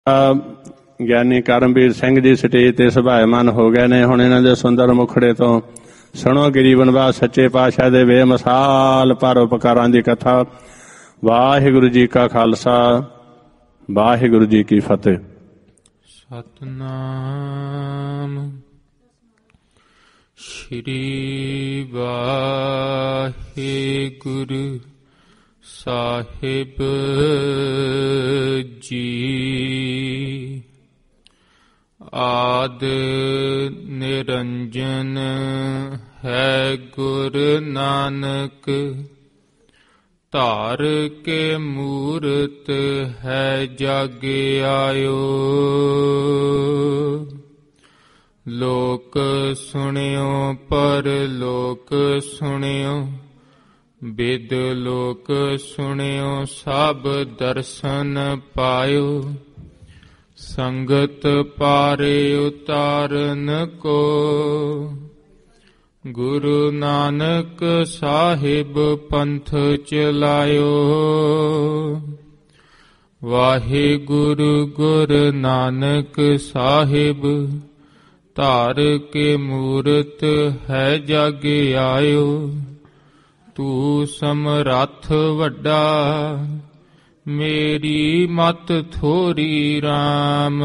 ਗਿਆਨੀ Karamvir Singh ji stage ਤੇ ਸੁਭਾਇਮਾਨ ਹੋ ਗਏ ਨੇ। ਹੁਣ ਇਹਨਾਂ ਦੇ ਸੁੰਦਰ ਮੁਖੜੇ ਤੋਂ ਸੁਣੋ ਗਰੀਬ ਨਿਵਾਸ ਸੱਚੇ ਪਾਤਸ਼ਾਹ ਦੇ ਬੇਮਿਸਾਲ ਪਰਉਪਕਾਰਾਂ ਦੀ ਕਥਾ। ਵਾਹਿਗੁਰੂ ਜੀ ਕਾ ਖਾਲਸਾ, ਵਾਹਿਗੁਰੂ ਜੀ ਕੀ ਫਤਿਹ। ਸਤਨਾਮ ਸ਼੍ਰੀ ਵਾਹਿਗੁਰੂ ਸਾਹਿਬ ਜੀ। ਆਦਿ ਨਿਰੰਜਨ ਹੈ ਗੁਰ ਨਾਨਕ, ਧਾਰ ਕੇ ਮੂਰਤ ਹੈ ਜਗ ਆਇਓ। ਲੋਕ ਸੁਣਿਓ ਪਰ ਲੋਕ ਸੁਣਿਓ, ਬਿਦ ਲੋਕ ਸੁਣਿਓ ਸਭ ਦਰਸ਼ਨ ਪਾਇਓ। ਸੰਗਤ ਪਾਰੇ ਉਤਾਰਨ ਕੋ, ਗੁਰੂ ਨਾਨਕ ਸਾਹਿਬ ਪੰਥ ਚਲਾਇਓ। ਵਾਹਿਗੁਰੂ ਗੁਰ ਨਾਨਕ ਸਾਹਿਬ, ਧਾਰ ਕੇ ਮੂਰਤ ਹੈ ਜਗ ਆਇਓ। ਤੂੰ ਸਮਰੱਥ ਵੱਡਾ, ਮੇਰੀ ਮਤ ਥੋਰੀ ਰਾਮ।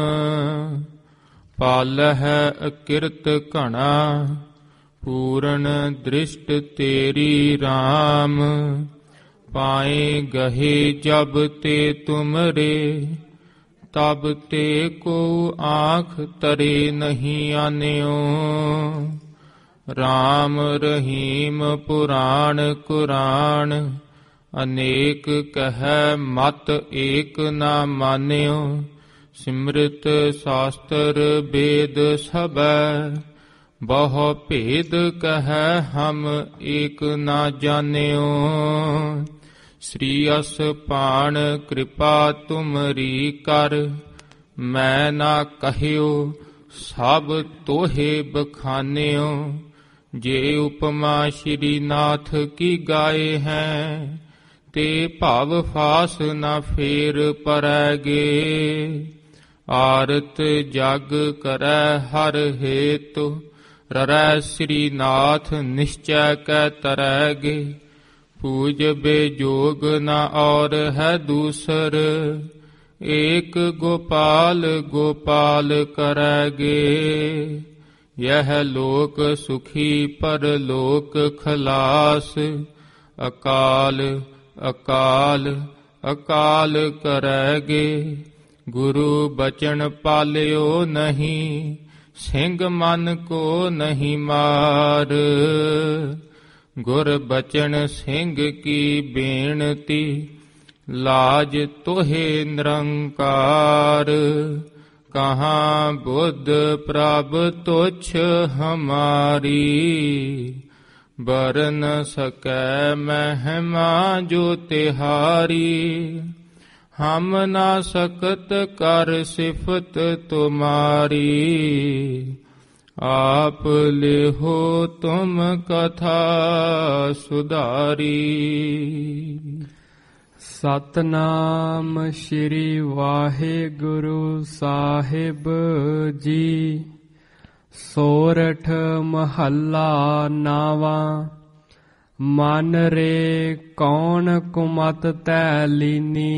ਪਾਲਹਿ ਅਕਿਰਤ ਘਣਾ, ਪੂਰਨ ਦ੍ਰਿਸ਼ਟ ਤੇਰੀ ਰਾਮ। ਪਾਏ ਗਹੇ ਜਬ ਤੇ ਤੁਮਰੇ, ਤਬ ਤੇ ਕੋ ਆਂਖ ਤਰੇ ਨਹੀਂ ਆਨਿਓ। ਰਾਮ ਰਹੀਮ ਪੁਰਾਣ ਕੁਰਾਨ, ਅਨੇਕ ਕਹੈ ਮਤ ਏਕ ਨਾ ਮਾਨਿਓ। ਸਿਮਰਤ ਸ਼ਾਸਤਰ ਵੇਦ ਸਭੈ, ਬਹੁ ਭੇਦ ਕਹੈ ਹਮ ਏਕ ਨਾ ਜਾਣਿਓ। ਸ੍ਰੀ ਅਸਪਾਨ ਕਿਰਪਾ ਤੁਮਰੀ ਕਰ, ਮੈਂ ਨਾ ਕਹਿਓ ਸਭ ਤੋਹੇ ਬਖਾਨਿਓ। ਜੇ ਉਪਮਾ ਸ਼੍ਰੀ ਨਾਥ ਕੀ ਗਾਏ ਹੈ, ਤੇ ਭਾਵ ਫਾਸ ਨਾ ਫੇਰ ਪਰੈਗੇ। ਆਰਤ ਜਗ ਕਰੈ ਹਰ ਹੇਤੁ, ਰਰੈ ਸ੍ਰੀ ਨਾਥ ਨਿਸ਼ਚੈ ਕੈ ਤਰੈਗੇ। ਪੂਜ ਬੇਜੋਗ ਨਾ ਔਰ ਹੈ ਦੂਸਰ, ਏਕ ਗੋਪਾਲ ਗੋਪਾਲ ਕਰੈਗੇ। ਯਹ ਲੋਕ ਸੁਖੀ ਪਰਲੋਕ ਖਲਾਸ, ਅਕਾਲ ਅਕਾਲ ਅਕਾਲ ਕਰੈਗੇ। ਗੁਰੂ ਬਚਨ ਪਾਲਿਓ ਨਹੀਂ, ਸਿੰਘ ਮਨ ਕੋ ਨਹੀਂ ਮਾਰ। ਗੁਰ ਬਚਨ ਸਿੰਘ ਕੀ ਬੇਨਤੀ, ਲਾਜ ਤੋਹੇ ਨਿਰੰਕਾਰ। ਕਹਾਂ ਬੁੱਧ ਪ੍ਰਭ ਤੁਛ ਹਮਾਰੀ, ਬਰਨ ਸਕੈ ਮਹਿਮਾ ਜੋ ਤਿਹਾਰੀ। ਹਮ ਨਾ ਸਕਤ ਕਰ ਸਿਫਤ ਤੁਮਾਰੀ, ਆਪ ਲਿਹੋ ਤੁਮ ਕਥਾ ਸੁਧਾਰੀ। ਸਤਨਾਮ ਸ਼੍ਰੀ ਵਾਹਿਗੁਰੂ ਸਾਹਿਬ ਜੀ। ਸੋਰਠ ਮਹੱਲਾ ਨਾਵਾਂ, ਮਨ ਰੇ ਕੌਣ ਕੁਮਤ ਤੈ ਲੀਨੀ।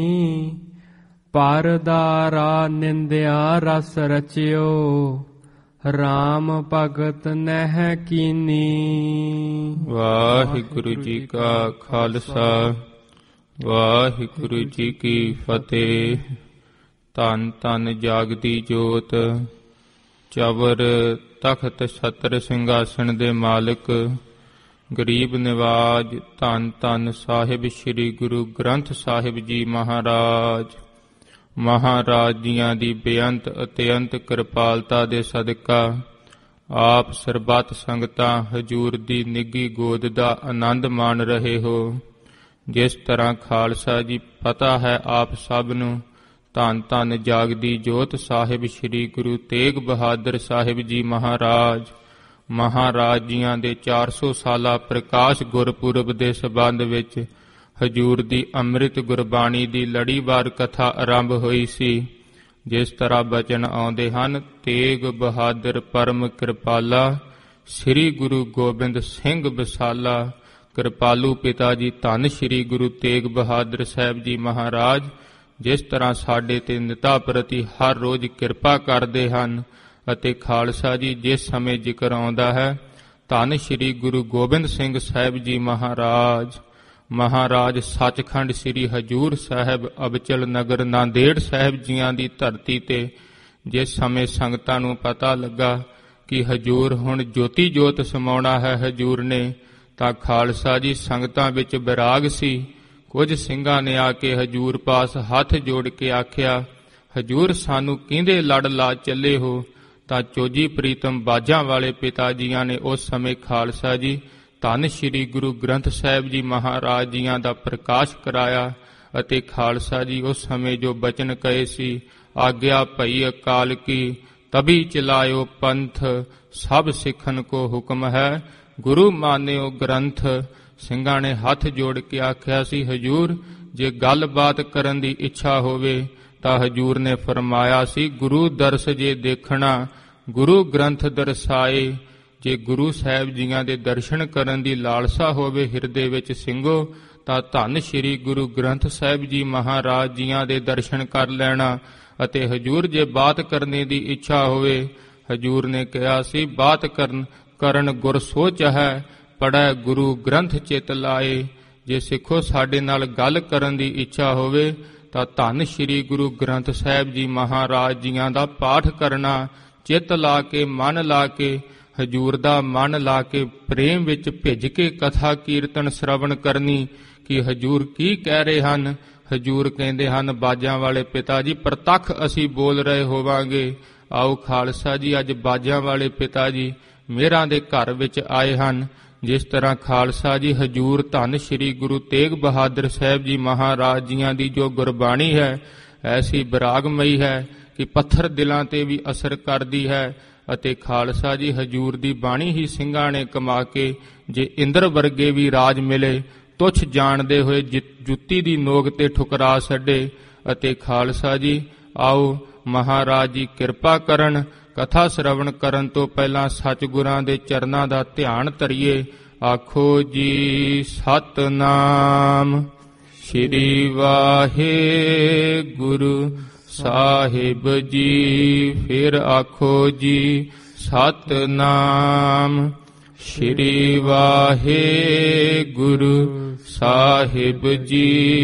ਪਰਦਾਰਾ ਨਿੰਦਿਆ ਰਸ ਰਚਿਓ, ਰਾਮ ਭਗਤ ਨਹਿ ਕੀਨੀ। ਵਾਹਿਗੁਰੂ ਜੀ ਕਾ ਖਾਲਸਾ, ਵਾਹਿਗੁਰੂ ਜੀ ਕੀ ਫਤਿਹ। ਧੰਨ ਧੰਨ ਜਾਗਦੀ ਜੋਤ, ਚਵਰ ਤਖਤ ਛਤਰ ਸਿੰਘਾਸਣ ਦੇ ਮਾਲਕ, ਗਰੀਬ ਨਿਵਾਜ ਧੰਨ ਧੰਨ ਸਾਹਿਬ ਸ੍ਰੀ ਗੁਰੂ ਗ੍ਰੰਥ ਸਾਹਿਬ ਜੀ ਮਹਾਰਾਜ। ਮਹਾਰਾਜ ਜੀਆਂ ਦੀ ਬੇਅੰਤ ਅਤਿਅੰਤ ਕਿਰਪਾਲਤਾ ਦੇ ਸਦਕਾ ਆਪ ਸਰਬੱਤ ਸੰਗਤਾਂ ਹਜੂਰ ਦੀ ਨਿੱਘੀ ਗੋਦ ਦਾ ਆਨੰਦ ਮਾਣ ਰਹੇ ਹੋ। ਜਿਸ ਤਰ੍ਹਾਂ ਖਾਲਸਾ ਜੀ ਪਤਾ ਹੈ ਆਪ ਸਭ ਨੂੰ, ਧੰਨ ਧੰਨ ਜਾਗਦੀ ਜੋਤ ਸਾਹਿਬ ਸ੍ਰੀ ਗੁਰੂ ਤੇਗ ਬਹਾਦਰ ਸਾਹਿਬ ਜੀ ਮਹਾਰਾਜ, ਮਹਾਰਾਜ ਜੀਆਂ ਦੇ 400 ਸਾਲਾ ਪ੍ਰਕਾਸ਼ ਗੁਰਪੁਰਬ ਦੇ ਸਬੰਧ ਵਿੱਚ ਹਜੂਰ ਦੀ ਅੰਮ੍ਰਿਤ ਗੁਰਬਾਣੀ ਦੀ ਲੜੀਵਾਰ ਕਥਾ ਆਰੰਭ ਹੋਈ ਸੀ। ਜਿਸ ਤਰ੍ਹਾਂ ਬਚਨ ਆਉਂਦੇ ਹਨ, ਤੇਗ ਬਹਾਦਰ ਪਰਮ ਕਿਰਪਾਲਾ, ਸ੍ਰੀ ਗੁਰੂ ਗੋਬਿੰਦ ਸਿੰਘ ਵਿਸਾਲਾ। ਕਿਰਪਾਲੂ ਪਿਤਾ ਜੀ ਧੰਨ ਸ੍ਰੀ ਗੁਰੂ ਤੇਗ ਬਹਾਦਰ ਸਾਹਿਬ ਜੀ ਮਹਾਰਾਜ ਜਿਸ ਤਰ੍ਹਾਂ ਸਾਡੇ ਤੇ ਨਿਤਾ ਪ੍ਰਤੀ ਹਰ ਰੋਜ਼ ਕਿਰਪਾ ਕਰਦੇ ਹਨ, ਅਤੇ ਖਾਲਸਾ ਜੀ ਜਿਸ ਸਮੇਂ ਜ਼ਿਕਰ ਆਉਂਦਾ ਹੈ, ਧੰਨ ਸ੍ਰੀ ਗੁਰੂ ਗੋਬਿੰਦ ਸਿੰਘ ਸਾਹਿਬ ਜੀ ਮਹਾਰਾਜ ਸੱਚਖੰਡ ਸ੍ਰੀ ਹਜੂਰ ਸਾਹਿਬ ਅਬਚਲ ਨਗਰ ਨਾਂਦੇੜ ਸਾਹਿਬ ਜੀਆਂ ਦੀ ਧਰਤੀ ਤੇ ਜਿਸ ਸਮੇਂ ਸੰਗਤਾਂ ਨੂੰ ਪਤਾ ਲੱਗਾ ਕਿ ਹਜੂਰ ਹੁਣ ਜੋਤੀ ਜੋਤ ਸਮਾਉਣਾ ਹੈ ਹਜੂਰ ਨੇ, ਤਾਂ ਖਾਲਸਾ ਜੀ ਸੰਗਤਾਂ ਵਿੱਚ ਵਿਰਾਗ ਸੀ। ਕੁਝ ਸਿੰਘਾਂ ਨੇ ਆ ਕੇ ਹਜੂਰ ਪਾਸ ਹੱਥ ਜੋੜ ਕੇ ਆਖਿਆ, ਹਜੂਰ ਸਾਨੂੰ ਕਿਹਦੇ ਲੜ ਲਾ ਚੱਲੇ ਹੋ? ਤਾਂ ਚੋਜੀ ਪ੍ਰੀਤਮ ਬਾਜਾਂ ਵਾਲੇ ਪਿਤਾ ਜੀਆਂ ਨੇ ਉਸ ਸਮੇਂ ਖਾਲਸਾ ਜੀ ਧੰਨ ਸ੍ਰੀ ਗੁਰੂ ਗ੍ਰੰਥ ਸਾਹਿਬ ਜੀ ਮਹਾਰਾਜ ਜੀਆਂ ਦਾ ਪ੍ਰਕਾਸ਼ ਕਰਾਇਆ, ਅਤੇ ਖਾਲਸਾ ਜੀ ਉਸ ਸਮੇਂ ਜੋ ਬਚਨ ਕਹੇ ਸੀ, ਆਗਿਆ ਭਈ ਅਕਾਲ ਕੀ ਤਬੀ ਚਲਾਇਓ ਪੰਥ, ਸਭ ਸਿੱਖਨ ਕੋ ਹੁਕਮ ਹੈ ਗੁਰੂ ਮਾਨਿਓ ਗ੍ਰੰਥ। ਸਿੰਘਾਂ ਨੇ ਹੱਥ ਜੋੜ ਕੇ ਆਖਿਆ ਸੀ, ਹਜੂਰ ਜੇ ਗੱਲਬਾਤ ਕਰਨ ਦੀ ਇੱਛਾ ਹੋਵੇ ਤਾਂ ਹਜੂਰ ਨੇ ਫਰਮਾਇਆ ਸੀ, ਗੁਰੂ ਦਰਸ ਜੇ ਦੇਖਣਾ ਗੁਰੂ ਗ੍ਰੰਥ ਦਰਸਾਏ। ਜੇ ਗੁਰੂ ਸਾਹਿਬ ਜੀਆਂ ਦੇ ਦਰਸ਼ਨ ਕਰਨ ਦੀ ਲਾਲਸਾ ਹੋਵੇ ਹਿਰਦੇ ਵਿੱਚ ਸਿੰਘੋ, ਤਾਂ ਧੰਨ ਸ੍ਰੀ ਗੁਰੂ ਗ੍ਰੰਥ ਸਾਹਿਬ ਜੀ ਮਹਾਰਾਜ ਜੀਆਂ ਦੇ ਦਰਸ਼ਨ ਕਰ ਲੈਣਾ। ਅਤੇ ਹਜੂਰ ਜੇ ਬਾਤ ਕਰਨੇ ਦੀ ਇੱਛਾ ਹੋਵੇ, ਹਜੂਰ ਨੇ ਕਿਹਾ ਸੀ, ਬਾਤ ਕਰਨ ਗੁਰ ਸੋਚ ਹੈ, ਪੜ੍ਹੈ ਗੁਰੂ ਗ੍ਰੰਥ ਚਿਤ ਲਾਏ। ਜੇ ਸਿੱਖੋ ਸਾਡੇ ਨਾਲ ਗੱਲ ਕਰਨ ਦੀ ਇੱਛਾ ਹੋਵੇ ਤਾਂ ਧੰਨ ਸ੍ਰੀ ਗੁਰੂ ਗ੍ਰੰਥ ਸਾਹਿਬ ਜੀ ਮਹਾਰਾਜ ਜੀਆਂ ਦਾ ਪਾਠ ਕਰਨਾ, ਚਿੱਤ ਲਾ ਕੇ ਮਨ ਲਾ ਕੇ, ਹਜੂਰ ਦਾ ਮਨ ਲਾ ਕੇ ਪ੍ਰੇਮ ਵਿੱਚ ਭਿੱਜ ਕੇ ਕਥਾ ਕੀਰਤਨ ਸ਼ਰਵਣ ਕਰਨੀ ਕਿ ਹਜੂਰ ਕੀ ਕਹਿ ਰਹੇ ਹਨ। ਹਜੂਰ ਕਹਿੰਦੇ ਹਨ, ਬਾਜਾਂ ਵਾਲੇ ਪਿਤਾ ਜੀ ਪ੍ਰਤੱਖ ਅਸੀਂ ਬੋਲ ਰਹੇ ਹੋਵਾਂਗੇ। ਆਓ ਖਾਲਸਾ ਜੀ ਅੱਜ ਬਾਜਾਂ ਵਾਲੇ ਪਿਤਾ ਜੀ ਮੇਰਾਂ ਦੇ ਘਰ ਵਿੱਚ ਆਏ ਹਨ। ਜਿਸ ਤਰ੍ਹਾਂ ਖਾਲਸਾ ਜੀ ਹਜੂਰ ਧੰਨ ਸ੍ਰੀ ਗੁਰੂ ਤੇਗ ਬਹਾਦਰ ਸਾਹਿਬ ਜੀ ਮਹਾਰਾਜ ਜੀਆਂ ਦੀ ਜੋ ਗੁਰਬਾਣੀ ਹੈ ਐਸੀ ਵਿਰਾਗਮਈ ਹੈ ਕਿ ਪੱਥਰ ਦਿਲਾਂ ਤੇ ਵੀ ਅਸਰ ਕਰਦੀ ਹੈ। ਅਤੇ ਖਾਲਸਾ ਜੀ ਹਜੂਰ ਦੀ ਬਾਣੀ ਹੀ ਸਿੰਘਾਂ ਨੇ ਕਮਾ ਕੇ ਜੇ ਇੰਦਰ ਵਰਗੇ ਵੀ ਰਾਜ ਮਿਲੇ ਤੁੱਛ ਜਾਣਦੇ ਹੋਏ ਜੁੱਤੀ ਦੀ ਨੋਕ ਤੇ ਠੁਕਰਾ ਛੱਡੇ। ਅਤੇ ਖਾਲਸਾ ਜੀ ਆਓ ਮਹਾਰਾਜ ਜੀ ਕਿਰਪਾ ਕਰਨ, ਕਥਾ ਸ਼ਰਵਣ ਕਰਨ ਤੋਂ ਪਹਿਲਾਂ ਸਤਿਗੁਰਾਂ ਦੇ ਚਰਨਾਂ ਦਾ ਧਿਆਨ ਧਰੀਏ। ਆਖੋ ਜੀ ਸਤਿਨਾਮ ਸ੍ਰੀ ਵਾਹਿਗੁਰੂ ਸਾਹਿਬ ਜੀ। ਫਿਰ ਆਖੋ ਜੀ ਸਤਿਨਾਮ ਸ੍ਰੀ ਵਾਹਿਗੁਰੂ ਸਾਹਿਬ ਜੀ।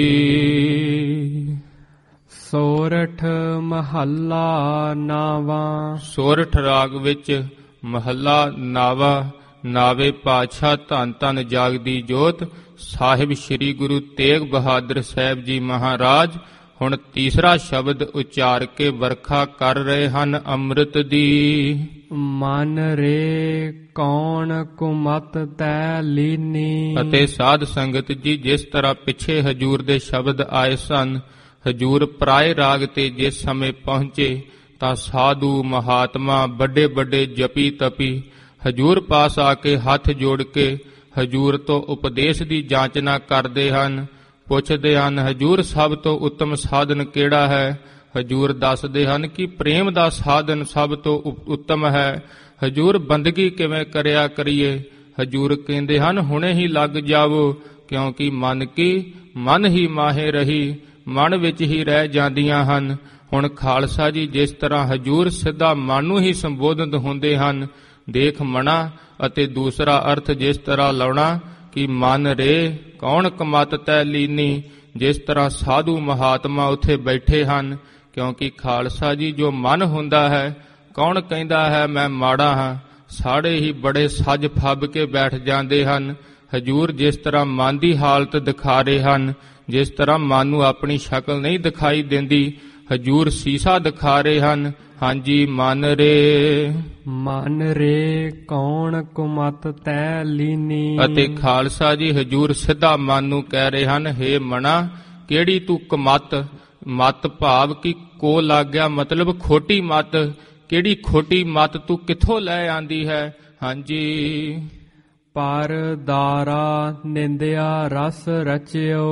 ਸੋਰਠ ਮਹੱਲਾ ਨਾਵਾਂ। ਸੋਰਠ ਰਾਗ ਵਿੱਚ ਮਹੱਲਾ ਨਾਵਾ। ਨਾਵੇ ਪਾਤਸ਼ਾਹ ਧੰਨ ਧੰਨ ਜਾਗਦੀ ਜੋਤ ਸਾਹਿਬ ਸ੍ਰੀ ਗੁਰੂ ਤੇਗ ਬਹਾਦਰ ਸਾਹਿਬ ਜੀ ਮਹਾਰਾਜ ਹੁਣ ਤੀਸਰਾ ਸ਼ਬਦ ਉਚਾਰ ਕੇ ਵਰਖਾ ਕਰ ਰਹੇ ਹਨ ਅੰਮ੍ਰਿਤ ਦੀ। ਮਨ ਰੇ ਕੌਣ ਕੁਮਤ ਤੈ ਲੀਨੀ। ਅਤੇ ਸਾਧ ਸੰਗਤ ਜੀ ਜਿਸ ਤਰ੍ਹਾਂ ਪਿੱਛੇ ਹਜੂਰ ਦੇ ਸ਼ਬਦ ਆਏ ਸਨ, ਹਜੂਰ ਪਰਾਏ ਰਾਗ ਤੇ ਜਿਸ ਸਮੇਂ ਪਹੁੰਚੇ ਤਾਂ ਸਾਧੂ ਮਹਾਤਮਾ ਵੱਡੇ ਵੱਡੇ ਜਪੀ ਤਪੀ ਹਜੂਰ ਪਾਸ ਆ ਕੇ ਹੱਥ ਜੋੜ ਕੇ ਹਜੂਰ ਤੋਂ ਉਪਦੇਸ਼ ਦੀ ਜਾਂਚਨਾ ਕਰਦੇ ਹਨ। ਪੁੱਛਦੇ ਹਨ, ਹਜੂਰ ਸਭ ਤੋਂ ਉੱਤਮ ਸਾਧਨ ਕਿਹੜਾ ਹੈ? ਹਜੂਰ ਦੱਸਦੇ ਹਨ ਕਿ ਪ੍ਰੇਮ ਦਾ ਸਾਧਨ ਸਭ ਤੋਂ ਉੱਤਮ ਹੈ। ਹਜੂਰ ਬੰਦਗੀ ਕਿਵੇਂ ਕਰਿਆ ਕਰੀਏ? ਹਜੂਰ ਕਹਿੰਦੇ ਹਨ, ਹੁਣੇ ਹੀ ਲੱਗ ਜਾਵੋ, ਕਿਉਂਕਿ ਮਨ ਕੀ ਮਨ ਹੀ ਮਾਹੇ ਰਹੀ, ਮਨ ਵਿੱਚ ਹੀ ਰਹਿ ਜਾਂਦੀਆਂ ਹਨ। ਹੁਣ ਖਾਲਸਾ ਜੀ ਜਿਸ ਤਰ੍ਹਾਂ ਹਜੂਰ ਸਿੱਧਾ ਮਨ ਨੂੰ ਹੀ ਸੰਬੋਧਨ ਹੁੰਦੇ ਹਨ, ਦੇਖ ਮਣਾ, ਅਤੇ ਦੂਸਰਾ ਅਰਥ ਜਿਸ ਤਰ੍ਹਾਂ ਲਾਉਣਾ ਕਿ ਮਨ ਰੇ ਕੌਣ ਕਮਤ ਤੈ ਲੀਨੀ, ਜਿਸ ਤਰ੍ਹਾਂ ਸਾਧੂ ਮਹਾਤਮਾ ਉੱਥੇ ਬੈਠੇ ਹਨ। ਕਿਉਂਕਿ ਖਾਲਸਾ ਜੀ ਜੋ ਮਨ ਹੁੰਦਾ ਹੈ, ਕੌਣ ਕਹਿੰਦਾ ਹੈ ਮੈਂ ਮਾੜਾ ਹਾਂ? ਸਾਰੇ ਹੀ ਬੜੇ ਸੱਜ ਫੱਬ ਕੇ ਬੈਠ ਜਾਂਦੇ ਹਨ। ਹਜੂਰ ਜਿਸ ਤਰ੍ਹਾਂ ਮਨ ਦੀ ਹਾਲਤ ਦਿਖਾ ਰਹੇ ਹਨ, ਜਿਸ ਤਰ੍ਹਾਂ ਮਨ ਨੂੰ ਆਪਣੀ ਸ਼ਕਲ ਨਹੀਂ ਦਿਖਾਈ ਦਿੰਦੀ, ਹਜੂਰ ਸੀਸਾ ਦਿਖਾ ਰਹੇ ਹਨ। ਹਾਂਜੀ, ਮਨ ਰੇ ਮਨ ਰੇ ਕੌਣ ਕੁਮਤ ਤੈ ਲੀਨੀ। ਅਤੇ ਖਾਲਸਾ ਜੀ ਹਜੂਰ ਸਿੱਧਾ ਮਨ ਨੂੰ ਕਹਿ ਰਹੇ ਹਨ, ਹੇ ਮਣਾ ਕਿਹੜੀ ਤੂੰ ਕਮਤ, ਮਤ ਭਾਵ ਕਿ ਕੋ ਲੱਗ ਗਿਆ ਮਤਲਬ ਖੋਟੀ ਮਤ, ਕਿਹੜੀ ਖੋਟੀ ਮਤ ਤੂੰ ਕਿੱਥੋਂ ਲੈ ਆਂਦੀ ਹੈ? ਹਾਂਜੀ, ਪਰ ਦਾਰਾ ਨਿੰਦਿਆ ਰਸ ਰਚਿਓ।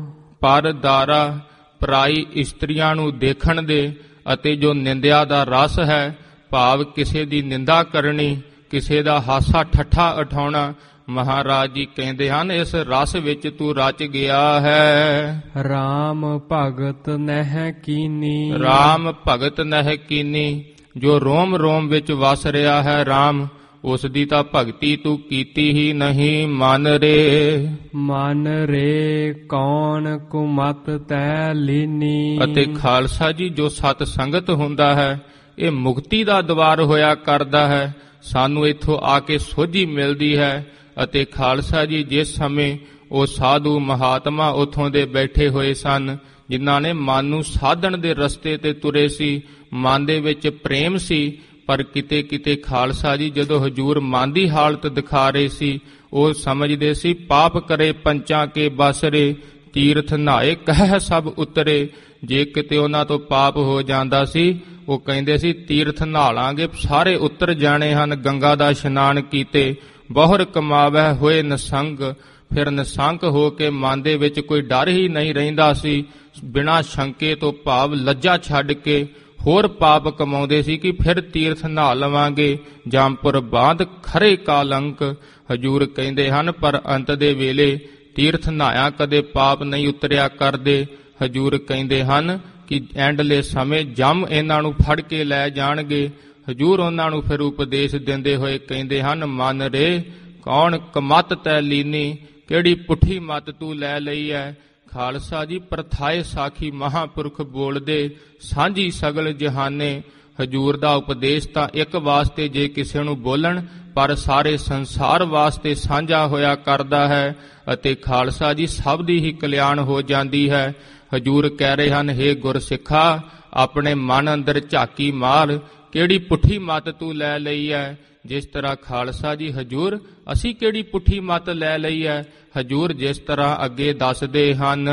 ਪਰ ਦਾਰਾ ਪਰਾਈ ਇਸਤਰੀਆਂ ਨੂੰ ਦੇਖਣ ਦੇ ਅਤੇ ਜੋ ਨਿੰਦਿਆ ਦਾ ਰਸ ਹੈ, ਭਾਵ ਕਿਸੇ ਦੀ ਨਿੰਦਾ ਕਰਨੀ, ਕਿਸੇ ਦਾ ਹਾਸਾ ਠੱਠਾ ਉਠਾਉਣਾ, ਮਹਾਰਾਜ ਜੀ ਕਹਿੰਦੇ ਹਨ ਇਸ ਰਸ ਵਿੱਚ ਤੂੰ ਰਚ ਗਿਆ ਹੈ। ਰਾਮ ਭਗਤ ਨਹਿ ਕੀਨੀ। ਰਾਮ ਭਗਤ ਨਹਿ ਕੀਨੀ, ਜੋ ਰੋਮ ਰੋਮ ਵਿੱਚ ਵਸ ਰਿਹਾ ਹੈ ਰਾਮ, ਉਸ ਦੀ ਤਾਂ ਭਗਤੀ ਤੂੰ ਕੀਤੀ ਹੀ ਨਹੀਂ। ਮਨ ਰੇ ਮਨ ਰੇ ਕੌਣ ਕੁਮਤ ਤੈ ਲੀਨੀ। ਅਤੇ ਖਾਲਸਾ ਜੀ ਜੋ ਸਤ ਸੰਗਤ ਹੁੰਦਾ ਹੈ ਇਹ ਮੁਕਤੀ ਦਾ ਦਵਾਰ ਹੋਇਆ ਕਰਦਾ ਹੈ। ਸਾਨੂੰ ਇੱਥੋਂ ਆ ਕੇ ਸੋਝੀ ਮਿਲਦੀ ਹੈ। ਅਤੇ ਖਾਲਸਾ ਜੀ ਜਿਸ ਸਮੇਂ ਉਹ ਸਾਧੂ ਮਹਾਤਮਾ ਉੱਥੋਂ ਦੇ ਬੈਠੇ ਹੋਏ ਸਨ, ਜਿਨ੍ਹਾਂ ਨੇ ਮਨ ਨੂੰ ਸਾਧਣ ਦੇ ਰਸਤੇ ਤੇ ਤੁਰੇ ਸੀ, ਮਨ ਦੇ ਵਿੱਚ ਪ੍ਰੇਮ ਸੀ, ਪਰ ਕਿਤੇ ਕਿਤੇ ਖਾਲਸਾ ਜੀ ਜਦੋਂ ਹਜੂਰ ਮਨ ਦੀ ਹਾਲਤ ਦਿਖਾ ਰਹੇ ਸੀ, ਉਹ ਸਮਝਦੇ ਸੀ ਪਾਪ ਕਰੇ ਪੰਚਾਂ ਕੇ ਬਸਰੇ, ਤੀਰਥ ਨਹਾਏ ਕਹਿ ਸਭ ਉਤਰੇ। ਜੇ ਕਿਤੇ ਉਹਨਾਂ ਤੋਂ ਪਾਪ ਹੋ ਜਾਂਦਾ ਸੀ, ਉਹ ਕਹਿੰਦੇ ਸੀ ਤੀਰਥ ਨਹਾ ਲਾਂਗੇ ਸਾਰੇ ਉਤਰ ਜਾਣੇ ਹਨ। ਗੰਗਾ ਦਾ ਇਸ਼ਨਾਨ ਕੀਤੇ ਬਹੁਰ ਕਮਾਵੈ ਹੋਏ ਨਿਸੰਗ। ਫਿਰ ਨਿਸੰਕ ਹੋ ਕੇ ਮਨ ਦੇ ਵਿੱਚ ਕੋਈ ਡਰ ਹੀ ਨਹੀਂ ਰਹਿੰਦਾ ਸੀ। ਬਿਨਾਂ ਸ਼ੰਕੇ ਤੋਂ ਭਾਵ ਲੱਜਾ ਛੱਡ ਕੇ ਹੋਰ ਪਾਪ ਕਮਾਉਂਦੇ ਸੀ ਕਿ ਫਿਰ ਤੀਰਥ ਨਹਾ ਲਵਾਂਗੇ, ਜੰਪੁਰ ਬਾਂਧ ਖਰੇ ਕਾਲੰਕ। ਹਜੂਰ ਕਹਿੰਦੇ ਹਨ ਪਰ ਅੰਤ ਦੇ ਵੇਲੇ ਤੀਰਥ ਨਹਾਇਆ ਕਦੇ ਪਾਪ ਨਹੀਂ ਉਤਰਿਆ ਕਰਦੇ। ਹਜੂਰ ਕਹਿੰਦੇ ਹਨ ਕਿ ਐਂਡਲੇ ਸਮੇਂ ਜੰਮ ਇਹਨਾਂ ਨੂੰ ਫੜ ਕੇ ਲੈ ਜਾਣਗੇ। ਹਜੂਰ ਉਹਨਾਂ ਨੂੰ ਫਿਰ ਉਪਦੇਸ਼ ਦਿੰਦੇ ਹੋਏ ਕਹਿੰਦੇ ਹਨ, ਮਨ ਰੇ ਕੌਣ ਕਮਤ ਤੈ ਲੀਨੀ, ਕਿਹੜੀ ਪੁੱਠੀ ਮਤ ਤੂੰ ਲੈ ਲਈ ਹੈ। ਖਾਲਸਾ ਜੀ ਪ੍ਰਥਾਏ ਸਾਖੀ ਮਹਾਂਪੁਰਖ ਬੋਲਦੇ, ਸਾਂਝੀ ਸਗਲ ਜਹਾਨੇ। ਹਜੂਰ ਦਾ ਉਪਦੇਸ਼ ਤਾਂ ਇੱਕ ਵਾਸਤੇ ਜੇ ਕਿਸੇ ਨੂੰ ਬੋਲਣ, ਪਰ ਸਾਰੇ ਸੰਸਾਰ ਵਾਸਤੇ ਸਾਂਝਾ ਹੋਇਆ ਕਰਦਾ ਹੈ ਅਤੇ ਖਾਲਸਾ ਜੀ ਸਭ ਦੀ ਹੀ ਕਲਿਆਣ ਹੋ ਜਾਂਦੀ ਹੈ। ਹਜੂਰ ਕਹਿ ਰਹੇ ਹਨ, ਹੇ ਗੁਰਸਿੱਖਾ, ਆਪਣੇ ਮਨ ਅੰਦਰ ਝਾਕੀ ਮਾਰ, ਕਿਹੜੀ ਪੁੱਠੀ ਮਤ ਤੂੰ ਲੈ ਲਈ ਹੈ। ਜਿਸ ਤਰ੍ਹਾਂ ਖਾਲਸਾ ਜੀ ਹਜੂਰ ਅਸੀਂ ਕਿਹੜੀ ਪੁੱਠੀ ਮਤ ਲੈ ਲਈ ਹੈ, ਹਜੂਰ ਜਿਸ ਤਰ੍ਹਾਂ ਅੱਗੇ ਦੱਸਦੇ ਹਨ,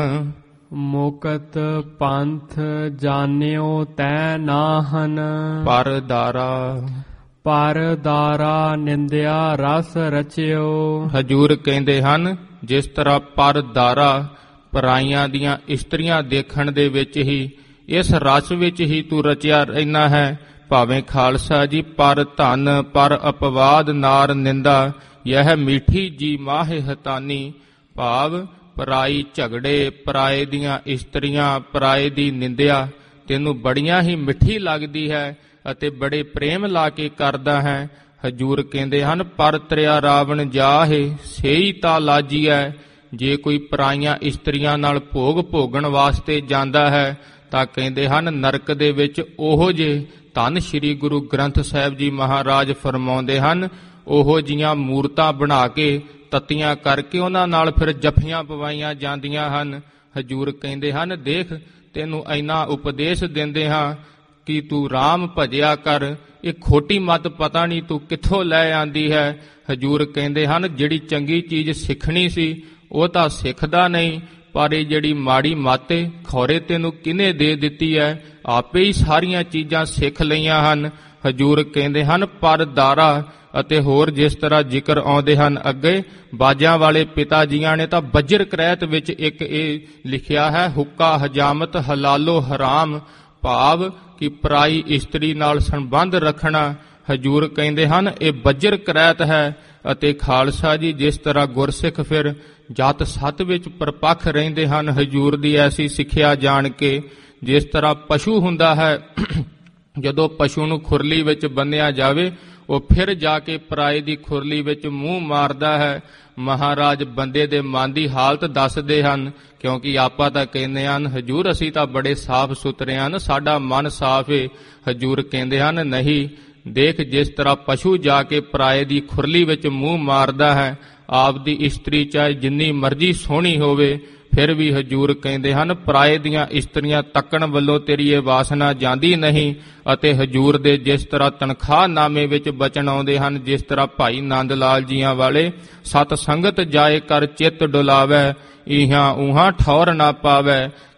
ਮੁਕਤ ਪੰਥ ਜਾਣਿਓ ਤੈ ਨਾਹਨ। ਪਰ ਦਾਰਾ ਪਰ ਦਾਰਾ ਨਿੰਦਿਆ ਰਸ ਰਚਿਓ। ਹਜੂਰ ਕਹਿੰਦੇ ਹਨ ਜਿਸ ਤਰ੍ਹਾਂ ਪਰ ਦਾਰਾ ਪਰਾਈਆਂ ਦੀਆਂ ਇਸਤਰੀਆਂ ਦੇਖਣ ਦੇ ਵਿੱਚ ਹੀ, ਇਸ ਰਸ ਵਿੱਚ ਹੀ ਤੂੰ ਰਚਿਆ ਰਹਿਣਾ ਹੈ। ਭਾਵੇਂ ਖਾਲਸਾ ਜੀ ਪਰ ਧਨ ਪਰ ਅਪਵਾਦ ਨਾਰ ਨਿੰਦਾ, ਯਹ ਮੀਠੀ ਜੀ ਮਾਹੇ ਹਤਾਨੀ। ਭਾਵ ਪਰਾਈ ਝਗੜੇ, ਪਰਾਏ ਦੀਆਂ ਇਸਤਰੀਆਂ, ਪਰਾਏ ਦੀ ਨਿੰਦਿਆ ਤੈਨੂੰ ਬੜੀਆਂ ਹੀ ਮਿੱਠੀ ਲੱਗਦੀ ਹੈ ਅਤੇ ਬੜੇ ਪ੍ਰੇਮ ਲਾ ਕੇ ਕਰਦਾ ਹੈ। ਹਜੂਰ ਕਹਿੰਦੇ ਹਨ ਪਰ ਤਰਿਆ ਰਾਵਣ ਜਾਹੇ ਸੇਈ ਤਾ ਲਾਜੀਐ। ਜੇ ਕੋਈ ਪਰਾਈਆਂ ਇਸਤਰੀਆਂ ਨਾਲ ਭੋਗ ਭੋਗਣ ਵਾਸਤੇ ਜਾਂਦਾ ਹੈ ਤਾਂ ਕਹਿੰਦੇ ਹਨ ਨਰਕ ਦੇ ਵਿੱਚ ਉਹੋ ਜੇ ਧੰਨ ਸ਼੍ਰੀ ਗੁਰੂ ਗ੍ਰੰਥ ਸਾਹਿਬ ਜੀ ਮਹਾਰਾਜ ਫਰਮਾਉਂਦੇ ਹਨ, ਉਹੋ ਜੀਆਂ ਮੂਰਤਾਂ ਬਣਾ ਕੇ ਤਤੀਆਂ ਕਰਕੇ ਉਹਨਾਂ ਨਾਲ ਫਿਰ ਜੱਫੀਆਂ ਪਵਾਈਆਂ ਜਾਂਦੀਆਂ ਹਨ। ਹਜੂਰ ਕਹਿੰਦੇ ਹਨ ਦੇਖ ਤੈਨੂੰ ਇੰਨਾ ਉਪਦੇਸ਼ ਦਿੰਦੇ ਹਾਂ ਕਿ ਤੂੰ ਰਾਮ ਭਜਿਆ ਕਰ, ਇਹ ਖੋਟੀ ਮਤ ਪਤਾ ਨਹੀਂ ਤੂੰ ਕਿੱਥੋਂ ਲੈ ਆਂਦੀ ਹੈ। ਹਜੂਰ ਕਹਿੰਦੇ ਹਨ ਜਿਹੜੀ ਚੰਗੀ ਚੀਜ਼ ਸਿੱਖਣੀ ਸੀ ਉਹ ਤਾਂ ਸਿੱਖਦਾ ਨਹੀਂ, ਪਰ ਇਹ ਜਿਹੜੀ ਮਾੜੀ ਮੱਤ ਖੌਰੇ ਤੈਨੂੰ ਕਿਹਨੇ ਦੇ ਦਿੱਤੀ ਹੈ, ਆਪੇ ਹੀ ਸਾਰੀਆਂ ਚੀਜ਼ਾਂ ਸਿੱਖ ਲਈਆਂ ਹਨ। ਹਜੂਰ ਕਹਿੰਦੇ ਹਨ ਪਰ ਦਾਰਾ ਅਤੇ ਹੋਰ ਜਿਸ ਤਰ੍ਹਾਂ ਜ਼ਿਕਰ ਆਉਂਦੇ ਹਨ ਅੱਗੇ, ਬਾਜਾਂ ਵਾਲੇ ਪਿਤਾ ਜੀਆਂ ਨੇ ਤਾਂ ਬੱਜਰ ਕ੍ਰੈਤ ਵਿੱਚ ਇੱਕ ਇਹ ਲਿਖਿਆ ਹੈ, ਹੁੱਕਾ ਹਜਾਮਤ ਹਲਾਲੋ ਹਰਾਮ। ਭਾਵ ਕਿ ਪਰਾਈ ਇਸਤਰੀ ਨਾਲ ਸੰਬੰਧ ਰੱਖਣਾ। ਹਜੂਰ ਕਹਿੰਦੇ ਹਨ ਇਹ ਬੱਜਰ ਕ੍ਰੈਤ ਹੈ। ਅਤੇ ਖਾਲਸਾ ਜੀ ਜਿਸ ਤਰ੍ਹਾਂ ਗੁਰਸਿੱਖ ਫਿਰ ਜਤ ਸਤ ਵਿੱਚ ਪਰਪੱਖ ਰਹਿੰਦੇ ਹਨ ਹਜੂਰ ਦੀ ਐਸੀ ਸਿੱਖਿਆ ਜਾਣ ਕੇ। ਜਿਸ ਤਰ੍ਹਾਂ ਪਸ਼ੂ ਹੁੰਦਾ ਹੈ, ਜਦੋਂ ਪਸ਼ੂ ਨੂੰ ਖੁਰਲੀ ਵਿੱਚ ਬੰਨਿਆ ਜਾਵੇ ਉਹ ਫਿਰ ਜਾ ਕੇ ਪਰਾਏ ਦੀ ਖੁਰਲੀ ਵਿੱਚ ਮੂੰਹ ਮਾਰਦਾ ਹੈ। ਮਹਾਰਾਜ ਬੰਦੇ ਦੇ ਮਨ ਦੀ ਹਾਲਤ ਦੱਸਦੇ ਹਨ, ਕਿਉਂਕਿ ਆਪਾਂ ਤਾਂ ਕਹਿੰਦੇ ਹਨ ਹਜੂਰ ਅਸੀਂ ਤਾਂ ਬੜੇ ਸਾਫ਼ ਸੁਥਰੇ ਹਨ, ਸਾਡਾ ਮਨ ਸਾਫ਼ ਏ। ਹਜੂਰ ਕਹਿੰਦੇ ਹਨ ਨਹੀਂ, ਦੇਖ ਜਿਸ ਤਰ੍ਹਾਂ ਪਸ਼ੂ ਜਾ ਕੇ ਪਰਾਏ ਦੀ ਖੁਰਲੀ ਵਿੱਚ ਮੂੰਹ ਮਾਰਦਾ ਹੈ, ਆਪਦੀ ਇਸਤਰੀ ਚਾਹੇ ਜਿੰਨੀ ਮਰਜ਼ੀ ਸੋਹਣੀ ਹੋਵੇ ਫਿਰ ਵੀ ਹਜੂਰ ਕਹਿੰਦੇ ਹਨ ਪਰਾਏ ਦੀਆਂ ਇਸਤਰੀਆਂ ਤੱਕਣ ਵੱਲੋਂ ਤੇਰੀ ਇਹ ਵਾਸਨਾ ਜਾਂਦੀ ਨਹੀਂ। ਅਤੇ ਹਜੂਰ ਦੇ ਜਿਸ ਤਰ੍ਹਾਂ ਤਨਖਾਹਨਾਮੇ ਵਿੱਚ ਬਚਨ ਆਉਂਦੇ ਹਨ, ਜਿਸ ਤਰ੍ਹਾਂ ਭਾਈ ਨੰਦ ਲਾਲ ਜੀਆਂ ਵਾਲੇ, ਸਤ ਸੰਗਤ ਜਾਏ ਕਰ ਚਿੱਤ ਡੁਲਾਵੈ, ਇਹਾਂ ਉਹਾਂ ਠੌਰ ਨਾ ਪਾਵੈ।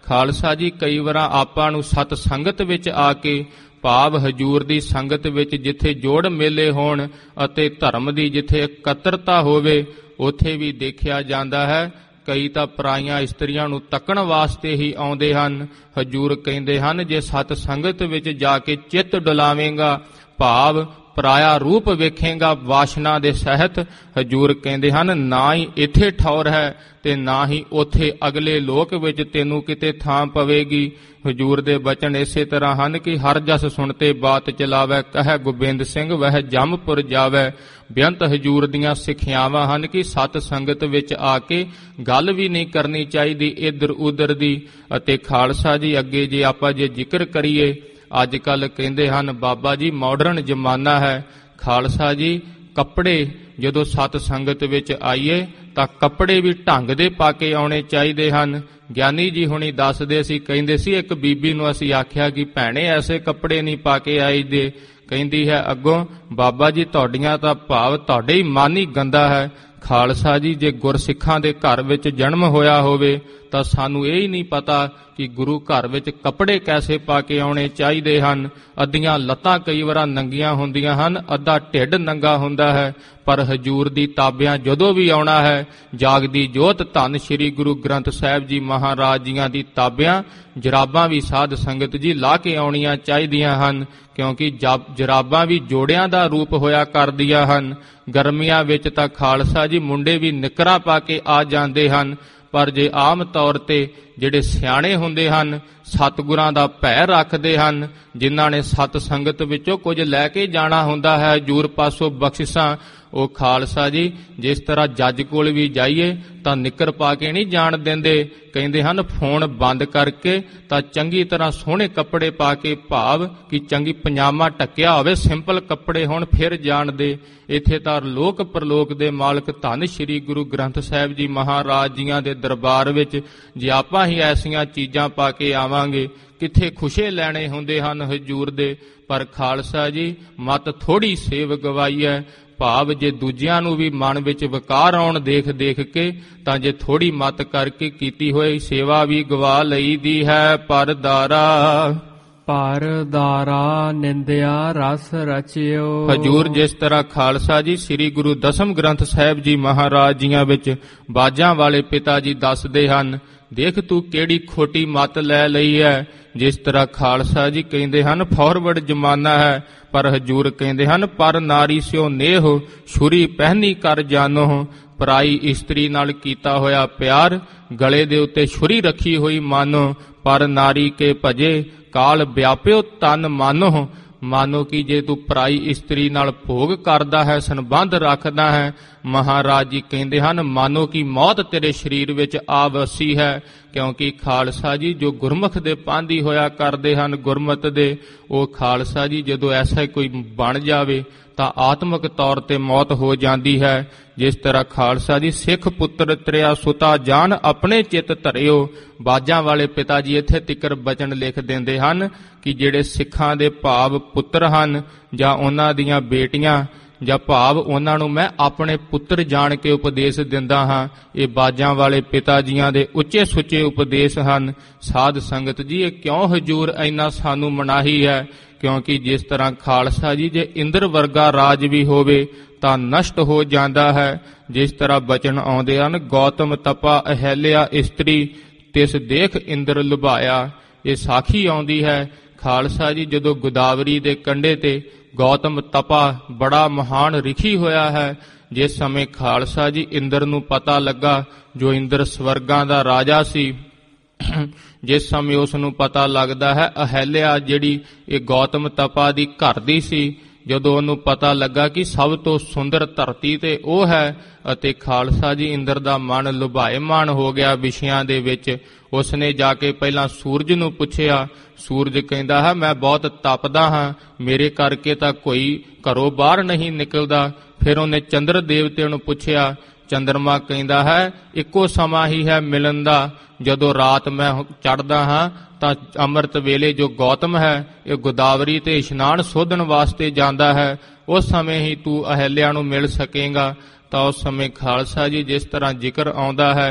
ਖਾਲਸਾ ਜੀ ਕਈ ਵਾਰਾਂ ਆਪਾਂ ਨੂੰ ਸਤ ਸੰਗਤ ਵਿੱਚ ਆ ਕੇ, ਭਾਵ ਹਜੂਰ ਦੀ ਸੰਗਤ ਵਿੱਚ ਜਿੱਥੇ ਜੋੜ ਮੇਲੇ ਹੋਣ ਅਤੇ ਧਰਮ ਦੀ ਜਿੱਥੇ ਇਕੱਤਰਤਾ ਹੋਵੇ, ਉੱਥੇ ਵੀ ਦੇਖਿਆ ਜਾਂਦਾ ਹੈ ਕਈ ਤਾਂ ਪਰਾਈਆਂ ਇਸਤਰੀਆਂ ਨੂੰ ਤੱਕਣ ਵਾਸਤੇ ਹੀ ਆਉਂਦੇ ਹਨ। ਹਜੂਰ ਕਹਿੰਦੇ ਹਨ ਜੇ ਸਤ ਸੰਗਤ ਵਿੱਚ ਜਾ ਕੇ ਚਿੱਤ ਡੁਲਾਵੇਂਗਾ, ਭਾਵ ਪਰਾਇਆ ਰੂਪ ਵੇਖੇਗਾ ਵਾਸ਼ਨਾ ਦੇ ਸਹਿਤ, ਹਜੂਰ ਕਹਿੰਦੇ ਹਨ ਨਾ ਹੀ ਇੱਥੇ ਠੌਰ ਹੈ ਤੇ ਨਾ ਹੀ ਉੱਥੇ ਅਗਲੇ ਲੋਕ ਵਿੱਚ ਤੈਨੂੰ ਕਿਤੇ ਥਾਂ ਪਵੇਗੀ। ਹਜੂਰ ਦੇ ਬਚਨ ਇਸੇ ਤਰ੍ਹਾਂ ਹਨ ਕਿ ਹਰ ਜਸ ਸੁਣਤੇ ਬਾਤ ਚਲਾਵੈ, ਕਹੈ ਗੋਬਿੰਦ ਸਿੰਘ ਵਹਿ ਜੰਮਪੁਰ ਜਾਵੈ। ਬੇਅੰਤ ਹਜੂਰ ਦੀਆਂ ਸਿੱਖਿਆਵਾਂ ਹਨ ਕਿ ਸਤ ਸੰਗਤ ਵਿੱਚ ਆ ਕੇ ਗੱਲ ਵੀ ਨਹੀਂ ਕਰਨੀ ਚਾਹੀਦੀ ਇੱਧਰ ਉੱਧਰ ਦੀ। ਅਤੇ ਖਾਲਸਾ ਜੀ ਅੱਗੇ ਜੇ ਆਪਾਂ ਜ਼ਿਕਰ ਕਰੀਏ, ਅੱਜ ਕੱਲ ਕਹਿੰਦੇ ਹਨ ਬਾਬਾ ਜੀ ਮਾਡਰਨ ਜ਼ਮਾਨਾ ਹੈ। ਖਾਲਸਾ ਜੀ ਕੱਪੜੇ ਜਦੋਂ ਸਤ ਸੰਗਤ ਵਿੱਚ ਆਈਏ ਤਾਂ ਕੱਪੜੇ ਵੀ ਢੰਗ ਦੇ ਪਾ ਕੇ ਆਉਣੇ ਚਾਹੀਦੇ ਹਨ। ਗਿਆਨੀ ਜੀ ਹੁਣੀ ਦੱਸਦੇ ਸੀ, ਕਹਿੰਦੇ ਸੀ ਇੱਕ ਬੀਬੀ ਨੂੰ ਅਸੀਂ ਆਖਿਆ ਕਿ ਭੈਣੇ ਐਸੇ ਕੱਪੜੇ ਨਹੀਂ ਪਾ ਕੇ ਆਈ ਦੇ। ਕਹਿੰਦੀ ਹੈ ਅੱਗੋਂ ਬਾਬਾ ਜੀ ਤੁਹਾਡੀਆਂ ਤਾਂ ਭਾਵ ਤੁਹਾਡੇ ਹੀ ਮਨ ਹੀ ਗੰਦਾ ਹੈ। ਖਾਲਸਾ ਜੀ ਜੇ ਗੁਰਸਿੱਖਾਂ ਦੇ ਘਰ ਵਿੱਚ ਜਨਮ ਹੋਇਆ ਹੋਵੇ ਤਾਂ ਸਾਨੂੰ ਇਹ ਹੀ ਨਹੀਂ ਪਤਾ ਕਿ ਗੁਰੂ ਘਰ ਵਿੱਚ ਕੱਪੜੇ ਕੈਸੇ ਪਾ ਕੇ ਆਉਣੇ ਚਾਹੀਦੇ ਹਨ। ਅੱਧੀਆਂ ਲੱਤਾਂ ਕਈ ਵਾਰਾਂ ਨੰਗੀਆਂ ਹੁੰਦੀਆਂ ਹਨ, ਅੱਧਾ ਢਿੱਡ ਨੰਗਾ ਹੁੰਦਾ ਹੈ। ਪਰ ਹਜੂਰ ਦੀ ਤਾਬਿਆਂ ਜਦੋਂ ਵੀ ਆਉਣਾ ਹੈ, ਜਾਗਦੀ ਜੋਤ ਧੰਨ ਸ਼੍ਰੀ ਗੁਰੂ ਗ੍ਰੰਥ ਸਾਹਿਬ ਜੀ ਮਹਾਰਾਜ ਜੀਆਂ ਦੀ ਤਾਬਿਆਂ ਜਰਾਬਾਂ ਵੀ ਸਾਧ ਸੰਗਤ ਜੀ ਲਾ ਕੇ ਆਉਣੀਆਂ ਚਾਹੀਦੀਆਂ ਹਨ, ਕਿਉਂਕਿ ਜਰਾਬਾਂ ਵੀ ਜੋੜਿਆਂ ਦਾ ਰੂਪ ਹੋਇਆ ਕਰਦੀਆਂ ਹਨ। ਗਰਮੀਆਂ ਵਿੱਚ ਤਾਂ ਖਾਲਸਾ ਜੀ ਮੁੰਡੇ ਵੀ ਨਿੱਕਰਾਂ ਪਾ ਕੇ ਆ ਜਾਂਦੇ ਹਨ, ਪਰ ਜੇ ਆਮ ਤੌਰ ਤੇ ਜਿਹੜੇ ਸਿਆਣੇ ਹੁੰਦੇ ਹਨ, ਸਤਿਗੁਰਾਂ ਦਾ ਭੈ ਰੱਖਦੇ ਹਨ, ਜਿਨ੍ਹਾਂ ਨੇ ਸਤ ਸੰਗਤ ਵਿੱਚੋਂ ਕੁਝ ਲੈ ਕੇ ਜਾਣਾ ਹੁੰਦਾ ਹੈ ਹਜੂਰ ਪਾਸੋਂ ਬਖਸ਼ਿਸ਼ਾਂ, ਉਹ ਖਾਲਸਾ ਜੀ ਜਿਸ ਤਰ੍ਹਾਂ ਜੱਜ ਕੋਲ ਵੀ ਜਾਈਏ ਤਾਂ ਨਿੱਕਰ ਪਾ ਕੇ ਨਹੀਂ ਜਾਣ ਦਿੰਦੇ। ਕਹਿੰਦੇ ਹਨ ਫੋਨ ਬੰਦ ਕਰਕੇ ਤਾਂ ਚੰਗੀ ਤਰ੍ਹਾਂ ਸੋਹਣੇ ਕੱਪੜੇ ਪਾ ਕੇ, ਭਾਵ ਕਿ ਚੰਗੀ ਪਜਾਮਾ ਟੱਕਿਆ ਹੋਵੇ, ਸਿੰਪਲ ਕੱਪੜੇ ਹੋਣ ਫਿਰ ਜਾਣ ਦੇ। ਇੱਥੇ ਤਾਂ ਲੋਕ ਪਰਲੋਕ ਦੇ ਮਾਲਕ ਧੰਨ ਸ਼੍ਰੀ ਗੁਰੂ ਗ੍ਰੰਥ ਸਾਹਿਬ ਜੀ ਮਹਾਰਾਜ ਜੀਆਂ ਦੇ ਦਰਬਾਰ ਵਿੱਚ ਜੇ ਆਪਾਂ ਹੀ ਐਸੀਆਂ ਚੀਜ਼ਾਂ ਪਾ ਕੇ ਆਵਾਂਗੇ, ਕਿੱਥੇ ਖੁਸ਼ੇ ਲੈਣੇ ਹੁੰਦੇ ਹਨ ਹਜੂਰ ਦੇ। ਪਰ ਖਾਲਸਾ ਜੀ ਮਤ ਥੋੜੀ ਸੇਵ ਗਵਾਈ ਹੈ, ਭਾਵ ਜੇ ਦੂਜਿਆਂ ਨੂੰ ਵੀ ਮਨ ਵਿੱਚ ਵਿਕਾਰ ਆਉਣ ਦੇਖ ਦੇਖ ਕੇ ਤਾਂ ਜੇ ਥੋੜੀ ਮਤ ਕਰਕੇ ਕੀਤੀ ਹੋਈ ਸੇਵਾ ਵੀ ਗਵਾ ਲਈ ਦੀ ਹੈ। ਪਰਦਾਰਾ ਨਿੰਦਿਆ ਰਸ ਰਚਿਓ। ਹਜੂਰ ਜਿਸ ਤਰ੍ਹਾਂ ਖਾਲਸਾ ਜੀ ਸ੍ਰੀ ਗੁਰੂ ਦਸਮ ਗ੍ਰੰਥ ਸਾਹਿਬ ਜੀ ਮਹਾਰਾਜ ਜੀਆਂ ਵਿੱਚ ਬਾਜਾਂ ਵਾਲੇ ਪਿਤਾ ਜੀ ਦੱਸਦੇ ਹਨ, ਦੇਖ ਤੂੰ ਕਿਹੜੀ ਖੋਟੀ ਮੱਤ ਲੈ ਲਈ ਹੈ। ਜਿਸ ਤਰ੍ਹਾਂ ਖਾਲਸਾ ਜੀ ਕਹਿੰਦੇ ਹਨ ਫਾਰਵਰਡ ਜ਼ਮਾਨਾ ਹੈ, ਪਰ ਹਜੂਰ ਕਹਿੰਦੇ ਹਨ ਪਰ ਨਾਰੀ ਸਿਓ ਨੇਹ ਛੁਰੀ ਪਹਿਨੀ ਕਰ ਜਾਨੋ। ਪਰਾਈ ਇਸਤਰੀ ਨਾਲ ਕੀਤਾ ਹੋਇਆ ਪਿਆਰ, ਗਲੇ ਦੇ ਉੱਤੇ ਛੁਰੀ ਰੱਖੀ ਹੋਈ ਮਾਨੋ। ਪਰ ਨਾਰੀ ਕੇ ਭਜੇ ਕਾਲ ਵਿਆਪਿਓ ਤਨ ਮਾਨੋ। ਮਾਨੋ ਕਿ ਜੇ ਤੂੰ ਪਰਾਈ ਇਸਤਰੀ ਨਾਲ ਭੋਗ ਕਰਦਾ ਹੈ, ਸੰਬੰਧ ਰੱਖਦਾ ਹੈ, ਮਹਾਰਾਜ ਜੀ ਕਹਿੰਦੇ ਹਨ ਮਾਨੋ ਕਿ ਮੌਤ ਤੇਰੇ ਸਰੀਰ ਵਿੱਚ ਆ ਵਸੀ ਹੈ। ਕਿਉਂਕਿ ਖਾਲਸਾ ਜੀ ਜੋ ਗੁਰਮੁਖ ਦੇ ਪਾਂਧੀ ਹੋਇਆ ਕਰਦੇ ਹਨ, ਗੁਰਮਤ ਦੇ, ਉਹ ਖਾਲਸਾ ਜੀ ਜਦੋਂ ਐਸਾ ਕੋਈ ਬਣ ਜਾਵੇ ਤਾਂ ਆਤਮਿਕ ਤੌਰ ਤੇ ਮੌਤ ਹੋ ਜਾਂਦੀ ਹੈ। ਜਿਸ ਤਰ੍ਹਾਂ ਖਾਲਸਾ ਜੀ ਸਿੱਖ ਪੁੱਤਰ ਤਰਿਆ ਸੁਤਾ ਜਾਨ ਆਪਣੇ ਚਿੱਤ ਧਰਿਓ। ਬਾਜਾਂ ਵਾਲੇ ਪਿਤਾ ਜੀ ਇੱਥੇ ਤਿੱਕਰ ਬਚਨ ਲਿਖ ਦਿੰਦੇ ਹਨ ਕਿ ਜਿਹੜੇ ਸਿੱਖਾਂ ਦੇ ਭਾਵ ਪੁੱਤਰ ਹਨ ਜਾਂ ਉਹਨਾਂ ਦੀਆਂ ਬੇਟੀਆਂ ਜਾਂ ਭਾਵ ਉਹਨਾਂ ਨੂੰ ਮੈਂ ਆਪਣੇ ਪੁੱਤਰ ਜਾਣ ਕੇ ਉਪਦੇਸ਼ ਦਿੰਦਾ ਹਾਂ। ਇਹ ਬਾਜਾਂ ਵਾਲੇ ਪਿਤਾ ਜੀਆਂ ਦੇ ਉੱਚੇ ਸੁੱਚੇ ਉਪਦੇਸ਼ ਹਨ। ਸਾਧ ਸੰਗਤ ਜੀ ਇਹ ਕਿਉਂ ਹਜੂਰ ਇੰਨਾ ਸਾਨੂੰ ਮਨਾਹੀ ਹੈ? ਕਿਉਂਕਿ ਜਿਸ ਤਰ੍ਹਾਂ ਖਾਲਸਾ ਜੀ ਜੇ ਇੰਦਰ ਵਰਗਾ ਰਾਜ ਵੀ ਹੋਵੇ ਤਾਂ ਨਸ਼ਟ ਹੋ ਜਾਂਦਾ ਹੈ। ਜਿਸ ਤਰ੍ਹਾਂ ਬਚਨ ਆਉਂਦੇ ਹਨ ਗੌਤਮ ਤਪਾ ਅਹਿਲਿਆ ਇਸਤਰੀ ਤਿਸ ਦੇਖ ਇੰਦਰ ਲੁਭਾਇਆ। ਇਹ ਸਾਖੀ ਆਉਂਦੀ ਹੈ ਖਾਲਸਾ ਜੀ ਜਦੋਂ ਗੋਦਾਵਰੀ ਦੇ ਕੰਢੇ ਤੇ ਗੌਤਮ ਤਪਾ ਬੜਾ ਮਹਾਨ ਰਿਖੀ ਹੋਇਆ ਹੈ। ਜਿਸ ਸਮੇਂ ਖਾਲਸਾ ਜੀ ਇੰਦਰ ਨੂੰ ਪਤਾ ਲੱਗਾ, ਜੋ ਇੰਦਰ ਸਵਰਗਾਂ ਦਾ ਰਾਜਾ ਸੀ, ਜਿਸ ਸਮੇਂ ਉਸ ਨੂੰ ਪਤਾ ਲੱਗਦਾ ਹੈ ਅਹਿਲਿਆ ਜਿਹੜੀ ਇਹ ਗੌਤਮ ਤਪਾ ਦੀ ਘਰ ਦੀ ਸੀ, ਜਦੋਂ ਉਹਨੂੰ ਪਤਾ ਲੱਗਾ ਕਿ ਸਭ ਤੋਂ ਸੁੰਦਰ ਧਰਤੀ ਤੇ ਉਹ ਹੈ, ਅਤੇ ਖਾਲਸਾ ਜੀ ਇੰਦਰ ਦਾ ਮਨ ਲੁਭਾਇਮਾਨ ਹੋ ਗਿਆ ਵਿਸ਼ਿਆਂ ਦੇ ਵਿੱਚ। ਉਸਨੇ ਜਾ ਕੇ ਪਹਿਲਾਂ ਸੂਰਜ ਨੂੰ ਪੁੱਛਿਆ। ਸੂਰਜ ਕਹਿੰਦਾ ਹੈ ਮੈਂ ਬਹੁਤ ਤਪਦਾ ਹਾਂ, ਮੇਰੇ ਕਰਕੇ ਤਾਂ ਕੋਈ ਘਰੋਂ ਬਾਹਰ ਨਹੀਂ ਨਿਕਲਦਾ। ਫਿਰ ਉਹਨੇ ਚੰਦਰ ਦੇਵਤੇ ਨੂੰ ਪੁੱਛਿਆ। ਚੰਦਰਮਾ ਕਹਿੰਦਾ ਹੈ ਇੱਕੋ ਸਮਾਂ ਹੀ ਹੈ ਮਿਲਣ ਦਾ, ਜਦੋਂ ਰਾਤ ਮੈਂ ਚੜ੍ਹਦਾ ਹਾਂ ਤਾਂ ਅੰਮ੍ਰਿਤ ਵੇਲੇ ਜੋ ਗੌਤਮ ਹੈ ਇਹ ਗੋਦਾਵਰੀ ਤੇ ਇਸ਼ਨਾਨ ਸੋਧਣ ਵਾਸਤੇ ਜਾਂਦਾ ਹੈ, ਉਸ ਸਮੇਂ ਹੀ ਤੂੰ ਅਹਿਲਿਆ ਨੂੰ ਮਿਲ ਸਕੇਗਾ। ਤਾਂ ਉਸ ਸਮੇਂ ਖਾਲਸਾ ਜੀ ਜਿਸ ਤਰ੍ਹਾਂ ਜ਼ਿਕਰ ਆਉਂਦਾ ਹੈ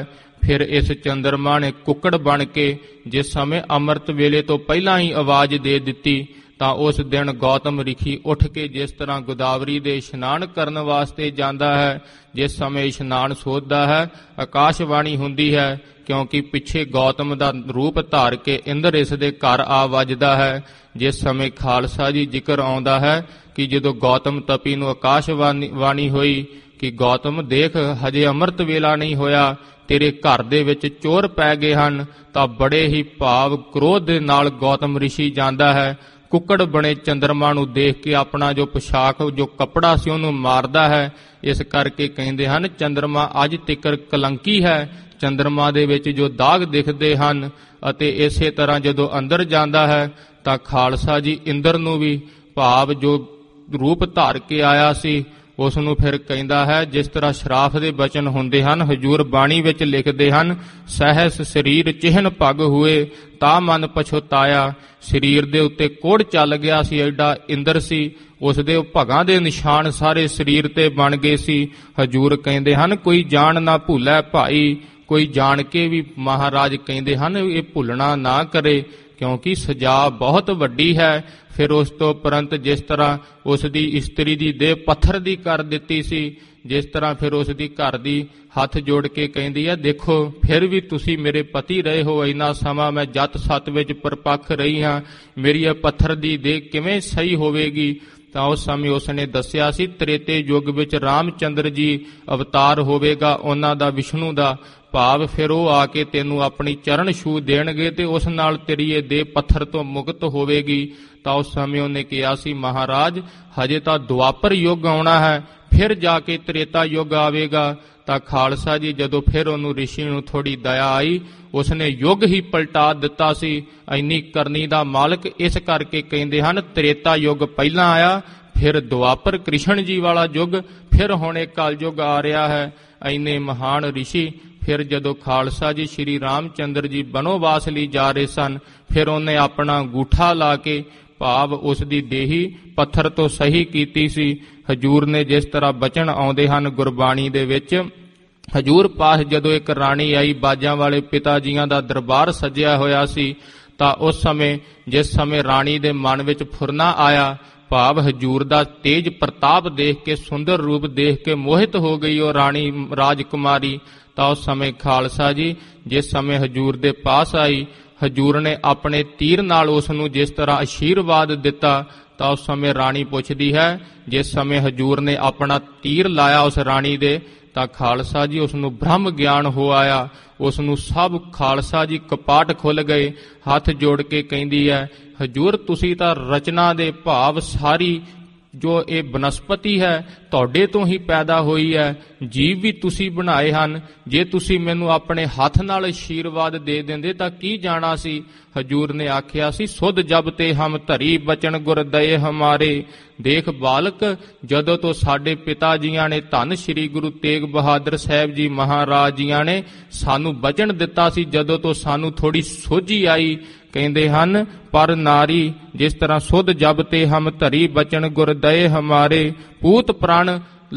ਫਿਰ ਇਸ ਚੰਦਰਮਾ ਨੇ ਕੁੱਕੜ ਬਣ ਕੇ ਜਿਸ ਸਮੇਂ ਅੰਮ੍ਰਿਤ ਵੇਲੇ ਤੋਂ ਪਹਿਲਾਂ ਹੀ ਆਵਾਜ਼ ਦੇ ਦਿੱਤੀ, ਤਾਂ ਉਸ ਦਿਨ ਗੌਤਮ ਰਿਸ਼ੀ ਉੱਠ ਕੇ ਜਿਸ ਤਰ੍ਹਾਂ ਗੋਦਾਵਰੀ ਦੇ ਇਸ਼ਨਾਨ ਕਰਨ ਵਾਸਤੇ ਜਾਂਦਾ ਹੈ, ਜਿਸ ਸਮੇਂ ਇਸ਼ਨਾਨ ਸੋਧਦਾ ਹੈ, ਆਕਾਸ਼ਵਾਣੀ ਹੁੰਦੀ ਹੈ, ਕਿਉਂਕਿ ਪਿੱਛੇ ਗੌਤਮ ਦਾ ਰੂਪ ਧਾਰ ਕੇ ਇੰਦਰ ਇਸ ਦੇ ਘਰ ਆ ਵੱਜਦਾ ਹੈ। ਜਿਸ ਸਮੇਂ ਖਾਲਸਾ ਜੀ ਜ਼ਿਕਰ ਆਉਂਦਾ ਹੈ ਕਿ ਜਦੋਂ ਗੌਤਮ ਤਪੀ ਨੂੰ ਆਕਾਸ਼ਵਾਣੀ ਹੋਈ ਕਿ ਗੌਤਮ ਦੇਖ, ਹਜੇ ਅੰਮ੍ਰਿਤ ਵੇਲਾ ਨਹੀਂ ਹੋਇਆ, ਤੇਰੇ ਘਰ ਦੇ ਵਿੱਚ ਚੋਰ ਪੈ ਗਏ ਹਨ, ਤਾਂ ਬੜੇ ਹੀ ਭਾਵ ਕ੍ਰੋਧ ਦੇ ਨਾਲ ਗੌਤਮ ਰਿਸ਼ੀ ਜਾਂਦਾ ਹੈ। ਕੁੱਕੜ ਬਣੇ ਚੰਦਰਮਾ ਨੂੰ ਦੇਖ ਕੇ ਆਪਣਾ ਜੋ ਪੁਸ਼ਾਕ, ਜੋ ਕੱਪੜਾ ਸੀ, ਉਹਨੂੰ ਮਾਰਦਾ ਹੈ। ਇਸ ਕਰਕੇ ਕਹਿੰਦੇ ਹਨ ਚੰਦਰਮਾ ਅੱਜ ਤਿੱਕਰ ਕਲੰਕੀ ਹੈ, ਚੰਦਰਮਾ ਦੇ ਵਿੱਚ ਜੋ ਦਾਗ ਦਿਖਦੇ ਹਨ। ਅਤੇ ਇਸੇ ਤਰ੍ਹਾਂ ਜਦੋਂ ਅੰਦਰ ਜਾਂਦਾ ਹੈ ਤਾਂ ਖਾਲਸਾ ਜੀ ਇੰਦਰ ਨੂੰ ਵੀ ਭਾਵ ਜੋ ਰੂਪ ਧਾਰ ਕੇ ਆਇਆ ਸੀ ਉਸ ਨੂੰ ਫਿਰ ਕਹਿੰਦਾ ਹੈ, ਜਿਸ ਤਰ੍ਹਾਂ ਸ਼ਰਾਫ ਦੇ ਬਚਨ ਹੁੰਦੇ ਹਨ, ਹਜੂਰ ਬਾਣੀ ਵਿੱਚ ਲਿਖਦੇ ਹਨ, ਸਹਿਸ ਸਰੀਰ ਚਿਹਨ ਪੱਗ ਹੋਏ ਤਾਂ ਮਨ ਪਛਤਾਇਆ। ਸਰੀਰ ਦੇ ਉੱਤੇ ਕੋੜ ਚੱਲ ਗਿਆ ਸੀ, ਐਡਾ ਇੰਦਰ ਸੀ, ਉਸ ਦੇ ਭਗਾਂ ਦੇ ਨਿਸ਼ਾਨ ਸਾਰੇ ਸਰੀਰ ਤੇ ਬਣ ਗਏ ਸੀ। ਹਜੂਰ ਕਹਿੰਦੇ ਹਨ, ਕੋਈ ਜਾਣ ਨਾ ਭੁੱਲੈ ਭਾਈ, ਕੋਈ ਜਾਣ ਕੇ ਵੀ ਮਹਾਰਾਜ ਕਹਿੰਦੇ ਹਨ ਇਹ ਭੁੱਲਣਾ ਨਾ ਕਰੇ, ਕਿਉਂਕਿ ਸਜ਼ਾ ਬਹੁਤ ਵੱਡੀ ਹੈ। ਫਿਰ ਉਸ ਤੋਂ ਉਪਰੰਤ ਜਿਸ ਤਰ੍ਹਾਂ ਉਸ ਦੀ ਇਸਤਰੀ ਦੀ ਦੇਹ ਪੱਥਰ ਦੀ ਕਰ ਦਿੱਤੀ ਸੀ, ਜਿਸ ਤਰ੍ਹਾਂ ਫਿਰ ਉਸ ਦੀ ਘਰ ਦੀ ਹੱਥ ਜੋੜ ਕੇ ਕਹਿੰਦੀ ਹੈ, ਦੇਖੋ ਫਿਰ ਵੀ ਤੁਸੀਂ ਮੇਰੇ ਪਤੀ ਰਹੇ ਹੋ, ਇੰਨਾ ਸਮਾਂ ਮੈਂ ਜੱਤ ਸੱਤ ਵਿੱਚ ਪਰਪੱਖ ਰਹੀ ਹਾਂ, ਮੇਰੀ ਇਹ ਪੱਥਰ ਦੀ ਦੇਹ ਕਿਵੇਂ ਸਹੀ ਹੋਵੇਗੀ। ਤਾਂ ਉਸ ਸਮੇਂ ਉਸਨੇ ਦੱਸਿਆ ਸੀ ਤ੍ਰੇਤੇ ਯੁੱਗ ਵਿੱਚ ਰਾਮਚੰਦਰ ਜੀ ਅਵਤਾਰ ਹੋਵੇਗਾ, ਉਹਨਾਂ ਦਾ, ਵਿਸ਼ਨੂੰ ਦਾ ਭਾਵ। ਫਿਰ ਉਹ ਆ ਕੇ ਤੈਨੂੰ ਆਪਣੀ ਚਰਨ ਛੂਹ ਦੇਣਗੇ ਤੇ ਉਸ ਨਾਲ ਤੇਰੀ ਇਹ ਦੇਹ ਪੱਥਰ ਤੋਂ ਮੁਕਤ ਹੋਵੇਗੀ। ਤਾਂ ਉਸ ਸਮੇਂ ਉਹਨੇ ਕਿਹਾ ਸੀ, ਮਹਾਰਾਜ ਹਜੇ ਤਾਂ ਦੁਆਪਰ ਯੁੱਗ ਆਉਣਾ ਹੈ, ਫਿਰ ਜਾ ਕੇ ਤ੍ਰੇਤਾ ਯੁੱਗ ਆਵੇਗਾ। ਤਾਂ ਖਾਲਸਾ ਜੀ ਜਦੋਂ ਫਿਰ ਉਹਨੂੰ ਰਿਸ਼ੀ ਨੂੰ ਥੋੜੀ ਦਇਆ ਆਈ, ਉਸਨੇ ਯੁੱਗ ਹੀ ਪਲਟਾ ਦਿੱਤਾ ਸੀ। ਇੰਨੀ ਕਰਨੀ ਦਾ ਮਾਲਕ, ਇਸ ਕਰਕੇ ਕਹਿੰਦੇ ਹਨ ਤ੍ਰੇਤਾ ਯੁੱਗ ਪਹਿਲਾਂ ਆਇਆ, ਫਿਰ ਦੁਆਪਰ ਕ੍ਰਿਸ਼ਨ ਜੀ ਵਾਲਾ ਯੁੱਗ, ਫਿਰ ਹੁਣ ਇਹ ਕਲਯੁੱਗ ਆ ਰਿਹਾ ਹੈ। ਇੰਨੇ ਮਹਾਨ ਰਿਸ਼ੀ ਫਿਰ ਜਦੋਂ ਖਾਲਸਾ ਜੀ ਸ਼੍ਰੀ ਰਾਮਚੰਦਰ ਜੀ ਬਨੋਵਾਸ ਲਈ ਜਾ ਰਹੇ ਸਨ, ਫਿਰ ਉਹਨੇ ਆਪਣਾ ਅੰਗੂਠਾ ਲਾ ਕੇ ਭਾਵ ਉਸ ਦੀ ਦੇਹੀ ਪੱਥਰ ਤੋਂ ਸਹੀ ਕੀਤੀ ਸੀ। ਹਜੂਰ ਨੇ ਜਿਸ ਤਰ੍ਹਾਂ ਬਚਨ ਆਉਂਦੇ ਹਨ ਗੁਰਬਾਣੀ ਦੇ ਵਿੱਚ, ਹਜੂਰ ਪਾਸ ਜਦੋਂ ਇੱਕ ਰਾਣੀ ਆਈ, ਬਾਜਾਂ ਵਾਲੇ ਪਿਤਾ ਜੀਆਂ ਦਾ ਦਰਬਾਰ ਸਜਿਆ ਹੋਇਆ ਸੀ, ਤਾਂ ਉਸ ਸਮੇਂ ਜਿਸ ਸਮੇਂ ਰਾਣੀ ਦੇ ਮਨ ਵਿੱਚ ਫੁਰਨਾ ਆਇਆ, ਭਾਵ ਹਜੂਰ ਦਾ ਤੇਜ ਪ੍ਰਤਾਪ ਦੇਖ ਕੇ, ਸੁੰਦਰ ਰੂਪ ਦੇਖ ਕੇ ਮੋਹਿਤ ਹੋ ਗਈ ਉਹ ਰਾਣੀ ਰਾਜਕੁਮਾਰੀ। ਤਾਂ ਉਸ ਸਮੇਂ ਖਾਲਸਾ ਜੀ ਜਿਸ ਸਮੇਂ ਹਜੂਰ ਦੇ ਪਾਸ ਆਈ, ਹਜੂਰ ਨੇ ਆਪਣੇ ਤੀਰ ਨਾਲ ਉਸ ਨੂੰ ਜਿਸ ਤਰ੍ਹਾਂ ਆਸ਼ੀਰਵਾਦ ਦਿੱਤਾ, ਤਾਂ ਉਸ ਸਮੇਂ ਰਾਣੀ ਪੁੱਛਦੀ ਹੈ, ਜਿਸ ਸਮੇਂ ਹਜੂਰ ਨੇ ਆਪਣਾ ਤੀਰ ਲਾਇਆ ਉਸ ਰਾਣੀ ਦੇ, ਤਾਂ ਖਾਲਸਾ ਜੀ ਉਸ ਨੂੰ ਬ੍ਰਹਮ ਗਿਆਨ ਹੋ ਆਇਆ। ਉਸ ਨੂੰ ਸਭ ਖਾਲਸਾ ਜੀ ਕਪਾਟ ਖੁੱਲ ਗਏ। ਹੱਥ ਜੋੜ ਕੇ ਕਹਿੰਦੀ ਹੈ, ਹਜੂਰ ਤੁਸੀਂ ਤਾਂ ਰਚਨਾ ਦੇ ਭਾਵ ਸਾਰੀ ਜੋ ਇਹ ਬਨਸਪਤੀ ਹੈ ਤੁਹਾਡੇ ਤੋਂ ਹੀ ਪੈਦਾ ਹੋਈ ਹੈ, ਜੀਵ ਵੀ ਤੁਸੀਂ ਬਣਾਏ ਹਨ। ਜੇ ਤੁਸੀਂ ਮੈਨੂੰ ਆਪਣੇ ਹੱਥ ਨਾਲ ਆਸ਼ੀਰਵਾਦ ਦੇ ਦਿੰਦੇ ਤਾਂ ਕੀ ਜਾਣਾ ਸੀ। ਹਜੂਰ ਨੇ ਆਖਿਆ ਸੀ, ਸੁਧ ਜਬ ਤੇ ਹਮ ਧਰੀ ਬਚਨ ਗੁਰ ਦਏ ਹਮਾਰੇ। ਦੇਖ ਬਾਲਕ, ਜਦੋਂ ਤੋਂ ਸਾਡੇ ਪਿਤਾ ਜੀਆਂ ਨੇ, ਧੰਨ ਸ਼੍ਰੀ ਗੁਰੂ ਤੇਗ ਬਹਾਦਰ ਸਾਹਿਬ ਜੀ ਮਹਾਰਾਜ ਜੀਆਂ ਨੇ ਸਾਨੂੰ ਬਚਨ ਦਿੱਤਾ ਸੀ, ਜਦੋਂ ਤੋਂ ਸਾਨੂੰ ਥੋੜੀ ਸੋਝੀ ਆਈ, ਕਹਿੰਦੇ ਹਨ ਪਰ ਨਾਰੀ ਜਿਸ ਤਰ੍ਹਾਂ ਸੁਧ ਜਬ ਤੇ ਹਮ ਧਰੀ ਬਚਨ ਗੁਰ ਦਏ ਹਮਾਰੇ। ਪੂਤ ਪ੍ਰਾਣ,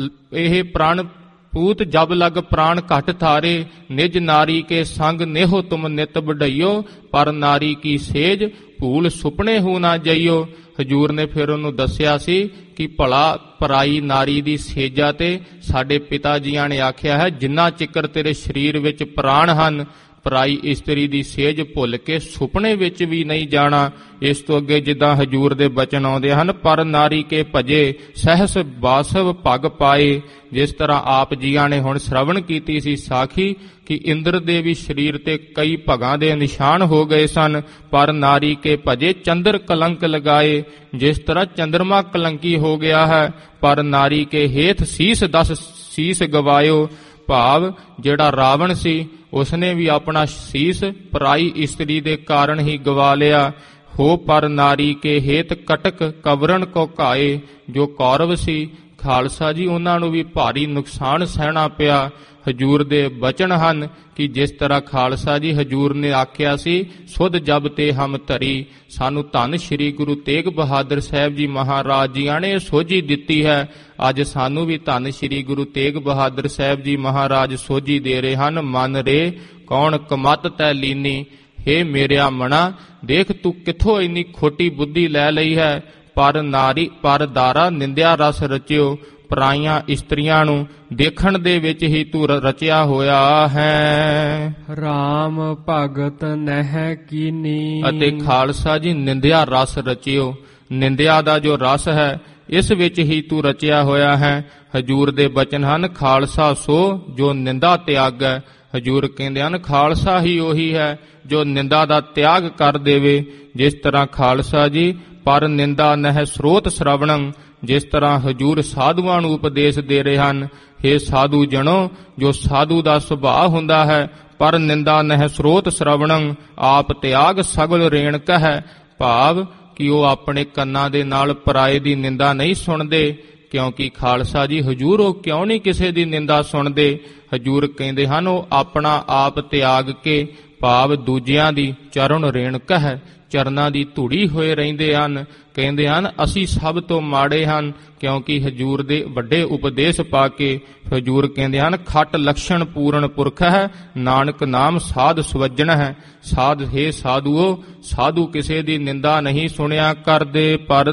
ਇਹ ਪ੍ਰਾਣ ਪੂਤ ਜਬ ਲਗ ਪ੍ਰਾਣ ਘਟ ਥਾਰੇ, ਨਿਜ ਨਾਰੀ ਕੇ ਸੰਗ ਨੇਹੋ ਤੁਮ ਨਿਤ ਵਡਈਓ, ਪਰ ਨਾਰੀ ਕੀ ਸੇਜ ਭੂਲ ਸੁਪਨੇ ਹੋ ਨਾ ਜਈਓ। ਹਜੂਰ ਨੇ ਫਿਰ ਉਹਨੂੰ ਦੱਸਿਆ ਸੀ ਕਿ ਭਲਾ ਪਰਾਈ ਨਾਰੀ ਦੀ ਸੇਜਾ ਤੇ ਸਾਡੇ ਪਿਤਾ ਜੀਆਂ ਨੇ ਆਖਿਆ ਹੈ, ਜਿੰਨਾ ਚਿਕਰ ਤੇਰੇ ਸਰੀਰ ਵਿੱਚ ਪ੍ਰਾਣ ਹਨ, ਪਰਾਈ ਇਸਤਰੀ ਦੀ ਸੇਜ ਭੁੱਲ ਕੇ ਸੁਪਨੇ ਵਿੱਚ ਵੀ ਨਹੀਂ ਜਾਣਾ। ਇਸ ਤੋਂ ਅੱਗੇ ਜਿੱਦਾਂ ਹਜੂਰ ਦੇ ਬਚਨ ਆਉਂਦੇ ਹਨ, ਪਰ ਨਾਰੀ ਕੇ ਭਜੇ ਸਹਿਸ ਬਾਸਵ ਭਗ ਪਾਏ। ਜਿਸ ਤਰ੍ਹਾਂ ਆਪ ਜੀਆਂ ਨੇ ਹੁਣ ਸ਼ਰਵਣ ਕੀਤੀ ਸੀ ਸਾਖੀ ਕਿ ਇੰਦਰ ਦੇ ਵੀ ਸਰੀਰ ਤੇ ਕਈ ਭਗਾਂ ਦੇ ਨਿਸ਼ਾਨ ਹੋ ਗਏ ਸਨ, ਪਰ ਨਾਰੀ ਕੇ ਭਜੇ ਚੰਦਰ ਕਲੰਕ ਲਗਾਏ। ਜਿਸ ਤਰ੍ਹਾਂ ਚੰਦਰਮਾ ਕਲੰਕੀ ਹੋ ਗਿਆ ਹੈ, ਪਰ ਨਾਰੀ ਕੇ ਹੇਠ ਸੀਸ 10 ਸੀਸ ਗਵਾਇਓ। ਭਾਵ ਜਿਹੜਾ ਰਾਵਣ ਸੀ ਉਸਨੇ ਵੀ ਆਪਣਾ ਸੀਸ ਪਰਾਈ ਇਸਤਰੀ ਦੇ ਕਾਰਨ ਹੀ ਗਵਾ ਲਿਆ। ਹੋ ਪਰ ਨਾਰੀ ਕੇ ਹੇਤ ਕਟਕ ਕਵਰਨ ਕੋ ਘਾਏ। ਜੋ ਕੌਰਵ ਸੀ ਖਾਲਸਾ ਜੀ, ਉਹਨਾਂ ਨੂੰ ਵੀ ਭਾਰੀ ਨੁਕਸਾਨ ਸਹਿਣਾ ਪਿਆ। ਹਜੂਰ ਦੇ ਬਚਨ ਹਨ ਕਿ ਜਿਸ ਤਰ੍ਹਾਂ ਖਾਲਸਾ ਜੀ ਹਜੂਰ ਨੇ ਆਖਿਆ ਸੀ, ਸੁਧ ਜਬ ਤੇ ਹਮ ਧਰੀ, ਸਾਨੂੰ ਧੰਨ ਸ਼੍ਰੀ ਗੁਰੂ ਤੇਗ ਬਹਾਦਰ ਸਾਹਿਬ ਜੀ ਮਹਾਰਾਜ ਜੀਆਂ ਨੇ ਸੋਝੀ ਦਿੱਤੀ ਹੈ। ਅੱਜ ਸਾਨੂੰ ਵੀ ਧੰਨ ਸ਼੍ਰੀ ਗੁਰੂ ਤੇਗ ਬਹਾਦਰ ਸਾਹਿਬ ਜੀ ਮਹਾਰਾਜ ਸੋਝੀ ਦੇ ਰਹੇ ਹਨ। ਮਨ ਰੇ ਕੌਣ ਕਮਤ ਤੈ ਲੀਨੀ। ਹੇ ਮੇਰਿਆ ਮਣਾ, ਦੇਖ ਤੂੰ ਕਿੱਥੋਂ ਇੰਨੀ ਖੋਟੀ ਬੁੱਧੀ ਲੈ ਲਈ ਹੈ। ਪਰ ਦਾਰਾ ਨਿੰਦਿਆ ਰਸ ਰਚਿਓ। ਪਰਾਈਆਂ ਇਸਤਰੀਆਂ ਨੂੰ ਦੇਖਣ ਦੇ ਵਿੱਚ ਹੀ ਤੂੰ ਰਚਿਆ ਹੋਇਆ ਹੈ। RAM ਭਗਤ ਨਹਿ ਕੀਨੀ। ਅਤੇ ਖਾਲਸਾ ਜੀ ਨਿੰਦਿਆ ਰਸ ਰਚਿਓ। ਨਿੰਦਿਆ ਦਾ ਜੋ ਰਸ ਹੈ ਇਸ ਵਿੱਚ ਹੀ ਤੂੰ ਰਚਿਆ ਹੋਇਆ ਹੈ। ਹਜੂਰ ਦੇ ਬਚਨ ਹਨ, ਖਾਲਸਾ ਸੋ ਜੋ ਨਿੰਦਾ ਤਿਆਗੈ। ਹਜੂਰ ਕਹਿੰਦੇ ਹਨ ਖਾਲਸਾ ਹੀ ਉਹੀ ਹੈ ਜੋ ਨਿੰਦਾ ਦਾ ਤਿਆਗ ਕਰ ਦੇਵੇ। ਜਿਸ ਤਰ੍ਹਾਂ ਖਾਲਸਾ ਜੀ ਪਰ ਨਿੰਦਾ ਨਹਿ ਸਰੋਤ ਸ਼ਰਵਣੰ, ਜਿਸ ਤਰ੍ਹਾਂ ਹਜੂਰ ਸਾਧੂਆਂ ਨੂੰ ਉਪਦੇਸ਼ ਦੇ ਰਹੇ ਹਨ, ਹੇ ਸਾਧੂ ਜਣੋ, ਜੋ ਸਾਧੂ ਦਾ ਸੁਭਾਅ ਹੁੰਦਾ ਹੈ, ਪਰ ਨਿੰਦਾ ਨਹਿ ਸਰੋਤ ਸ਼ਰਵਣੰ, ਆਪ ਤਿਆਗ ਸਗਲ ਰੇਣ ਕਹੈ। ਭਾਵ ਕਿ ਉਹ ਆਪਣੇ ਕੰਨਾਂ ਦੇ ਨਾਲ ਪਰਾਏ ਦੀ ਨਿੰਦਾ ਨਹੀਂ ਸੁਣਦੇ। ਕਿਉਂਕਿ ਖਾਲਸਾ ਜੀ ਹਜੂਰ ਉਹ ਕਿਉਂ ਨਹੀਂ ਕਿਸੇ ਦੀ ਨਿੰਦਾ ਸੁਣਦੇ। ਹਜੂਰ ਕਹਿੰਦੇ ਹਨ ਉਹ ਆਪਣਾ ਆਪ ਤਿਆਗ ਕੇ, ਭਾਵ ਦੂਜਿਆਂ ਦੀ ਚਰਨ ਰੇਣਕ ਹੈ, ਚਰਨਾਂ ਦੀ ਧੂੜੀ ਹੋਏ ਰਹਿੰਦੇ ਹਨ। ਕਹਿੰਦੇ ਹਨ ਅਸੀਂ ਸਭ ਤੋਂ ਮਾੜੇ ਹਨ, ਕਿਉਂਕਿ ਹਜੂਰ ਦੇ ਵੱਡੇ ਉਪਦੇਸ਼ ਪਾ ਕੇ ਹਜੂਰ ਕਹਿੰਦੇ ਹਨ ਖੱਟ ਲਕਸ਼ਣ ਪੂਰਨ ਪੁਰਖ ਹੈ, ਨਾਨਕ ਨਾਮ ਸਾਧ ਸੁਵੱਜਣ ਹੈ। ਸਾਧ ਹੈ ਸਾਧੂਓ, ਸਾਧੂ ਕਿਸੇ ਦੀ ਨਿੰਦਾ ਨਹੀਂ ਸੁਣਿਆ ਕਰਦੇ। ਪਰ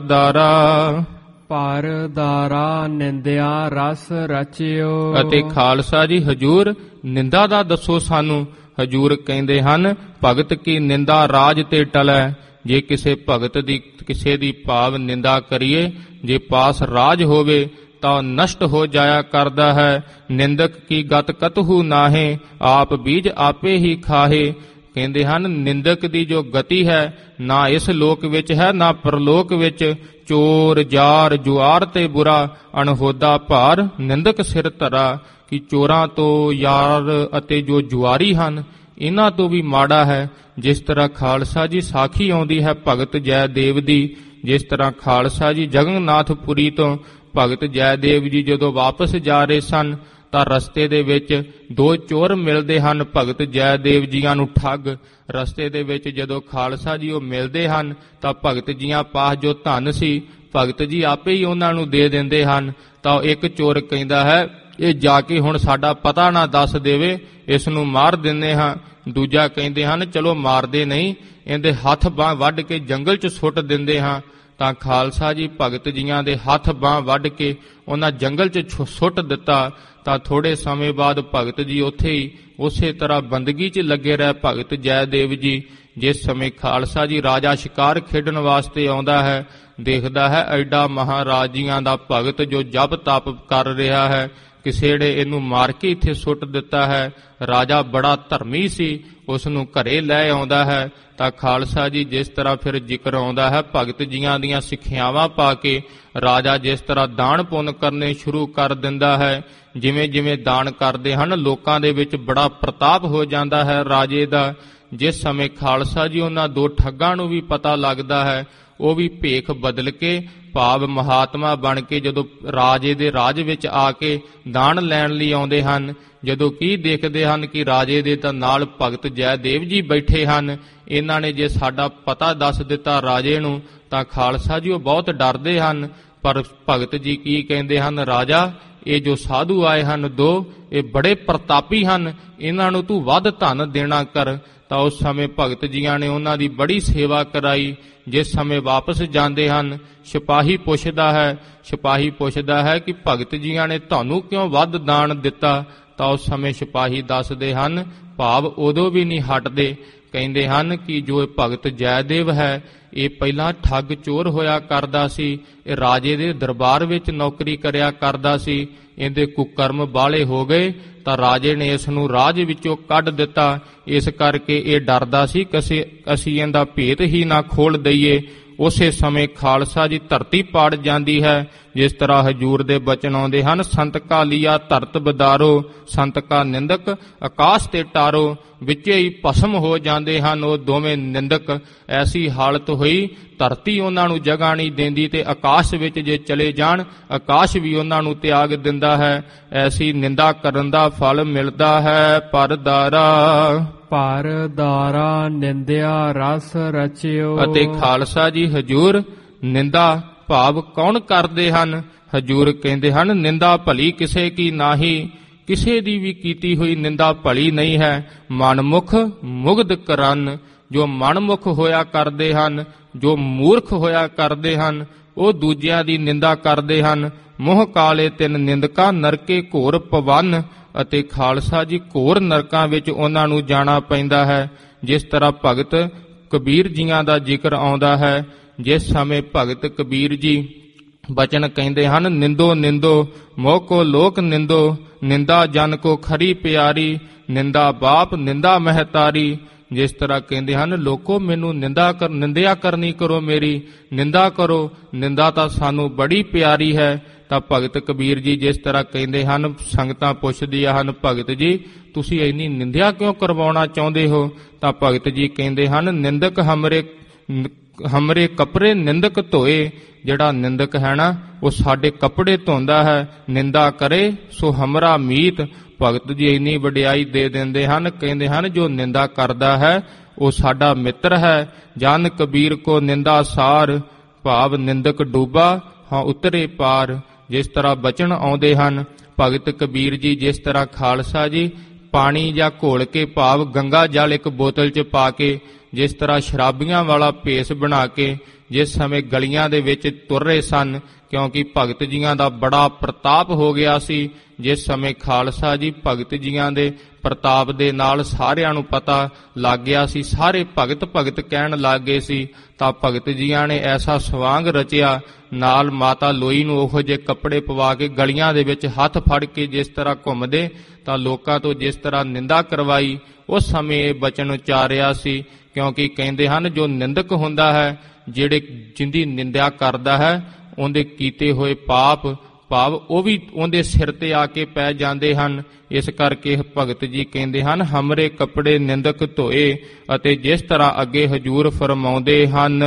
ਦਾਰਾ ਨਿੰਦਿਆ ਰਸ ਰਚਿਓ। ਅਤੇ ਖਾਲਸਾ ਜੀ ਹਜੂਰ ਨਿੰਦਾ ਦਾ ਦੱਸੋ ਸਾਨੂੰ। ਹਜੂਰ ਕਹਿੰਦੇ ਹਨ ਭਗਤ ਕੀ ਨਿੰਦਾ ਰਾਜ ਤੇ ਟਲੈ। ਜੇ ਕਿਸੇ ਭਗਤ ਦੀ ਕਿਸੇ ਦੀ ਭਾਵ ਨਿੰਦਾ ਕਰੀਏ, ਜੇ ਪਾਸ ਰਾਜ ਹੋਵੇ ਤਾਂ ਨਸ਼ਟ ਹੋ ਜਾਇਆ ਕਰਦਾ ਹੈ। ਨਿੰਦਕ ਕੀ ਗਤ ਕਤਹੂ ਨਾਹੇ, ਆਪ ਬੀਜ ਆਪੇ ਹੀ ਖਾਹੇ। ਕਹਿੰਦੇ ਹਨ ਨਿੰਦਕ ਦੀ ਜੋ ਗਤੀ ਹੈ ਨਾ ਇਸ ਲੋਕ ਵਿੱਚ ਹੈ ਨਾ ਪਰਲੋਕ ਵਿੱਚ। ਚੋਰ ਜਾਰ ਜੁਆਰ ਤੇ ਬੁਰਾ, ਅਣਹੋਦਾ ਭਾਰ ਨਿੰਦਕ ਸਿਰ ਧਰਾ। ਕਿ ਚੋਰਾਂ ਤੋਂ, ਯਾਰ ਅਤੇ ਜੋ ਜੁਆਰੀ ਹਨ ਇਹਨਾਂ ਤੋਂ ਵੀ ਮਾੜਾ ਹੈ। ਜਿਸ ਤਰ੍ਹਾਂ ਖਾਲਸਾ ਜੀ ਸਾਖੀ ਆਉਂਦੀ ਹੈ ਭਗਤ ਜੈਦੇਵ ਦੀ। ਜਿਸ ਤਰ੍ਹਾਂ ਖਾਲਸਾ ਜੀ ਜਗਨਨਾਥਪੁਰੀ ਤੋਂ ਭਗਤ ਜੈਦੇਵ ਜੀ ਜਦੋਂ ਵਾਪਸ ਜਾ ਰਹੇ ਸਨ ਤਾਂ ਰਸਤੇ ਦੇ ਵਿੱਚ ਦੋ ਚੋਰ ਮਿਲਦੇ ਹਨ ਭਗਤ ਜੈਦੇਵ ਜੀਆਂ ਨੂੰ ਠੱਗ। ਰਸਤੇ ਦੇ ਵਿੱਚ ਜਦੋਂ ਖਾਲਸਾ ਜੀ ਉਹ ਮਿਲਦੇ ਹਨ ਤਾਂ ਭਗਤ ਜੀਆਂ ਪਾਸ ਜੋ ਧਨ ਸੀ ਭਗਤ ਜੀ ਆਪੇ ਹੀ ਉਹਨਾਂ ਨੂੰ ਦੇ ਦਿੰਦੇ ਹਨ। ਤਾਂ ਇੱਕ ਚੋਰ ਕਹਿੰਦਾ ਹੈ ਇਹ ਜਾ ਕੇ ਹੁਣ ਸਾਡਾ ਪਤਾ ਨਾ ਦੱਸ ਦੇਵੇ, ਇਸ ਨੂੰ ਮਾਰ ਦਿੰਦੇ ਹਾਂ। ਦੂਜਾ ਕਹਿੰਦੇ ਹਨ ਚਲੋ ਮਾਰਦੇ ਨਹੀਂ, ਇਹਦੇ ਹੱਥ ਬਾਂਹ ਵੱਢ ਕੇ ਜੰਗਲ 'ਚ ਸੁੱਟ ਦਿੰਦੇ ਹਾਂ। ਤਾਂ ਖਾਲਸਾ ਜੀ ਭਗਤ ਜੀਆਂ ਦੇ ਹੱਥ ਬਾਂਹ ਵੱਢ ਕੇ ਉਹਨਾਂ ਜੰਗਲ 'ਚ ਸੁੱਟ ਦਿੱਤਾ। ਤਾਂ ਥੋੜੇ ਸਮੇਂ ਬਾਅਦ ਭਗਤ ਜੀ ਉੱਥੇ ਹੀ ਉਸੇ ਤਰ੍ਹਾਂ ਬੰਦਗੀ 'ਚ ਲੱਗੇ ਰਹੇ ਭਗਤ ਜੈਦੇਵ ਜੀ। ਜਿਸ ਸਮੇਂ ਖਾਲਸਾ ਜੀ ਰਾਜਾ ਸ਼ਿਕਾਰ ਖੇਡਣ ਵਾਸਤੇ ਆਉਂਦਾ ਹੈ, ਦੇਖਦਾ ਹੈ ਐਡਾ ਮਹਾਰਾਜੀਆਂ ਦਾ ਭਗਤ ਜੋ ਜਪ ਤਪ ਕਰ ਰਿਹਾ ਹੈ, ਕਿਸੇ ਨੇ ਇਹਨੂੰ ਮਾਰ ਕੇ ਇੱਥੇ ਸੁੱਟ ਦਿੱਤਾ ਹੈ। ਰਾਜਾ ਬੜਾ ਧਰਮੀ ਸੀ, ਉਸ ਨੂੰ ਘਰੇ ਲੈ ਆਉਂਦਾ ਹੈ। ਤਾਂ ਖਾਲਸਾ ਜੀ ਜਿਸ ਤਰ੍ਹਾਂ ਫਿਰ ਜ਼ਿਕਰ ਆਉਂਦਾ ਹੈ ਭਗਤ ਜੀਆਂ ਦੀਆਂ ਸਿੱਖਿਆਵਾਂ ਪਾ ਕੇ ਰਾਜਾ ਜਿਸ ਤਰ੍ਹਾਂ ਦਾਨ ਪੁੰਨ ਕਰਨੇ ਸ਼ੁਰੂ ਕਰ ਦਿੰਦਾ ਹੈ। ਜਿਵੇਂ ਜਿਵੇਂ ਦਾਨ ਕਰਦੇ ਹਨ ਲੋਕਾਂ ਦੇ ਵਿੱਚ ਬੜਾ ਪ੍ਰਤਾਪ ਹੋ ਜਾਂਦਾ ਹੈ ਰਾਜੇ ਦਾ। ਜਿਸ ਸਮੇਂ ਖਾਲਸਾ ਜੀ ਉਹਨਾਂ ਦੋ ਠੱਗਾਂ ਨੂੰ ਵੀ ਪਤਾ ਲੱਗਦਾ ਹੈ, ਉਹ ਵੀ ਭੇਖ ਬਦਲ ਕੇ ਭਾਵ ਮਹਾਤਮਾ ਬਣ ਕੇ ਜਦੋਂ ਰਾਜੇ ਦੇ ਰਾਜ ਵਿੱਚ ਆ ਕੇ ਦਾਨ ਲੈਣ ਲਈ ਆਉਂਦੇ ਹਨ, ਜਦੋਂ ਕੀ ਦੇਖਦੇ ਹਨ ਕਿ ਰਾਜੇ ਦੇ ਤਾਂ ਨਾਲ ਭਗਤ ਜੈਦੇਵ ਜੀ ਬੈਠੇ ਹਨ, ਇਹਨਾਂ ਨੇ ਜੇ ਸਾਡਾ ਪਤਾ ਦੱਸ ਦਿੱਤਾ ਰਾਜੇ ਨੂੰ ਤਾਂ ਖਾਲਸਾ ਜੀ ਉਹ ਬਹੁਤ ਡਰਦੇ ਹਨ। ਪਰ ਭਗਤ ਜੀ ਕੀ ਕਹਿੰਦੇ ਹਨ, ਰਾਜਾ ਇਹ ਜੋ ਸਾਧੂ ਆਏ ਹਨ ਦੋ, ਇਹ ਬੜੇ ਪ੍ਰਤਾਪੀ ਹਨ, ਇਹਨਾਂ ਨੂੰ ਤੂੰ ਵੱਧ ਧਨ ਦੇਣਾ ਕਰ। ਤਾਂ ਉਸ ਸਮੇਂ ਭਗਤ ਜੀਆਂ ਨੇ ਉਹਨਾਂ ਦੀ ਬੜੀ ਸੇਵਾ ਕਰਾਈ। ਜਿਸ ਸਮੇਂ ਵਾਪਸ ਜਾਂਦੇ ਹਨ ਸਿਪਾਹੀ ਪੁੱਛਦਾ ਹੈ ਕਿ ਭਗਤ ਜੀਆਂ ਨੇ ਤੁਹਾਨੂੰ ਕਿਉਂ ਵੱਧ ਦਾਨ ਦਿੱਤਾ। ਤਾਂ ਉਸ ਸਮੇਂ ਸਿਪਾਹੀ ਦੱਸਦੇ ਹਨ, ਭਾਵ ਉਦੋਂ ਵੀ ਨਹੀਂ ਹਟਦੇ। ਕਹਿੰਦੇ ਹਨ ਕਿ ਜੋ ਭਗਤ ਜੈਦੇਵ ਹੈ ਇਹ ਪਹਿਲਾਂ ਠੱਗ ਚੋਰ ਹੋਇਆ ਕਰਦਾ ਸੀ, ਇਹ ਰਾਜੇ ਦੇ ਦਰਬਾਰ ਵਿੱਚ ਨੌਕਰੀ ਕਰਿਆ ਕਰਦਾ ਸੀ, ਇਹਦੇ ਕੁਕਰਮ ਬਾਲੇ ਹੋ ਗਏ ਤਾਂ ਰਾਜੇ ਨੇ ਇਸ ਨੂੰ ਰਾਜ ਵਿੱਚੋਂ ਕੱਢ ਦਿੱਤਾ। ਇਸ ਕਰਕੇ ਇਹ ਡਰਦਾ ਸੀ ਕਿ ਅਸੀਂ ਇਹਦਾ ਭੇਤ ਹੀ ਨਾ ਖੋਲ ਦਈਏ। ਉਸੇ ਸਮੇਂ ਖਾਲਸਾ ਜੀ ਧਰਤੀ ਪਾੜ ਜਾਂਦੀ ਹੈ। ਜਿਸ ਤਰ੍ਹਾਂ ਹਜੂਰ ਦੇ ਬਚਨ ਆਉਂਦੇ ਹਨ, ਸੰਤ ਕਾ ਲੀਆ ਧਰਤ ਬਦਾਰੋ, ਸੰਤ ਕਾ ਨਿੰਦਕ ਆਕਾਸ਼ ਤੇ ਟਾਰੋ। ਵਿੱਚੇ ਹੀ ਭਸਮ ਹੋ ਜਾਂਦੇ ਹਨ ਉਹ ਦੋਵੇਂ ਨਿੰਦਕ। ਐਸੀ ਹਾਲਤ ਹੋਈ ਧਰਤੀ ਉਹਨਾਂ ਨੂੰ ਜਗ੍ਹਾ ਨਹੀਂ ਦਿੰਦੀ ਤੇ ਆਕਾਸ਼ ਵਿੱਚ ਜੇ ਚਲੇ ਜਾਣ ਆਕਾਸ਼ ਵੀ ਉਹਨਾਂ ਨੂੰ ਤਿਆਗ ਦਿੰਦਾ ਹੈ। ਐਸੀ ਨਿੰਦਾ ਕਰਨ ਦਾ ਫਲ ਮਿਲਦਾ ਹੈ। ਪਰ ਦਾਰਾ ਨਿੰਦਿਆ ਰਸ ਰਚਿਓ। ਅਤੇ ਖਾਲਸਾ ਜੀ ਹਜੂਰ ਨਿੰਦਾ ਭਾਵ ਕੌਣ ਕਰਦੇ ਹਨ। ਹਜੂਰ ਕਹਿੰਦੇ ਹਨ ਨਿੰਦਾ ਭਲੀ ਕਿਸੇ ਕੀ ਨਾਹੀ। ਕਿਸੇ ਦੀ ਵੀ ਕੀਤੀ ਹੋਈ ਨਿੰਦਾ ਭਲੀ ਨਹੀਂ ਹੈ। ਮਨਮੁਖ ਮੁਗਧ ਕਰਨ, ਜੋ ਮਨਮੁਖ ਹੋਇਆ ਕਰਦੇ ਹਨ, ਜੋ ਮੂਰਖ ਹੋਇਆ ਕਰਦੇ ਹਨ, ਉਹ ਦੂਜਿਆਂ ਦੀ ਨਿੰਦਾ ਕਰਦੇ ਹਨ। ਮੋਹ ਕਾਲੇ ਤਿੰਨ ਨਿੰਦਕਾ ਨਰਕੇ ਘੋਰ ਪਵਨ, ਅਤੇ ਖਾਲਸਾ ਜੀ ਘੋਰ ਨਰਕਾਂ ਵਿੱਚ ਉਹਨਾਂ ਨੂੰ ਜਾਣਾ ਪੈਂਦਾ ਹੈ। ਜਿਸ ਤਰ੍ਹਾਂ ਭਗਤ ਕਬੀਰ ਜੀਆਂ ਦਾ ਜ਼ਿਕਰ ਆਉਂਦਾ ਹੈ, ਜਿਸ ਸਮੇਂ ਭਗਤ ਕਬੀਰ ਜੀ ਬਚਨ ਕਹਿੰਦੇ ਹਨ, ਨਿੰਦੋ ਨਿੰਦੋ ਮੋਹ ਕੋ ਲੋਕ ਨਿੰਦੋ, ਨਿੰਦਾ ਜਨ ਕੋ ਖਰੀ ਪਿਆਰੀ, ਨਿੰਦਾ ਬਾਪ ਨਿੰਦਾ ਮਹਤਾਰੀ। ਜਿਸ ਤਰ੍ਹਾਂ ਕਹਿੰਦੇ ਹਨ, ਲੋਕੋ ਮੈਨੂੰ ਨਿੰਦਿਆ ਕਰਨੀ ਕਰੋ, ਮੇਰੀ ਨਿੰਦਾ ਕਰੋ, ਨਿੰਦਾ ਤਾਂ ਸਾਨੂੰ ਬੜੀ ਪਿਆਰੀ ਹੈ। ਤਾਂ ਭਗਤ ਕਬੀਰ ਜੀ ਜਿਸ ਤਰ੍ਹਾਂ ਕਹਿੰਦੇ ਹਨ, ਸੰਗਤਾਂ ਪੁੱਛਦੀਆਂ ਹਨ, ਭਗਤ ਜੀ ਤੁਸੀਂ ਇੰਨੀ ਨਿੰਦਿਆ ਕਿਉਂ ਕਰਵਾਉਣਾ ਚਾਹੁੰਦੇ ਹੋ? ਤਾਂ ਭਗਤ ਜੀ ਕਹਿੰਦੇ ਹਨ, ਨਿੰਦਕ ਹਮਰੇ ਕੱਪੜੇ ਨਿੰਦਕ ਧੋਏ। ਜਿਹੜਾ ਨਿੰਦਕ ਹੈ ਨਾ, ਉਹ ਸਾਡੇ ਕੱਪੜੇ ਧੋਂਦਾ ਹੈ। ਨਿੰਦਾ ਕਰੇ ਸੋ ਹਮਰਾ ਮੀਤ। ਭਗਤ ਜੀ ਇੰਨੀ ਵਡਿਆਈ ਦੇ ਦਿੰਦੇ ਹਨ, ਕਹਿੰਦੇ ਹਨ ਜੋ ਨਿੰਦਾ ਕਰਦਾ ਹੈ ਉਹ ਸਾਡਾ ਮਿੱਤਰ ਹੈ। ਜਨ ਕਬੀਰ ਕੋ ਨਿੰਦਾ ਸਾਰ, ਭਾਵ ਨਿੰਦਕ ਡੂਬਾ ਹਾਂ ਉਤਰੇ ਪਾਰ। ਜਿਸ ਤਰ੍ਹਾਂ ਬਚਨ ਆਉਂਦੇ ਹਨ ਭਗਤ ਕਬੀਰ ਜੀ, ਜਿਸ ਤਰ੍ਹਾਂ ਖਾਲਸਾ ਜੀ ਪਾਣੀ ਜਾਂ ਘੋਲ ਕੇ, ਭਾਵ ਗੰਗਾ ਜਲ ਇੱਕ ਬੋਤਲ 'ਚ ਪਾ ਕੇ, ਜਿਸ ਤਰ੍ਹਾਂ ਸ਼ਰਾਬੀਆਂ ਵਾਲਾ ਭੇਸ ਬਣਾ ਕੇ ਜਿਸ ਸਮੇਂ ਗਲੀਆਂ ਦੇ ਵਿੱਚ ਤੁਰ ਰਹੇ ਸਨ, ਕਿਉਂਕਿ ਭਗਤ ਜੀਆਂ ਦਾ ਬੜਾ ਪ੍ਰਤਾਪ ਹੋ ਗਿਆ ਸੀ। ਜਿਸ ਸਮੇਂ ਖਾਲਸਾ ਜੀ ਭਗਤ ਜੀਆਂ ਦੇ ਪ੍ਰਤਾਪ ਦੇ ਨਾਲ ਸਾਰਿਆਂ ਨੂੰ ਪਤਾ ਲੱਗ ਗਿਆ ਸੀ, ਸਾਰੇ ਭਗਤ ਭਗਤ ਕਹਿਣ ਲੱਗ ਗਏ ਸੀ। ਤਾਂ ਭਗਤ ਜੀਆਂ ਨੇ ਐਸਾ ਸਵਾਂਗ ਰਚਿਆ, ਨਾਲ ਮਾਤਾ ਲੋਈ ਨੂੰ ਉਹੋ ਜਿਹੇ ਕੱਪੜੇ ਪਵਾ ਕੇ ਗਲੀਆਂ ਦੇ ਵਿੱਚ ਹੱਥ ਫੜ ਕੇ ਜਿਸ ਤਰ੍ਹਾਂ ਘੁੰਮਦੇ, ਤਾਂ ਲੋਕਾਂ ਤੋਂ ਜਿਸ ਤਰ੍ਹਾਂ ਨਿੰਦਾ ਕਰਵਾਈ। ਉਸ ਸਮੇਂ ਇਹ ਬਚਨ ਉਚਾਰਿਆ ਸੀ, ਕਿਉਂਕਿ ਕਹਿੰਦੇ ਹਨ ਜੋ ਨਿੰਦਕ ਹੁੰਦਾ ਹੈ, ਜਿੰਦੀ ਨਿੰਦਿਆ ਕਰਦਾ ਹੈ, ਉਹਦੇ ਕੀਤੇ ਹੋਏ ਪਾਪ, ਭਾਵ ਉਹ ਵੀ ਉਹਦੇ ਸਿਰ ਤੇ ਆ ਕੇ ਪੈ ਜਾਂਦੇ ਹਨ। ਇਸ ਕਰਕੇ ਭਗਤ ਜੀ ਕਹਿੰਦੇ ਹਨ, ਹਮਰੇ ਕੱਪੜੇ ਨਿੰਦਕ ਧੋਏ। ਅਤੇ ਜਿਸ ਤਰ੍ਹਾਂ ਅੱਗੇ ਹਜੂਰ ਫਰਮਾਉਂਦੇ ਹਨ,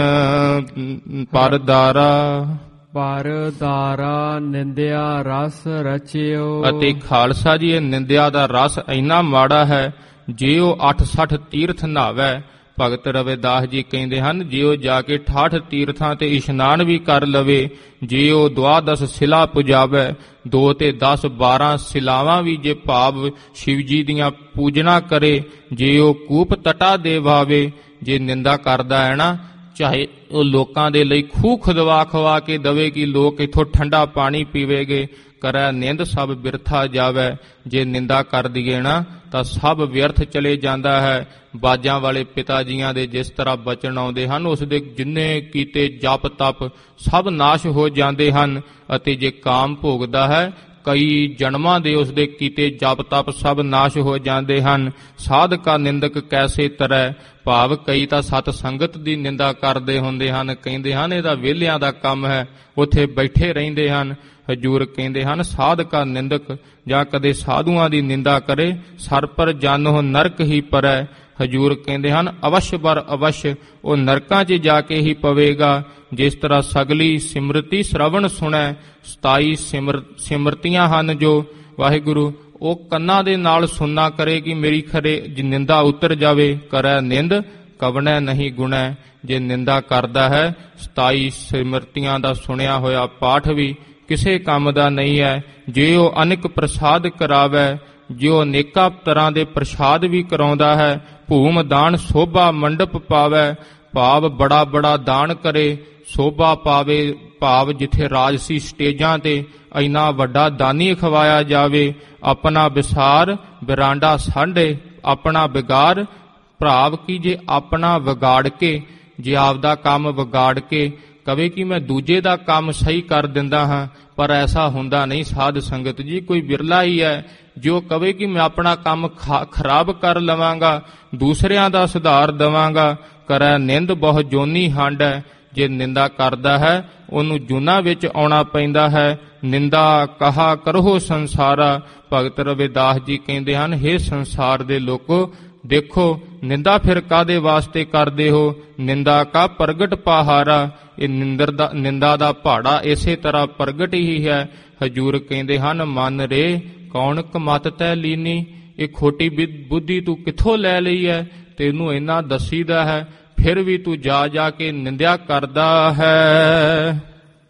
ਪਰਦਾਰਾ ਨਿੰਦਿਆ ਰਸ ਰਚਿਓ। ਅਤੇ ਖਾਲਸਾ ਜੀ ਇਹ ਨਿੰਦਿਆ ਦਾ ਰਸ ਇੰਨਾ ਮਾੜਾ ਹੈ, ਜੇ ਉਹ 68 ਤੀਰਥ ਨਹਾਵੇ। ਭਗਤ ਰਵਿਦਾਸ ਜੀ ਕਹਿੰਦੇ ਹਨ, ਜੇ ਉਹ ਜਾ ਕੇ 68 ਤੀਰਥਾਂ ਤੇ ਇਸ਼ਨਾਨ ਵੀ ਕਰ ਲਵੇ, ਜੇ ਉਹ 12 ਸਿਲਾ ਪੁਜਾਵੇ, 2 ਤੇ 10 12 ਸਿਲਾਵਾਂ ਵੀ ਜੇ ਭਾਵ ਸ਼ਿਵ ਜੀ ਦੀਆਂ ਪੂਜਣਾ ਕਰੇ, ਜੇ ਉਹ ਕੂਪ ਤਟਾ ਦੇ ਵਾਵੇ, ਜੇ ਨਿੰਦਾ ਕਰਦਾ ਹੈ ਨਾ, ਚਾਹੇ ਉਹ ਲੋਕਾਂ ਦੇ ਲਈ ਖੂਹ ਖੁਦਵਾ ਖਵਾ ਕੇ ਦਵੇ ਕਿ ਲੋਕ ਇੱਥੋਂ ਠੰਡਾ ਪਾਣੀ ਪੀਵੇਗੇ, ਕਰੈ ਨਿੰਦ ਸਭ ਬਿਰਥਾ ਜਾਵੇ। ਜੇ ਨਿੰਦਾ ਕਰ ਦਈਏ ਨਾ ਤਾਂ ਸਭ ਵਿਅਰਥ ਚਲੇ ਜਾਂਦਾ ਹੈ। ਬਾਜਾਂ ਵਾਲੇ ਪਿਤਾ ਜੀਆਂ ਦੇ ਜਿਸ ਤਰ੍ਹਾਂ ਬਚਨ ਆਉਂਦੇ ਹਨ, ਉਸ ਦੇ ਜਿੰਨੇ ਕੀਤੇ ਜਪ ਤਪ ਸਭ ਨਾਸ਼ ਹੋ ਜਾਂਦੇ ਹਨ। ਅਤੇ ਜੇ ਕਾਮ ਭੋਗਦਾ ਹੈ, ਕਈ ਜਨਮਾਂ ਦੇ ਉਸ ਦੇ ਕੀਤੇ ਜਪ ਤਪ ਸਭ ਨਾਸ਼ ਹੋ ਜਾਂਦੇ ਹਨ। ਸਾਧਕਾ ਨਿੰਦਕ ਕੈਸੇ ਤਰੈ, ਭਾਵ ਕਈ ਤਾਂ ਸਤ ਸੰਗਤ ਦੀ ਨਿੰਦਾ ਕਰਦੇ ਹੁੰਦੇ ਹਨ, ਕਹਿੰਦੇ ਹਨ ਇਹਦਾ ਵਿਹਲਿਆਂ ਦਾ ਕੰਮ ਹੈ, ਉੱਥੇ ਬੈਠੇ ਰਹਿੰਦੇ ਹਨ। ਹਜੂਰ ਕਹਿੰਦੇ ਹਨ, ਸਾਧਕਾ ਨਿੰਦਕ ਜਾਂ ਕਦੇ ਸਾਧੂਆਂ ਦੀ ਨਿੰਦਾ ਕਰੇ, ਸਰ ਪਰ ਜਾਨੋ ਨਰਕ ਹੀ ਪਰੈ। ਹਜੂਰ ਕਹਿੰਦੇ ਹਨ, ਅਵਸ਼ ਬਰ ਅਵਸ਼ ਉਹ ਨਰਕਾਂ 'ਚ ਜਾ ਕੇ ਹੀ ਪਵੇਗਾ। ਜਿਸ ਤਰ੍ਹਾਂ ਸਗਲੀ ਸਿਮਰਤੀ ਸ਼ਰਵਣ ਸੁਣੈ, 27 ਸਿਮਰਤੀਆਂ ਹਨ ਜੋ ਵਾਹਿਗੁਰੂ, ਉਹ ਕੰਨਾਂ ਦੇ ਨਾਲ ਸੁਣਨਾ ਕਰੇ ਕਿ ਮੇਰੀ ਖਰੇ ਨਿੰਦਾ ਉਤਰ ਜਾਵੇ। ਕਰੈ ਨਿੰਦ ਕਵਣੈ ਨਹੀਂ ਗੁਣੈ। ਜੇ ਨਿੰਦਾ ਕਰਦਾ ਹੈ, 27 ਸਿਮਰਤੀਆਂ ਦਾ ਸੁਣਿਆ ਹੋਇਆ ਪਾਠ ਵੀ ਕਿਸੇ ਕੰਮ ਦਾ ਨਹੀਂ ਹੈ। ਜੇ ਉਹ ਅਨੇਕ ਪ੍ਰਸਾਦ ਕਰਾਵੇ, ਜੋ ਅਨੇਕਾਂ ਤਰ੍ਹਾਂ ਦੇ ਪ੍ਰਸਾਦ ਵੀ ਕਰਾਉਂਦਾ ਹੈ, ਭੂਮ ਦਾਨ ਸੋਭਾ ਮੰਡਪ ਪਾਵੇ, ਭਾਵ ਬੜਾ ਬੜਾ ਦਾਨ ਕਰੇ, ਸੋਭਾ ਪਾਵੇ, ਭਾਵ ਜਿੱਥੇ ਰਾਜਸੀ ਸਟੇਜਾਂ ਤੇ ਇੰਨਾ ਵੱਡਾ ਦਾਨੀ ਖਵਾਇਆ ਜਾਵੇ। ਆਪਣਾ ਵਿਸਾਰ ਬਿਰਾਂਡਾ ਸਾਂਢੇ, ਆਪਣਾ ਵਿਗਾੜ, ਭਾਵ ਕਿ ਜੇ ਆਪਣਾ ਵਿਗਾੜ ਕੇ, ਜੇ ਆਪਦਾ ਕੰਮ ਵਿਗਾੜ ਕੇ ਕਵੇ ਕਿ ਮੈਂ ਦੂਜੇ ਦਾ ਕੰਮ ਸਹੀ ਕਰ ਦਿੰਦਾ ਹਾਂ, ਪਰ ਐਸਾ ਹੁੰਦਾ ਨਹੀਂ ਸਾਧ ਸੰਗਤ ਜੀ। ਕੋਈ ਬਿਰਲਾ ਹੀ ਹੈ ਜੋ ਕਵੇ ਕਿ ਮੈਂ ਆਪਣਾ ਕੰਮ ਖਰਾਬ ਕਰ ਲਵਾਂਗਾ, ਦੂਸਰਿਆਂ ਦਾ ਸੁਧਾਰ ਦੇਵਾਂਗਾ। ਕਰੈ ਨਿੰਦ ਬਹੁ ਜੋਨੀ ਹੰਡ ਹੈ। ਜੇ ਨਿੰਦਾ ਕਰਦਾ ਹੈ, ਉਹਨੂੰ ਜੂਨਾਂ ਵਿੱਚ ਆਉਣਾ ਪੈਂਦਾ ਹੈ। ਨਿੰਦਾ ਕਹਾ ਕਰੋ ਸੰਸਾਰਾ। ਭਗਤ ਰਵਿਦਾਸ ਜੀ ਕਹਿੰਦੇ ਹਨ, ਹੇ ਸੰਸਾਰ ਦੇ ਲੋਕੋ, ਦੇਖੋ ਨਿੰਦਾ ਫਿਰ ਕਾਦੇ ਵਾਸਤੇ ਕਰਦੇ ਹੋ? ਨਿੰਦਾ ਕਾ ਪ੍ਰਗਟ ਪਹਾਰਾ। ਇਹ ਨਿੰਦਾ ਦਾ ਪਹਾੜਾ ਇਸੇ ਤਰ੍ਹਾਂ ਪ੍ਰਗਟ ਹੀ ਹੈ। ਹਜੂਰ ਕਹਿੰਦੇ ਹਨ, ਮਨ ਰੇ ਕੌਣ ਕਮਤ ਤੈ ਲੀਨੀ। ਇਹ ਖੋਟੀ ਬੁੱਧੀ ਤੂੰ ਕਿੱਥੋਂ ਲੈ ਲਈ ਹੈ? ਤੈਨੂੰ ਇੰਨਾ ਦੱਸੀਦਾ ਹੈ, ਫਿਰ ਵੀ ਤੂੰ ਜਾ ਜਾ ਕੇ ਨਿੰਦਿਆ ਕਰਦਾ ਹੈ।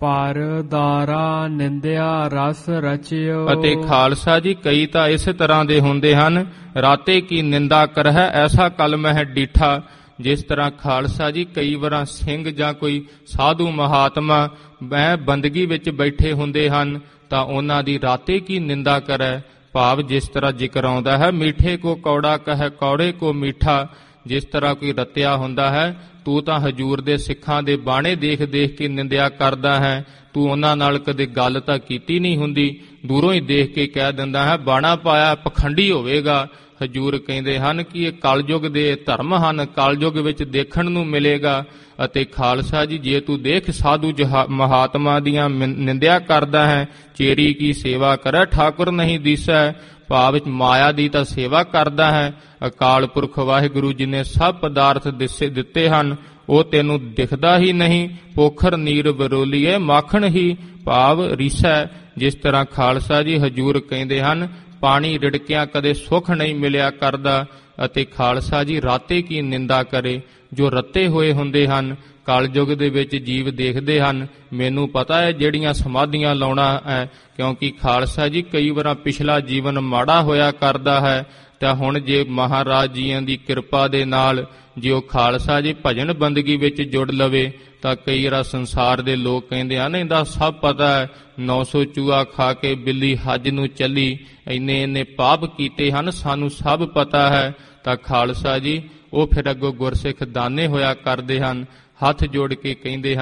ਪਰ ਦਾਰਾ ਨਿੰਦਿਆ ਰਸ ਰਚਿਓ। ਅਤੇ ਖਾਲਸਾ ਜੀ ਕਈ ਤਾਂ ਇਸ ਤਰ੍ਹਾਂ ਦੇ ਹੁੰਦੇ ਹਨ, ਰਾਤੇ ਕੀ ਨਿੰਦਾ ਕਰਹਿ ਐਸਾ ਕਲ ਮਹਿ ਡੀਠਾ। ਜਿਸ ਤਰ੍ਹਾਂ ਖਾਲਸਾ ਜੀ ਕਈ ਵਾਰਾਂ ਸਿੰਘ ਜਾਂ ਕੋਈ ਸਾਧੂ ਮਹਾਤਮਾ ਬੰਦਗੀ ਵਿੱਚ ਬੈਠੇ ਹੁੰਦੇ ਹਨ ਤਾਂ ਉਹਨਾਂ ਦੀ ਰਾਤੇ ਕੀ ਨਿੰਦਾ ਕਰੈ, ਭਾਵ ਜਿਸ ਤਰ੍ਹਾਂ ਜ਼ਿਕਰ ਆਉਂਦਾ ਹੈ ਮੀਠੇ ਕੋ ਕੌੜਾ ਕਹੈ ਕੌੜੇ ਕੋ ਮੀਠਾ। ਜਿਸ ਤਰ੍ਹਾਂ ਕੋਈ ਰਤਿਆ ਹੁੰਦਾ ਹੈ, ਤੂੰ ਤਾਂ ਹਜੂਰ ਦੇ ਸਿੱਖਾਂ ਦੇ ਬਾਣੇ ਦੇਖ ਦੇਖ ਕੇ ਨਿੰਦਿਆ ਕਰਦਾ ਹੈ, ਤੂੰ ਉਹਨਾਂ ਨਾਲ ਕਦੇ ਗੱਲ ਤਾਂ ਕੀਤੀ ਨਹੀਂ ਹੁੰਦੀ, ਦੂਰੋਂ ਹੀ ਦੇਖ ਕੇ ਕਹਿ ਦਿੰਦਾ ਹੈ ਬਾਣਾ ਪਾਇਆ ਪਖੰਡੀ ਹੋਵੇਗਾ। ਹਜੂਰ ਕਹਿੰਦੇ ਹਨ ਕਿ ਇਹ ਕਲਯੁਗ ਦੇ ਧਰਮ ਹਨ, ਕਲਯੁਗ ਵਿੱਚ ਦੇਖਣ ਨੂੰ ਮਿਲੇਗਾ। ਅਤੇ ਖਾਲਸਾ ਜੀ ਜੇ ਤੂੰ ਦੇਖ ਸਾਧੂ ਮਹਾਤਮਾ ਦੀਆਂ ਨਿੰਦਿਆ ਕਰਦਾ ਹੈ, ਚੇਰੀ ਕੀ ਸੇਵਾ ਕਰੈ ਠਾਕੁਰ ਨਹੀਂ ਦੀਸੈ, ਭਾਵ ਮਾਇਆ ਦੀ ਤਾਂ ਸੇਵਾ ਕਰਦਾ ਹੈ। ਅਕਾਲ ਪੁਰਖ ਵਾਹਿਗੁਰੂ ਜੀ ਨੇ ਸਭ ਪਦਾਰਥ ਦਿੱਤੇ ਹਨ, ਉਹ ਤੈਨੂੰ ਦਿਖਦਾ ਹੀ ਨਹੀਂ। ਪੋਖਰ ਨੀਰ ਬਰੋਲੀਏ ਮਾਖਣ ਹੀ, ਭਾਵ ਰੀਸੈ। ਜਿਸ ਤਰ੍ਹਾਂ ਖਾਲਸਾ ਜੀ ਹਜੂਰ ਕਹਿੰਦੇ ਹਨ ਪਾਣੀ ਰਿੜਕਿਆਂ ਕਦੇ ਸੁੱਖ ਨਹੀਂ ਮਿਲਿਆ ਕਰਦਾ। ਅਤੇ ਖਾਲਸਾ ਜੀ ਰਾਤੇ ਕੀ ਨਿੰਦਾ ਕਰੇ, ਜੋ ਰੱਤੇ ਹੋਏ ਹੁੰਦੇ ਹਨ। ਕਲਯੁਗ ਦੇ ਵਿੱਚ ਜੀਵ ਦੇਖਦੇ ਹਨ, ਮੈਨੂੰ ਪਤਾ ਹੈ ਜਿਹੜੀਆਂ ਸਮਾਧੀਆਂ ਲਾਉਣਾ ਹੈ, ਕਿਉਂਕਿ ਖਾਲਸਾ ਜੀ ਕਈ ਵਾਰ ਪਿਛਲਾ ਜੀਵਨ ਮਾੜਾ ਹੋਇਆ ਕਰਦਾ ਹੈ। ਤਾਂ ਹੁਣ ਜੇ ਮਹਾਰਾਜ ਜੀਆਂ ਦੀ ਕਿਰਪਾ ਦੇ ਨਾਲ ਜੇ ਉਹ ਖਾਲਸਾ ਜੀ ਭਜਨ ਬੰਦਗੀ ਵਿੱਚ ਜੁੜ ਲਵੇ ਤਾਂ ਕਈ ਵਾਰ ਸੰਸਾਰ ਦੇ ਲੋਕ ਕਹਿੰਦੇ ਹਨ ਇਹਦਾ ਸਭ ਪਤਾ ਹੈ, 900 ਚੂਹਾ ਖਾ ਕੇ ਬਿੱਲੀ ਹੱਜ ਨੂੰ ਚੱਲੀ, ਇੰਨੇ ਪਾਪ ਕੀਤੇ ਹਨ, ਸਾਨੂੰ ਸਭ ਪਤਾ ਹੈ। ਤਾਂ ਖਾਲਸਾ ਜੀ ਉਹ ਫਿਰ ਅੱਗੋਂ ਗੁਰਸਿੱਖ ਦਾਨੇ ਹੋਇਆ ਕਰਦੇ ਹਨ, ਹੱਥ ਜੋੜ ਕੇ ਕਹਿੰਦੇ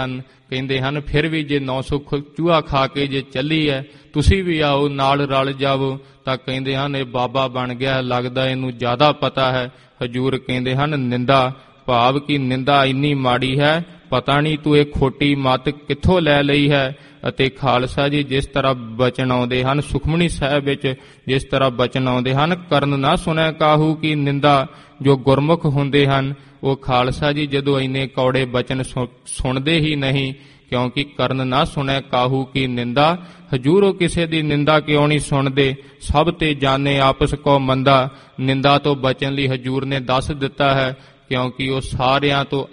ਹਨ ਫਿਰ ਵੀ ਜੇ 900 ਚੂਹਾ ਖਾ ਕੇ ਜੇ ਚੱਲੀ ਹੈ ਤੁਸੀਂ ਵੀ ਆਓ ਨਾਲ ਰਲ ਜਾਵੋ। ਤਾਂ ਕਹਿੰਦੇ ਹਨ ਇਹ ਬਾਬਾ ਬਣ ਗਿਆ, ਲੱਗਦਾ ਇਹਨੂੰ ਜ਼ਿਆਦਾ ਪਤਾ ਹੈ। ਹਜੂਰ ਕਹਿੰਦੇ ਹਨ ਨਿੰਦਾ, ਭਾਵ ਕਿ ਨਿੰਦਾ ਇੰਨੀ ਮਾੜੀ ਹੈ, ਪਤਾ ਨਹੀਂ ਤੂੰ ਇਹ ਖੋਟੀ ਮੱਤ ਕਿੱਥੋਂ ਲੈ ਲਈ ਹੈ। ਅਤੇ ਖਾਲਸਾ ਜੀ ਜਿਸ ਤਰ੍ਹਾਂ ਬਚਨ ਆਉਂਦੇ ਹਨ ਸੁਖਮਨੀ ਸਾਹਿਬ ਵਿੱਚ, ਜਿਸ ਤਰ੍ਹਾਂ ਬਚਨ ਆਉਂਦੇ ਹਨ ਕਰਨ ਨਾ ਸੁਣੈ ਕਾਹੂ ਕੀ ਨਿੰਦਾ। ਜੋ ਗੁਰਮੁਖ ਹੁੰਦੇ ਹਨ ਉਹ ਖਾਲਸਾ ਜੀ ਜਦੋਂ ਇੰਨੇ ਕੌੜੇ ਬਚਨ ਸੁਣਦੇ ਹੀ ਨਹੀਂ, ਕਿਉਂਕਿ ਕਰਨ ਨਾ ਸੁਣੈ ਕਾਹੂ ਕੀ ਨਿੰਦਾ। ਹਜੂਰ ਉਹ ਕਿਸੇ ਦੀ ਨਿੰਦਾ ਕਿਉਂ ਨਹੀਂ ਸੁਣਦੇ, ਸਭ ਤੇ ਜਾਣੇ ਆਪਸ ਕੋ ਮੰਦਾ। ਨਿੰਦਾ ਤੋਂ ਬਚਣ ਲਈ ਹਜੂਰ ਨੇ ਦੱਸ ਦਿੱਤਾ ਹੈ, ਕਿਉਂਕਿ ਉਹ ਸਾਰਿਆਂ ਤੋਂ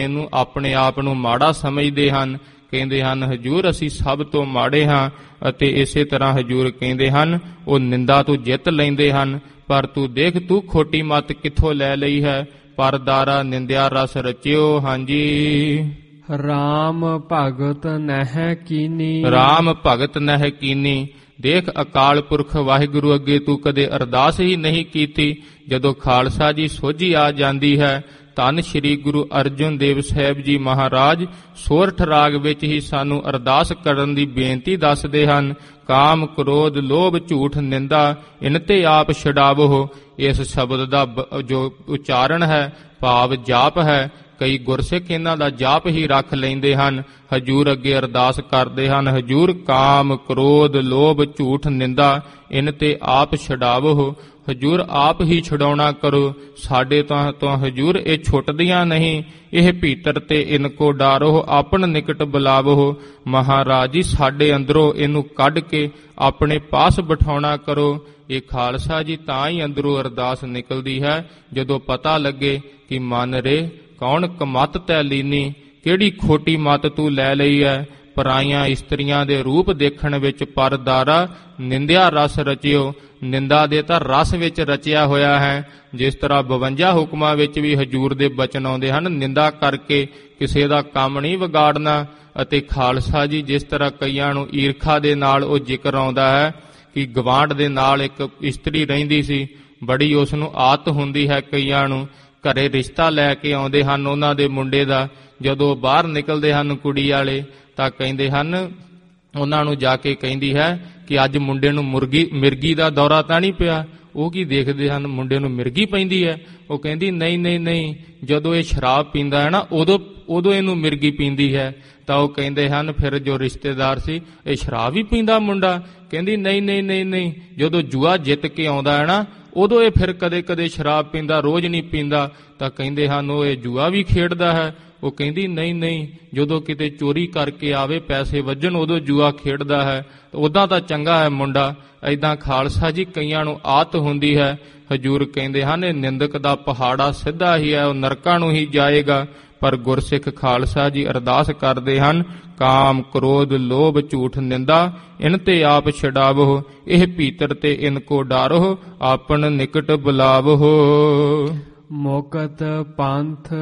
ਆਪਣੇ ਆਪ ਨੂੰ ਮਾੜਾ ਸਮਝਦੇ ਹਨ। ਕਹਿੰਦੇ ਹਨ ਹਜੂਰ ਅਸੀਂ ਸਭ ਤੋਂ ਮਾੜੇ ਹਾਂ। ਅਤੇ ਇਸੇ ਤਰ੍ਹਾਂ ਹਜੂਰ ਕਹਿੰਦੇ ਹਨ ਉਹ ਨਿੰਦਾ ਤੋਂ ਜਿੱਤ ਲੈਂਦੇ ਹਨ, ਪਰ ਤੂੰ ਦੇਖ ਤੂੰ ਖੋਟੀ ਮੱਤ ਕਿੱਥੋਂ ਲੈ ਲਈ ਹੈ। ਪਰ ਦਾਰਾ ਨਿੰਦਿਆ ਰਸ ਰਚਿਓ। ਹਾਂਜੀ। ਰਾਮ ਭਗਤ ਨਹਿ ਕੀਨੀ, ਰਾਮ ਭਗਤ ਨਹਿ ਕੀਨੀ। ਦੇਖ ਅਕਾਲ ਪੁਰਖ ਵਾਹਿਗੁਰੂ ਅੱਗੇ ਤੂੰ ਕਦੇ ਅਰਦਾਸ ਹੀ ਨਹੀਂ ਕੀਤੀ। ਜਦੋਂ ਖਾਲਸਾ ਜੀ ਸੋਝੀ ਆ ਜਾਂਦੀ ਹੈ, ਧੰਨ ਸ਼੍ਰੀ ਗੁਰੂ ਅਰਜਨ ਦੇਵ ਸਾਹਿਬ ਜੀ ਮਹਾਰਾਜ ਸੋਰਠ ਰਾਗ ਵਿੱਚ ਹੀ ਸਾਨੂੰ ਅਰਦਾਸ ਕਰਨ ਦੀ ਬੇਨਤੀ ਦੱਸਦੇ ਹਨ। ਕਾਮ ਕ੍ਰੋਧ ਲੋਭ ਝੂਠ ਨਿੰਦਾ ਇਨ ਤੇ ਆਪ ਛਡਾਵੋ। ਇਸ ਸ਼ਬਦ ਦਾ ਜੋ ਉਚਾਰਨ ਹੈ ਭਾਵ ਜਾਪ ਹੈ, ਕਈ ਗੁਰਸਿੱਖ ਇਹਨਾਂ ਦਾ ਜਾਪ ਹੀ ਰੱਖ ਲੈਂਦੇ ਹਨ। ਹਜੂਰ ਅੱਗੇ ਅਰਦਾਸ ਕਰਦੇ ਹਨ ਹਜੂਰ ਕਾਮ ਕ੍ਰੋਧ ਲੋਭ ਝੂਠ ਨਿੰਦਾ ਇਨ ਤੇ ਆਪ ਛਡਾਵੋ। ਹਜੂਰ ਆਪ ਹੀ ਛਡਾਉਣਾ ਕਰੋ, ਸਾਡੇ ਤੋਂ ਹਜੂਰ ਇਹ ਛੁੱਟਦੀਆਂ ਨਹੀਂ। ਇਹ ਭੀਤਰ ਤੇ ਇਨ ਕੋ ਡਾਰੋ ਆਪਣ ਨਿਕਟ ਬੁਲਾਵੋ। ਮਹਾਰਾਜ ਜੀ ਸਾਡੇ ਅੰਦਰੋਂ ਇਹਨੂੰ ਕੱਢ ਕੇ ਆਪਣੇ ਪਾਸ ਬਿਠਾਉਣਾ ਕਰੋ। ਇਹ ਖਾਲਸਾ ਜੀ ਤਾਂ ਹੀ ਅੰਦਰੋਂ ਅਰਦਾਸ ਨਿਕਲਦੀ ਹੈ ਜਦੋਂ ਪਤਾ ਲੱਗੇ ਕਿ ਮਨ ਰੇ ਕੌਣ ਕਮਤ ਤੈ ਲੀਨੀ, ਕਿਹੜੀ ਖੋਟੀ ਮੱਤ ਤੂੰ ਲੈ ਲਈ ਹੈ। ਪਰਾਈਆਂ ਇਸਤਰੀਆਂ ਦੇ ਰੂਪ ਦੇਖਣ ਵਿੱਚ ਪਰਦਾਰਾ ਨਿੰਦਿਆ ਰਸ ਰਚਿਓ। ਨਿੰਦਾ ਦੇ ਤਾਂ ਰਸ ਵਿੱਚ ਰਚਿਆ ਹੋਇਆ ਹੈ। ਜਿਸ ਤਰ੍ਹਾਂ 52 ਹੁਕਮਾਂ ਵਿੱਚ ਵੀ ਹਜੂਰ ਦੇ ਬਚਨ ਆਉਂਦੇ ਹਨ ਨਿੰਦਾ ਕਰਕੇ ਕਿਸੇ ਦਾ ਕੰਮ ਨਹੀਂ ਵਿਗਾੜਨਾ। ਅਤੇ ਖਾਲਸਾ ਜੀ ਜਿਸ ਤਰ੍ਹਾਂ ਕਈਆਂ ਨੂੰ ਈਰਖਾ ਦੇ ਨਾਲ ਉਹ ਜ਼ਿਕਰ ਆਉਂਦਾ ਹੈ ਕਿ ਗਵਾਂਢ ਦੇ ਨਾਲ ਇੱਕ ਇਸਤਰੀ ਰਹਿੰਦੀ ਸੀ, ਬੜੀ ਉਸ ਨੂੰ ਆਦਤ ਹੁੰਦੀ ਹੈ ਕਈਆਂ ਨੂੰ, ਘਰੇ ਰਿਸ਼ਤਾ ਲੈ ਕੇ ਆਉਂਦੇ ਹਨ ਉਹਨਾਂ ਦੇ ਮੁੰਡੇ ਦਾ। ਜਦੋਂ ਬਾਹਰ ਨਿਕਲਦੇ ਹਨ ਕੁੜੀ ਵਾਲੇ ਤਾਂ ਕਹਿੰਦੇ ਹਨ ਉਹਨਾਂ ਨੂੰ ਜਾ ਕੇ ਕਹਿੰਦੀ ਹੈ ਕਿ ਅੱਜ ਮੁੰਡੇ ਨੂੰ ਮਿਰਗੀ ਦਾ ਦੌਰਾ ਤਾਂ ਨਹੀਂ ਪਿਆ। ਉਹ ਕੀ ਦੇਖਦੇ ਹਨ ਮੁੰਡੇ ਨੂੰ ਮਿਰਗੀ ਪੈਂਦੀ ਹੈ। ਉਹ ਕਹਿੰਦੀ ਨਹੀਂ, ਜਦੋਂ ਇਹ ਸ਼ਰਾਬ ਪੀਂਦਾ ਹੈ ਨਾ ਉਦੋਂ ਇਹਨੂੰ ਮਿਰਗੀ ਪੀਂਦੀ ਹੈ। ਤਾਂ ਉਹ ਕਹਿੰਦੇ ਹਨ ਫਿਰ ਜੋ ਰਿਸ਼ਤੇਦਾਰ ਸੀ ਇਹ ਸ਼ਰਾਬ ਹੀ ਪੀਂਦਾ ਮੁੰਡਾ। ਕਹਿੰਦੀ ਨਹੀਂ, ਜਦੋਂ ਜੂਆ ਜਿੱਤ ਕੇ ਆਉਂਦਾ ਹੈ ਨਾ ਉਦੋਂ ਇਹ ਫਿਰ ਕਦੇ ਸ਼ਰਾਬ ਪੀਂਦਾ, ਰੋਜ਼ ਨਹੀਂ ਪੀਂਦਾ। ਤਾਂ ਕਹਿੰਦੇ ਹਨ ਉਹ ਇਹ ਜੂਆ ਵੀ ਖੇਡਦਾ ਹੈ। ਉਹ ਕਹਿੰਦੀ ਨਹੀਂ, ਜਦੋਂ ਕਿਤੇ ਚੋਰੀ ਕਰਕੇ ਆਵੇ ਪੈਸੇ ਵੱਜਣ ਉਦੋਂ ਜੂਆ ਖੇਡਦਾ ਹੈ, ਉਦਾਂ ਤਾਂ ਚੰਗਾ ਹੈ ਮੁੰਡਾ। ਏਦਾਂ ਖਾਲਸਾ ਜੀ ਕਈਆਂ ਨੂੰ ਆਦਤ ਹੁੰਦੀ ਹੈ। ਹਜੂਰ ਕਹਿੰਦੇ ਹਨ ਇਹ ਨਿੰਦਕ ਦਾ ਪਹਾੜਾ ਸਿੱਧਾ ਹੀ ਹੈ, ਉਹ ਨਰਕਾਂ ਨੂੰ ਹੀ ਜਾਏਗਾ। ਪਰ ਗੁਰਸਿੱਖ ਖਾਲਸਾ ਜੀ ਅਰਦਾਸ ਕਰਦੇ ਹਨ, ਕਾਮ ਕ੍ਰੋਧ ਲੋਭ ਝੂਠ ਨਿੰਦਾ ਇਨ ਤੇ ਆਪ ਛਡਾਵੋ, ਇਹ ਭੀਤਰ ਤੇ ਇਨ ਕੋ ਡਾਰੋ, ਆਪਨ ਨਿਕਟ ਬੁਲਾਵੋ। ਮੁਕਤ ਪੰਥ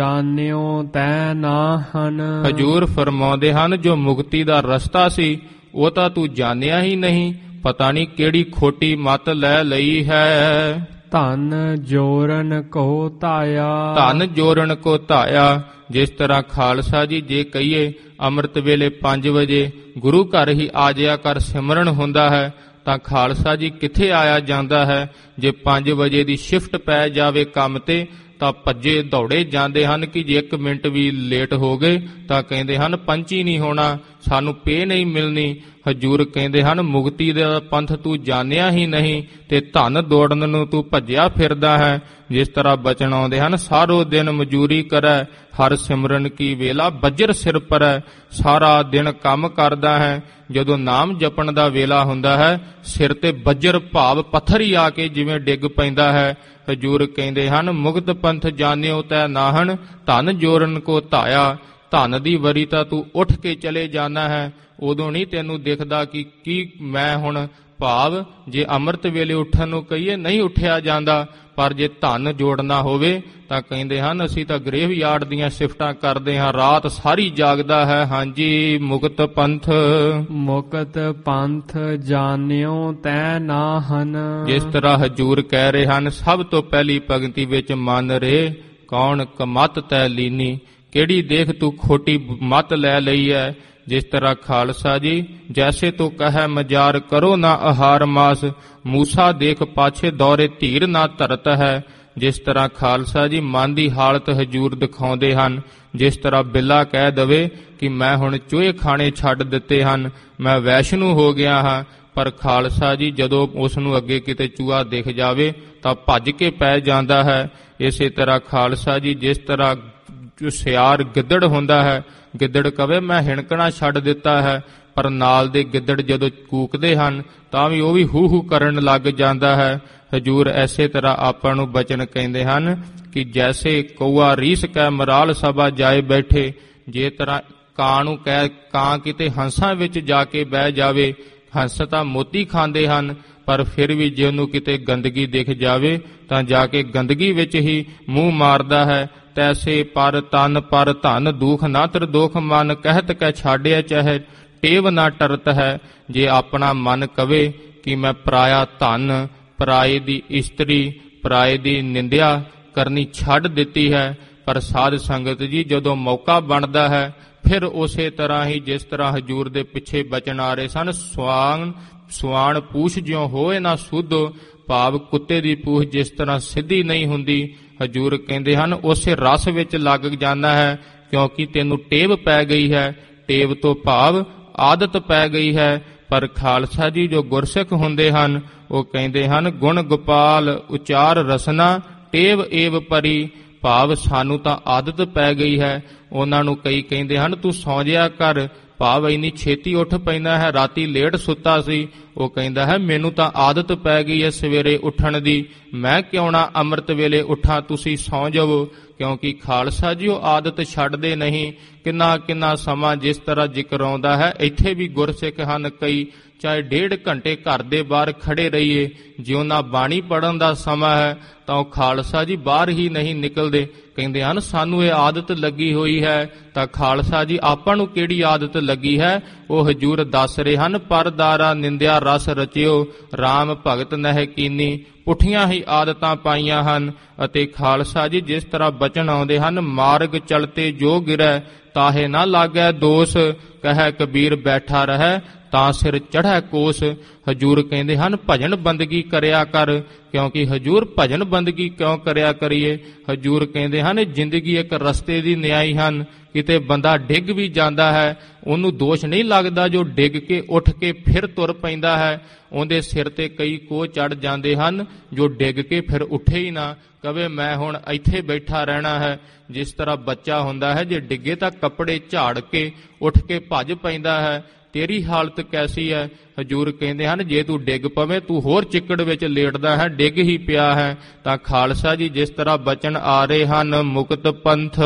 ਜਾਣਿਓ ਤੈ ਨਾਹਨ। ਹਜੂਰ ਫਰਮਾਉਂਦੇ ਹਨ, ਜੋ ਮੁਕਤੀ ਦਾ ਰਸਤਾ ਸੀ ਉਹ ਤਾਂ ਤੂੰ ਜਾਣਿਆ ਹੀ ਨਹੀਂ, ਪਤਾ ਨਹੀਂ ਕਿਹੜੀ ਖੋਟੀ ਮੱਤ ਲੈ ਲਈ ਹੈ। ਧਨ ਜੋਰਨ ਕੋ ਧਾਇਆ। ਧਨ ਜੋਰਨ ਕੋ ਧਾਇਆ। ਜਿਸ ਤਰ੍ਹਾਂ ਖਾਲਸਾ ਜੀ ਜੇ ਕਹੀਏ ਅੰਮ੍ਰਿਤ ਵੇਲੇ 5 ਵਜੇ ਗੁਰੂ ਘਰ ਹੀ ਆ ਜਾਇਆ ਕਰ ਸਿਮਰਨ ਹੁੰਦਾ ਹੈ, ਤਾਂ ਖਾਲਸਾ ਜੀ ਕਿੱਥੇ ਆਇਆ ਜਾਂਦਾ ਹੈ। ਜੇ 5 ਵਜੇ ਦੀ ਸ਼ਿਫਟ ਪੈ ਜਾਵੇ ਕੰਮ ਤੇ ਤਾਂ ਭੱਜੇ ਦੌੜੇ ਜਾਂਦੇ ਹਨ ਕਿ ਜੇ 1 ਮਿੰਟ ਵੀ ਲੇਟ ਹੋ ਗਏ ਤਾਂ ਕਹਿੰਦੇ ਹਨ ਪੰਚ ਹੀ ਨਹੀਂ ਹੋਣਾ, ਸਾਨੂੰ ਪੇ ਨਹੀਂ ਮਿਲਣੀ। ਹਜੂਰ ਕਹਿੰਦੇ ਹਨ, ਮੁਕਤੀ ਦਾ ਪੰਥ ਤੂੰ ਜਾਣਿਆ ਹੀ ਨਹੀਂ ਤੇ ਧਨ ਦੌੜਨ ਨੂੰ ਤੂੰ ਭੱਜਿਆ ਫਿਰਦਾ ਹੈ। ਜਿਸ ਤਰ੍ਹਾਂ ਬਚਨ ਆਉਂਦੇ ਹਨ, ਸਾਰੋ ਦਿਨ ਮਜ਼ਦੂਰੀ ਕਰੈ, ਹਰ ਸਿਮਰਨ ਕੀ ਵੇਲਾ ਬੱਜਰ ਸਿਰ ਪਰੈ। ਸਾਰਾ ਦਿਨ ਕੰਮ ਕਰਦਾ ਹੈ, ਜਦੋਂ ਨਾਮ ਜਪਣ ਦਾ ਵੇਲਾ ਹੁੰਦਾ ਹੈ ਸਿਰ ਤੇ ਬੱਜਰ ਭਾਵ ਪੱਥਰ ਹੀ ਆ ਕੇ ਜਿਵੇਂ ਡਿੱਗ ਪੈਂਦਾ ਹੈ। ਹਜੂਰ ਕਹਿੰਦੇ ਹਨ, ਮੁਕਤ ਪੰਥ ਜਾਣਿਓ ਤੈ ਨਾਹਨ, ਧਨ ਜੋਰਨ ਕੋ ਧਾਇਆ। ਧਨ ਦੀ ਵਰੀ ਤਾਂ ਤੂੰ ਉੱਠ ਕੇ ਚਲੇ ਜਾਣਾ ਹੈ, ਉਦੋਂ ਨਹੀਂ ਤੈਨੂੰ ਦਿਖਦਾ ਕਿ ਕੀ ਮੈਂ ਹੁਣ ਭਾਵ ਜੇ ਅੰਮ੍ਰਿਤ ਵੇਲੇ ਉੱਠਣ ਨੂੰ ਕਹੀਏ ਨਹੀਂ ਉੱਠਿਆ ਜਾਂਦਾ, ਪਰ ਜੇ ਧਨ ਜੋੜਨਾ ਹੋਵੇ ਤਾਂ ਕਹਿੰਦੇ ਹਨ ਅਸੀਂ ਤਾਂ ਗ੍ਰੇਵਯਾਰਡ ਦੀਆਂ ਸ਼ਿਫਟਾਂ ਕਰਦੇ ਹਾਂ, ਰਾਤ ਸਾਰੀ ਜਾਗਦਾ ਹੈ। ਹਾਂਜੀ, ਮੁਕਤ ਪੰਥ। ਮੁਕਤ ਪੰਥ ਜਾਣਿਓ ਤੈ ਨਾਹਨ। ਜਿਸ ਤਰ੍ਹਾਂ ਹਜੂਰ ਕਹਿ ਰਹੇ ਹਨ, ਸਭ ਤੋਂ ਪਹਿਲੀ ਪੰਕਤੀ ਵਿੱਚ ਮਨ ਰੇ ਕੌਣ ਕਮਤ ਤੈ ਲੀਨੀ, ਕਿਹੜੀ ਦੇਖ ਤੂੰ ਖੋਟੀ ਮਤ ਲੈ ਲਈ ਹੈ। ਜਿਸ ਤਰ੍ਹਾਂ ਖਾਲਸਾ ਜੀ ਜੈਸੇ ਤੂੰ ਕਹੈ ਮਜ਼ਾਰ ਕਰੋ ਨਾ ਆਹਾਰ ਮਾਸ, ਮੂਸਾ ਦੇਖ ਪਾਛੇ ਦੌਰੇ ਧੀਰ ਨਾ ਧਰਤ ਹੈ। ਜਿਸ ਤਰ੍ਹਾਂ ਖਾਲਸਾ ਜੀ ਮਨ ਦੀ ਹਾਲਤ ਹਜੂਰ ਦਿਖਾਉਂਦੇ ਹਨ। ਜਿਸ ਤਰ੍ਹਾਂ ਬਿੱਲਾ ਕਹਿ ਦਵੇ ਕਿ ਮੈਂ ਹੁਣ ਚੂਹੇ ਖਾਣੇ ਛੱਡ ਦਿੱਤੇ ਹਨ, ਮੈਂ ਵੈਸ਼ਨੂੰ ਹੋ ਗਿਆ ਹਾਂ, ਪਰ ਖਾਲਸਾ ਜੀ ਜਦੋਂ ਉਸ ਨੂੰ ਅੱਗੇ ਕਿਤੇ ਚੂਹਾ ਦਿਖ ਜਾਵੇ ਤਾਂ ਭੱਜ ਕੇ ਪੈ ਜਾਂਦਾ ਹੈ। ਇਸੇ ਤਰ੍ਹਾਂ ਖਾਲਸਾ ਜੀ ਜਿਸ ਤਰ੍ਹਾਂ ਜੋ ਸਿਆਰ ਗਿੱਦੜ ਹੁੰਦਾ ਹੈ, ਗਿੱਦੜ ਕਵੇ ਮੈਂ ਹਿਣਕਣਾ ਛੱਡ ਦਿੱਤਾ ਹੈ, ਪਰ ਨਾਲ ਦੇ ਗਿੱਦੜ ਜਦੋਂ ਕੂਕਦੇ ਹਨ ਤਾਂ ਵੀ ਉਹ ਵੀ ਹੂ ਹੂ ਕਰਨ ਲੱਗ ਜਾਂਦਾ ਹੈ। ਹਜੂਰ ਐਸੇ ਤਰ੍ਹਾਂ ਆਪਾਂ ਨੂੰ ਬਚਨ ਕਹਿੰਦੇ ਹਨ ਕਿ ਜੈਸੇ ਕਊਆ ਰੀਸ ਕੈ ਮਰਾਲ ਸਭਾ ਜਾਏ ਬੈਠੇ, ਜੇ ਤਰ੍ਹਾਂ ਕਾਂ ਨੂੰ ਕਹਿ ਕਾਂ ਕਿਤੇ ਹੰਸਾਂ ਵਿੱਚ ਜਾ ਕੇ ਬਹਿ ਜਾਵੇ, ਹੰਸ ਤਾਂ ਮੋਤੀ ਖਾਂਦੇ ਹਨ ਪਰ ਫਿਰ ਵੀ ਜੇ ਉਹਨੂੰ ਕਿਤੇ ਗੰਦਗੀ ਦਿਖ ਜਾਵੇ ਤਾਂ ਜਾ ਕੇ ਗੰਦਗੀ ਵਿੱਚ ਹੀ ਮੂੰਹ ਮਾਰਦਾ ਹੈ। ਤੈਸੇ ਪਰ ਤਨ ਪਰ ਧਨ ਦੁਖ ਨਾ ਤ੍ਰਿਦੋਖ ਮਨ, ਕਹਿਤ ਕੈ ਛਾੜਿਆ ਚਾਹੇ ਟੇਵ ਨਾ ਟਰਤ ਹੈ। ਜੇ ਆਪਣਾ ਮਨ ਕਵੇ ਕਿ ਮੈਂ ਪਰਾਇਆ ਧਨ, ਪਰਾਏ ਦੀ ਇਸਤਰੀ, ਪਰਾਏ ਦੀ ਨਿੰਦਿਆ ਕਰਨੀ ਛੱਡ ਦਿੱਤੀ ਹੈ, ਪਰ ਸਾਧ ਸੰਗਤ ਜੀ ਜਦੋਂ ਮੌਕਾ ਬਣਦਾ ਹੈ ਫਿਰ ਉਸੇ ਤਰ੍ਹਾਂ ਹੀ ਜਿਸ ਤਰ੍ਹਾਂ ਹਜੂਰ ਦੇ ਪਿੱਛੇ ਬਚਨ ਆ ਰਹੇ ਸਨ, ਸੁਆਣ ਪੂਛ ਜਿਉ ਹੋਏ ਨਾ ਸੁਧੋ, ਭਾਵ ਕੁੱਤੇ ਦੀ ਪੂਛ ਜਿਸ ਤਰ੍ਹਾਂ ਸਿੱਧੀ ਨਹੀਂ ਹੁੰਦੀ, ਹਜੂਰ ਕਹਿੰਦੇ ਹਨ ਉਸੇ ਰਸ ਵਿੱਚ ਲੱਗ ਜਾਣਾ ਹੈ, ਕਿਉਂਕਿ ਤੈਨੂੰ ਟੇਵ ਪੈ ਗਈ ਹੈ। ਟੇਵ ਤੋਂ ਭਾਵ ਆਦਤ ਪੈ ਗਈ ਹੈ। ਪਰ ਖਾਲਸਾ ਜੀ ਜੋ ਗੁਰਸਿੱਖ ਹੁੰਦੇ ਹਨ ਉਹ ਕਹਿੰਦੇ ਹਨ, ਗੁਣ ਗੋਪਾਲ ਉਚਾਰ ਰਸਨਾ ਟੇਵ ਏਵ ਪਰੀ, ਭਾਵ ਸਾਨੂੰ ਤਾਂ ਆਦਤ ਪੈ ਗਈ ਹੈ। ਉਹਨਾਂ ਨੂੰ ਕਈ ਕਹਿੰਦੇ ਹਨ ਤੂੰ ਸੌਂ ਜਿਆ ਕਰ, ਭਾਵ ਇੰਨੀ ਛੇਤੀ ਉੱਠ ਪੈਂਦਾ ਹੈ, ਰਾਤੀ ਲੇਟ ਸੁੱਤਾ ਸੀ। ਉਹ ਕਹਿੰਦਾ ਹੈ ਮੈਨੂੰ ਤਾਂ ਆਦਤ ਪੈ ਗਈ ਹੈ ਸਵੇਰੇ ਉੱਠਣ ਦੀ, ਮੈਂ ਕਿਉਂ ਨਾ ਅੰਮ੍ਰਿਤ ਵੇਲੇ ਉੱਠਾਂ, ਤੁਸੀਂ ਸੌਂ ਜਾਵੋ। ਕਿਉਂਕਿ ਖਾਲਸਾ ਜੀ ਉਹ ਆਦਤ ਛੱਡਦੇ ਨਹੀਂ। ਕਿੰਨਾ ਕਿੰਨਾ ਸਮਾਂ ਜਿਸ ਤਰ੍ਹਾਂ ਜ਼ਿਕਰ ਆਉਂਦਾ ਹੈ, ਇੱਥੇ ਵੀ ਗੁਰਸਿੱਖ ਹਨ ਕਈ, ਚਾਹੇ 1.5 ਘੰਟੇ ਘਰ ਦੇ ਬਾਹਰ ਖੜੇ ਰਹੀਏ, ਜੇ ਉਹਨਾਂ ਬਾਣੀ ਪੜ੍ਹਨ ਦਾ ਸਮਾਂ ਹੈ ਤਾਂ ਉਹ ਖਾਲਸਾ ਜੀ ਬਾਹਰ ਹੀ ਨਹੀਂ ਨਿਕਲਦੇ। ਕਹਿੰਦੇ ਹਨ ਸਾਨੂੰ ਇਹ ਆਦਤ ਲੱਗੀ ਹੋਈ ਹੈ। ਤਾਂ ਖਾਲਸਾ ਜੀ ਆਪਾਂ ਨੂੰ ਕਿਹੜੀ ਆਦਤ ਲੱਗੀ ਹੈ ਉਹ ਹਜੂਰ ਦੱਸ ਰਹੇ ਹਨ, ਪਰਦਾਰਾ ਨਿੰਦਿਆ ਰਸ ਰਚਿਓ, RAM ਭਗਤ ਨਹਿ ਕੀਨੀ, ਪੁੱਠੀਆਂ ਹੀ ਆਦਤਾਂ ਪਾਈਆਂ ਹਨ। ਅਤੇ ਖਾਲਸਾ ਜੀ ਜਿਸ ਤਰ੍ਹਾਂ ਬਚਨ ਆਉਂਦੇ ਹਨ, ਮਾਰਗ ਚਲਤੇ ਜੋ ਗਿਰੈ ਤਾਹੇ ਨਾ ਲਾਗੈ ਦੋਸ, ਕਹੈ ਕਬੀਰ ਬੈਠਾ ਰਹਿ ਤਾਂ ਸਿਰ ਚੜ੍ਹੈ ਕੋਸ। ਹਜੂਰ ਕਹਿੰਦੇ ਹਨ ਭਜਨ ਬੰਦਗੀ ਕਰਿਆ ਕਰ, ਕਿਉਂਕਿ ਹਜੂਰ ਭਜਨ ਬੰਦਗੀ ਕਿਉਂ ਕਰਿਆ ਕਰੀਏ। ਹਜੂਰ ਕਹਿੰਦੇ ਹਨ ਜ਼ਿੰਦਗੀ ਇੱਕ ਰਸਤੇ ਦੀ ਨਿਆਈ ਹਨ, ਕਿਤੇ ਬੰਦਾ ਡਿੱਗ ਵੀ ਜਾਂਦਾ ਹੈ ਉਹਨੂੰ ਦੋਸ਼ ਨਹੀਂ ਲੱਗਦਾ, ਜੋ ਡਿੱਗ ਕੇ ਉੱਠ ਕੇ ਫਿਰ ਤੁਰ ਪੈਂਦਾ ਹੈ ਉਹਦੇ ਸਿਰ ਤੇ ਕਈ ਕੋਹ ਚੜ ਜਾਂਦੇ ਹਨ, ਜੋ ਡਿੱਗ ਕੇ ਫਿਰ ਉੱਠੇ ਹੀ ਨਾ, ਕਵੇ ਮੈਂ ਹੁਣ ਇੱਥੇ ਬੈਠਾ ਰਹਿਣਾ ਹੈ। ਜਿਸ ਤਰ੍ਹਾਂ ਬੱਚਾ ਹੁੰਦਾ ਹੈ ਜੇ ਡਿੱਗੇ ਤਾਂ ਕੱਪੜੇ ਝਾੜ ਕੇ ਉੱਠ ਕੇ ਭੱਜ ਪੈਂਦਾ ਹੈ, ਤੇਰੀ ਹਾਲਤ ਕੈਸੀ ਹੈ? ਹਜੂਰ ਕਹਿੰਦੇ ਹਨ ਜੇ ਤੂੰ ਡਿੱਗ ਪਵੇਂ, ਤੂੰ ਹੋਰ ਚਿੱਕੜ ਵਿੱਚ ਲੇਟਦਾ ਹੈ, ਡਿੱਗ ਹੀ ਪਿਆ ਹੈ। ਤਾਂ ਖਾਲਸਾ ਜੀ ਜਿਸ ਤਰ੍ਹਾਂ ਬਚਨ ਆ ਰਹੇ ਹਨ, ਮੁਕਤ ਪੰਥ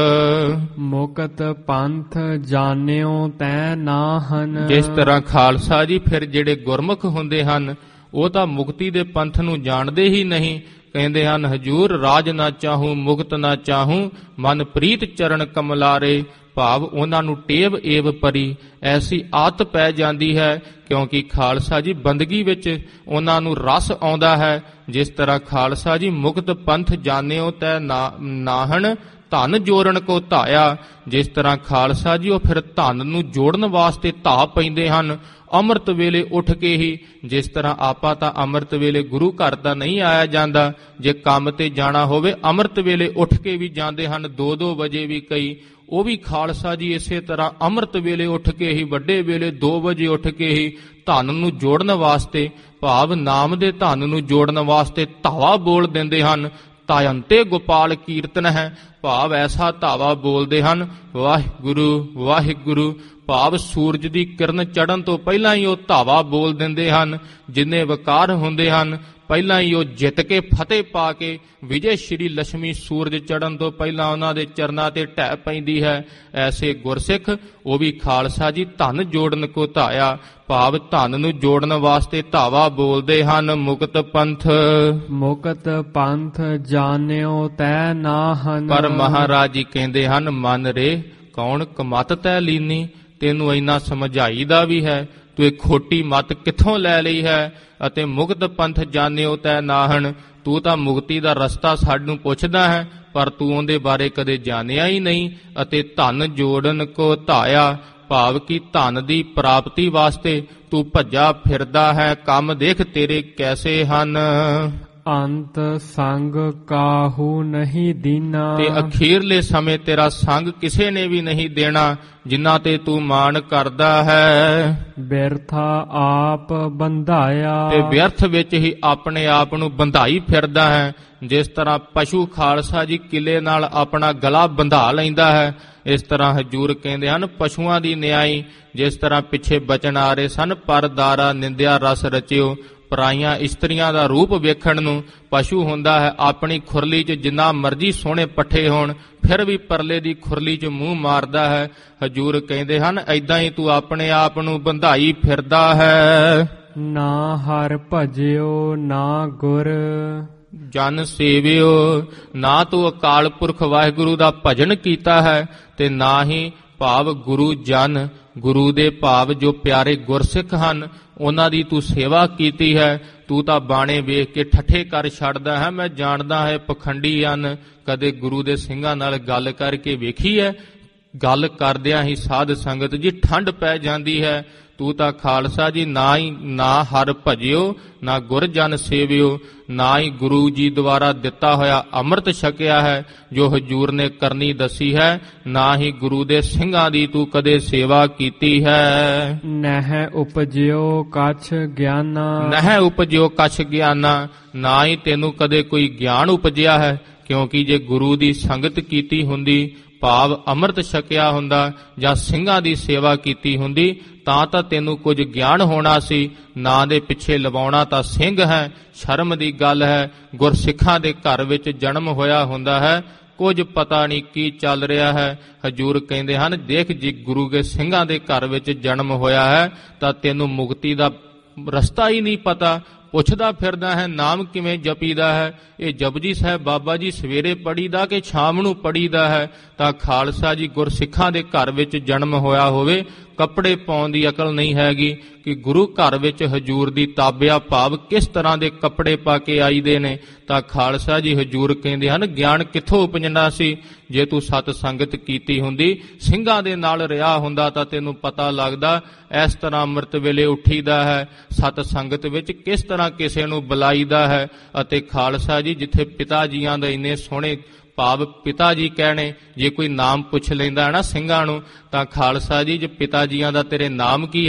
ਮੁਕਤ ਪੰਥ ਜਾਣਿਓ ਤੈ ਨਾਹਨ। ਜਿਸ ਤਰ੍ਹਾਂ ਖਾਲਸਾ ਜੀ ਫਿਰ ਜਿਹੜੇ ਗੁਰਮੁਖ ਹੁੰਦੇ ਹਨ ਉਹ ਤਾਂ ਮੁਕਤੀ ਦੇ ਪੰਥ ਨੂੰ ਜਾਣਦੇ ਹੀ ਨਹੀਂ। ਕਹਿੰਦੇ ਹਨ ਹਜੂਰ ਰਾਜ ਨਾ ਚਾਹੂੰ ਮੁਕਤ ਨਾ ਚਾਹੂੰ, ਮਨ ਪ੍ਰੀਤ ਚਰਨ ਕਮਲਾਰੇ। ਭਾਵ ਉਹਨਾਂ ਨੂੰ ਟੇਵ ਏਵ ਪਰੀ ਐਸੀ ਆਦਤ ਪੈ ਜਾਂਦੀ ਹੈ, ਕਿਉਂਕਿ ਖਾਲਸਾ ਜੀ ਬੰਦਗੀ ਵਿੱਚ ਉਹਨਾਂ ਨੂੰ ਰਸ ਆਉਂਦਾ ਹੈ। ਜਿਸ ਤਰ੍ਹਾਂ ਖਾਲਸਾ ਜੀ ਮੁਕਤ ਪੰਥ ਜਾਣਿਓ ਤੈ ਨਾਹਨ, ਧਨ ਜੋੜਨ ਕੋ ਧਾਇਆ। ਜਿਸ ਤਰ੍ਹਾਂ ਖਾਲਸਾ ਜੀ ਉਹ ਫਿਰ ਧਨ ਨੂੰ ਜੋੜਨ ਵਾਸਤੇ ਧਾ ਪੈਂਦੇ ਹਨ ਅੰਮ੍ਰਿਤ ਵੇਲੇ ਉੱਠ ਕੇ ਹੀ। ਜਿਸ ਤਰ੍ਹਾਂ ਆਪਾਂ ਤਾਂ ਅੰਮ੍ਰਿਤ ਵੇਲੇ ਗੁਰੂ ਘਰ ਤਾਂ ਨਹੀਂ ਆਇਆ ਜਾਂਦਾ, ਜੇ ਕੰਮ ਤੇ ਜਾਣਾ ਹੋਵੇ ਅੰਮ੍ਰਿਤ ਵੇਲੇ ਉੱਠ ਕੇ ਵੀ ਜਾਂਦੇ ਹਨ, 2-2 ਵਜੇ ਵੀ ਕਈ। ਉਹ ਵੀ ਖਾਲਸਾ ਜੀ ਇਸੇ ਤਰ੍ਹਾਂ ਅੰਮ੍ਰਿਤ ਵੇਲੇ ਉੱਠ ਕੇ ਹੀ, ਵੱਡੇ ਵੇਲੇ 2 ਵਜੇ ਉੱਠ ਕੇ ਹੀ ਧਨ ਨੂੰ ਜੋੜਨ ਵਾਸਤੇ, ਭਾਵ ਨਾਮ ਦੇ ਧਨ ਨੂੰ ਜੋੜਨ ਵਾਸਤੇ ਧਾਵਾ ਬੋਲ ਦਿੰਦੇ ਹਨ। ਤਾਇੰਤੇ ਗੋਪਾਲ ਕੀਰਤਨ ਹੈ, ਭਾਵ ਐਸਾ ਧਾਵਾ ਬੋਲਦੇ ਹਨ, ਵਾਹਿਗੁਰੂ ਵਾਹਿਗੁਰੂ। ਭਾਵ ਸੂਰਜ ਦੀ ਕਿਰਨ ਚੜ੍ਹਨ ਤੋਂ ਪਹਿਲਾਂ ਹੀ ਉਹ ਧਾਵਾ ਬੋਲ ਦਿੰਦੇ ਹਨ। ਜਿੰਨੇ ਵਕਾਰ ਹੁੰਦੇ ਹਨ ਪਹਿਲਾਂ ਹੀ ਉਹ ਜਿੱਤ ਕੇ ਫਤਿਹ ਪਾ ਕੇ, ਵਿਜੇ ਸ਼੍ਰੀ ਲక్ష్ਮੀ ਸੂਰਜ ਚੜ੍ਹਨ ਤੋਂ ਪਹਿਲਾਂ ਉਹਨਾਂ ਦੇ ਚਰਨਾਂ ਤੇ ਢਹਿ ਪੈਂਦੀ ਹੈ। ਐਸੇ ਗੁਰਸਿੱਖ ਉਹ ਵੀ ਖਾਲਸਾ ਜੀ ਧਨ ਜੋੜਨ ਕੋ ਧਾਇਆ, ਭਾਵ ਧਨ ਨੂੰ ਜੋੜਨ ਵਾਸਤੇ ਧਾਵਾ ਬੋਲਦੇ ਹਨ, ਮੁਕਤ ਪੰਥ ਮੁਕਤ ਪੰਥ ਜਾਣਿਓ ਤੈ ਨਾਹਨ। ਪਰ ਮਹਾਰਾਜ ਜੀ ਕਹਿੰਦੇ ਹਨ ਮਨ ਰੇ ਕੌਣ ਕਮਤ ਤੈ ਲੀਨੀ, ਤੈਨੂੰ ਇੰਨਾ ਸਮਝਾਈਦਾ ਵੀ ਹੈ, ਤੂੰ ਇਹ ਖੋਟੀ ਮਤ ਕਿੱਥੋਂ ਲੈ ਲਈ ਹੈ? ਅਤੇ ਮੁਕਤ ਪੰਥ ਜਾਣਿਓ ਤੈ ਨਾਹਨ, ਤੂੰ ਤਾਂ ਮੁਕਤੀ ਦਾ ਰਸਤਾ ਸਾਨੂੰ ਪੁੱਛਦਾ ਹੈ, ਪਰ ਤੂੰ ਉਹਦੇ ਬਾਰੇ ਕਦੇ ਜਾਣਿਆ ਹੀ ਨਹੀਂ। ਅਤੇ ਧਨ ਜੋੜਨ ਕੋ ਧਾਇਆ, ਭਾਵ ਕਿ ਧਨ ਦੀ ਪ੍ਰਾਪਤੀ ਵਾਸਤੇ ਤੂੰ ਭੱਜਾ ਫਿਰਦਾ ਹੈ। ਕੰਮ ਦੇਖ ਤੇਰੇ ਕੈਸੇ ਹਨ। ਅੰਤ ਸੰਗ ਕਾਹੂ ਨਹੀਂ ਦੀਨਾ, ਤੇ ਅਖੀਰਲੇ ਸਮੇਂ ਤੇਰਾ ਸੰਗ ਕਿਸੇ ਨੇ ਵੀ ਨਹੀਂ ਦੇਣਾ ਜਿਨ੍ਹਾਂ ਤੇ ਤੂੰ ਮਾਣ ਕਰਦਾ ਹੈ। ਬਿਰਥਾ ਆਪ ਬੰਧਾਇਆ, ਤੇ ਵਿਅਰਥ ਵਿੱਚ ਹੀ ਆਪਣੇ ਆਪ ਨੂੰ ਬੰਧਾਈ ਫਿਰਦਾ ਹੈ। ਜਿਸ ਤਰ੍ਹਾਂ ਪਸ਼ੂ ਖਾਲਸਾ ਜੀ ਕਿਲੇ ਨਾਲ ਆਪਣਾ ਗਲਾ ਬੰਧਾ ਲੈਂਦਾ ਹੈ, ਇਸ ਤਰ੍ਹਾਂ ਹਜੂਰ ਕਹਿੰਦੇ ਹਨ ਪਸ਼ੂਆਂ ਦੀ ਨਿਆਈ। ਜਿਸ ਤਰ੍ਹਾਂ ਪਿੱਛੇ ਬਚਨ ਆ ਰਹੇ ਸਨ, ਪਰਦਾਰਾ ਨਿੰਦਿਆ ਰਸ ਰਚਿਓ। ਪਰਾਈਆਂ ਇਸਤਰੀਆਂ ਦਾ ਰੂਪ ਵੇਖਣ ਨੂੰ ਪਸ਼ੂ ਹੁੰਦਾ ਹੈ, ਆਪਣੀ ਖੁਰਲੀ 'ਚ ਜਿੰਨਾ ਮਰਜ਼ੀ ਸੋਹਣੇ ਪੱਠੇ ਹੋਣ ਫਿਰ ਵੀ ਪਰਲੇ ਦੀ ਖੁਰਲੀ 'ਚ ਮੂੰਹ ਮਾਰਦਾ ਹੈ। ਹਜੂਰ ਕਹਿੰਦੇ ਹਨ ਏਦਾਂ ਹੀ ਤੂੰ ਆਪਣੇ ਆਪ ਨੂੰ ਬੰਧਾਈ ਫਿਰਦਾ ਹੈ। ਨਾ ਹਰ ਭਜਿਓ ਨਾ ਗੁਰ ਜਨ ਸੇਵਿਓ, ਨਾ ਤੂੰ ਅਕਾਲ ਪੁਰਖ ਵਾਹਿਗੁਰੂ ਦਾ ਭਜਨ ਕੀਤਾ ਹੈ, ਤੇ ਨਾ ਹੀ ਭਾਵ ਗੁਰੂ ਜਨ, ਗੁਰੂ ਦੇ ਭਾਵ ਜੋ ਪਿਆਰੇ ਗੁਰਸਿੱਖ ਹਨ ਉਹਨਾਂ ਦੀ ਤੂੰ ਸੇਵਾ ਕੀਤੀ ਹੈ। ਤੂੰ ਤਾਂ ਬਾਣੇ ਵੇਖ ਕੇ ਠੱਠੇ ਕਰ ਛੱਡਦਾ ਹੈ। ਮੈਂ ਜਾਣਦਾ ਹੈ ਪਖੰਡੀ ਹਨ, ਕਦੇ ਗੁਰੂ ਦੇ ਸਿੰਘਾਂ ਨਾਲ ਗੱਲ ਕਰਕੇ ਵੇਖੀ ਹੈ? ਗੱਲ ਕਰਦਿਆਂ ਹੀ ਸਾਧ ਸੰਗਤ ਜੀ ਠੰਡ ਪੈ ਜਾਂਦੀ ਹੈ। ਤੂੰ ਤਾਂ ਖਾਲਸਾ ਜੀ ਨਾ ਹਰ ਭਜਿਓ ਨਾ ਗੁਰ ਜਨ ਸੇਵਿਓ, ਨਾ ਹੀ ਗੁਰੂ ਜੀ ਦੁਆਰਾ ਦਿੱਤਾ ਹੋਇਆ ਅੰਮ੍ਰਿਤ ਛਕਿਆ ਹੈ ਜੋ ਹਜੂਰ ਨੇ ਕਰਨੀ ਦੱਸੀ ਹੈ, ਨਾ ਹੀ ਗੁਰੂ ਦੇ ਸਿੰਘਾਂ ਦੀ ਤੂੰ ਕਦੇ ਸੇਵਾ ਕੀਤੀ ਹੈ। ਨਹਿ ਉਪਜਿਓ ਕਛ ਗਿਆਨਾ, ਨਹਿ ਉਪਜਿਓ ਕਛ ਗਿਆਨਾ, ਨਾ ਹੀ ਤੈਨੂੰ ਕਦੇ ਕੋਈ ਗਿਆਨ ਉਪਜਿਆ ਹੈ। ਕਿਉਂਕਿ ਜੇ ਗੁਰੂ ਦੀ ਸੰਗਤ ਕੀਤੀ ਹੁੰਦੀ, ਭਾਵ ਅੰਮ੍ਰਿਤ ਛਕਿਆ ਹੁੰਦਾ ਜਾਂ ਸਿੰਘਾਂ ਦੀ ਸੇਵਾ ਕੀਤੀ ਹੁੰਦੀ, ਤਾਂ ਤੈਨੂੰ ਕੁਝ ਗਿਆਨ ਹੋਣਾ ਸੀ। ਨਾਂ ਦੇ ਪਿੱਛੇ ਲਵਾਉਣਾ ਤਾਂ ਸਿੰਘ ਹੈ, ਸ਼ਰਮ ਦੀ ਗੱਲ ਹੈ। ਗੁਰਸਿੱਖਾਂ ਦੇ ਘਰ ਵਿੱਚ ਜਨਮ ਹੋਇਆ ਹੁੰਦਾ ਹੈ, ਕੁਝ ਪਤਾ ਨਹੀਂ ਕੀ ਚੱਲ ਰਿਹਾ ਹੈ। ਹਜੂਰ ਕਹਿੰਦੇ ਹਨ ਦੇਖ ਜੀ ਗੁਰੂ ਦੇ ਸਿੰਘਾਂ ਦੇ ਘਰ ਵਿੱਚ ਜਨਮ ਹੋਇਆ ਹੈ ਤਾਂ ਤੈਨੂੰ ਮੁਕਤੀ ਦਾ ਰਸਤਾ ਹੀ ਨਹੀਂ ਪਤਾ। ਪੁੱਛਦਾ ਫਿਰਦਾ ਹੈ ਨਾਮ ਕਿਵੇਂ ਜਪੀਦਾ ਹੈ? ਇਹ ਜਪਜੀ ਸਾਹਿਬ ਬਾਬਾ ਜੀ ਸਵੇਰੇ ਪੜੀਦਾ ਕਿ ਸ਼ਾਮ ਨੂੰ ਪੜੀਦਾ ਹੈ? ਤਾਂ ਖਾਲਸਾ ਜੀ ਗੁਰਸਿੱਖਾਂ ਦੇ ਘਰ ਵਿੱਚ ਜਨਮ ਹੋਇਆ ਹੋਵੇ, ਕੱਪੜੇ ਪਾਉਣ ਦੀ ਅਕਲ ਨਹੀਂ ਹੈਗੀ ਕਿ ਗੁਰੂ ਘਰ ਵਿੱਚ ਹਜੂਰ ਦੀ ਤਾਬਿਆ ਭਾਵ ਕਿਸ ਤਰ੍ਹਾਂ ਦੇ ਕੱਪੜੇ ਪਾ ਕੇ ਆਈਦੇ ਨੇ। ਤਾਂ ਖਾਲਸਾ ਜੀ ਹਜੂਰ ਕਹਿੰਦੇ ਹਨ ਗਿਆਨ ਕਿੱਥੋਂ ਉਪਜਣਾ ਸੀ? ਜੇ ਤੂੰ ਸਤ ਸੰਗਤ ਕੀਤੀ ਹੁੰਦੀ, ਸਿੰਘਾਂ ਦੇ ਨਾਲ ਰਿਹਾ ਹੁੰਦਾ ਤਾਂ ਤੈਨੂੰ ਪਤਾ ਲੱਗਦਾ ਇਸ ਤਰ੍ਹਾਂ ਅੰਮ੍ਰਿਤ ਵੇਲੇ ਉੱਠੀਦਾ ਹੈ, ਸਤ ਸੰਗਤ ਵਿੱਚ ਕਿਸ ਤਰ੍ਹਾਂ ਕਿਸੇ ਨੂੰ ਬੁਲਾਈਦਾ ਹੈ। ਅਤੇ ਖਾਲਸਾ ਜੀ ਜਿੱਥੇ ਪਿਤਾ ਜੀਆਂ ਦੇ ਇੰਨੇ ਸੋਹਣੇ ਭਾਵ ਪਿਤਾ ਜੀ ਕਹਿਣੇ, ਜੇ ਕੋਈ ਨਾਮ ਪੁੱਛ ਲੈਂਦਾ ਹੈ ਨਾ ਸਿੰਘਾਂ ਨੂੰ, ਤਾਂ ਖਾਲਸਾ ਜੀ ਜੇ ਪਿਤਾ ਜੀਆਂ ਦਾ ਤੇਰੇ ਨਾਮ ਕੀ ਹੈ?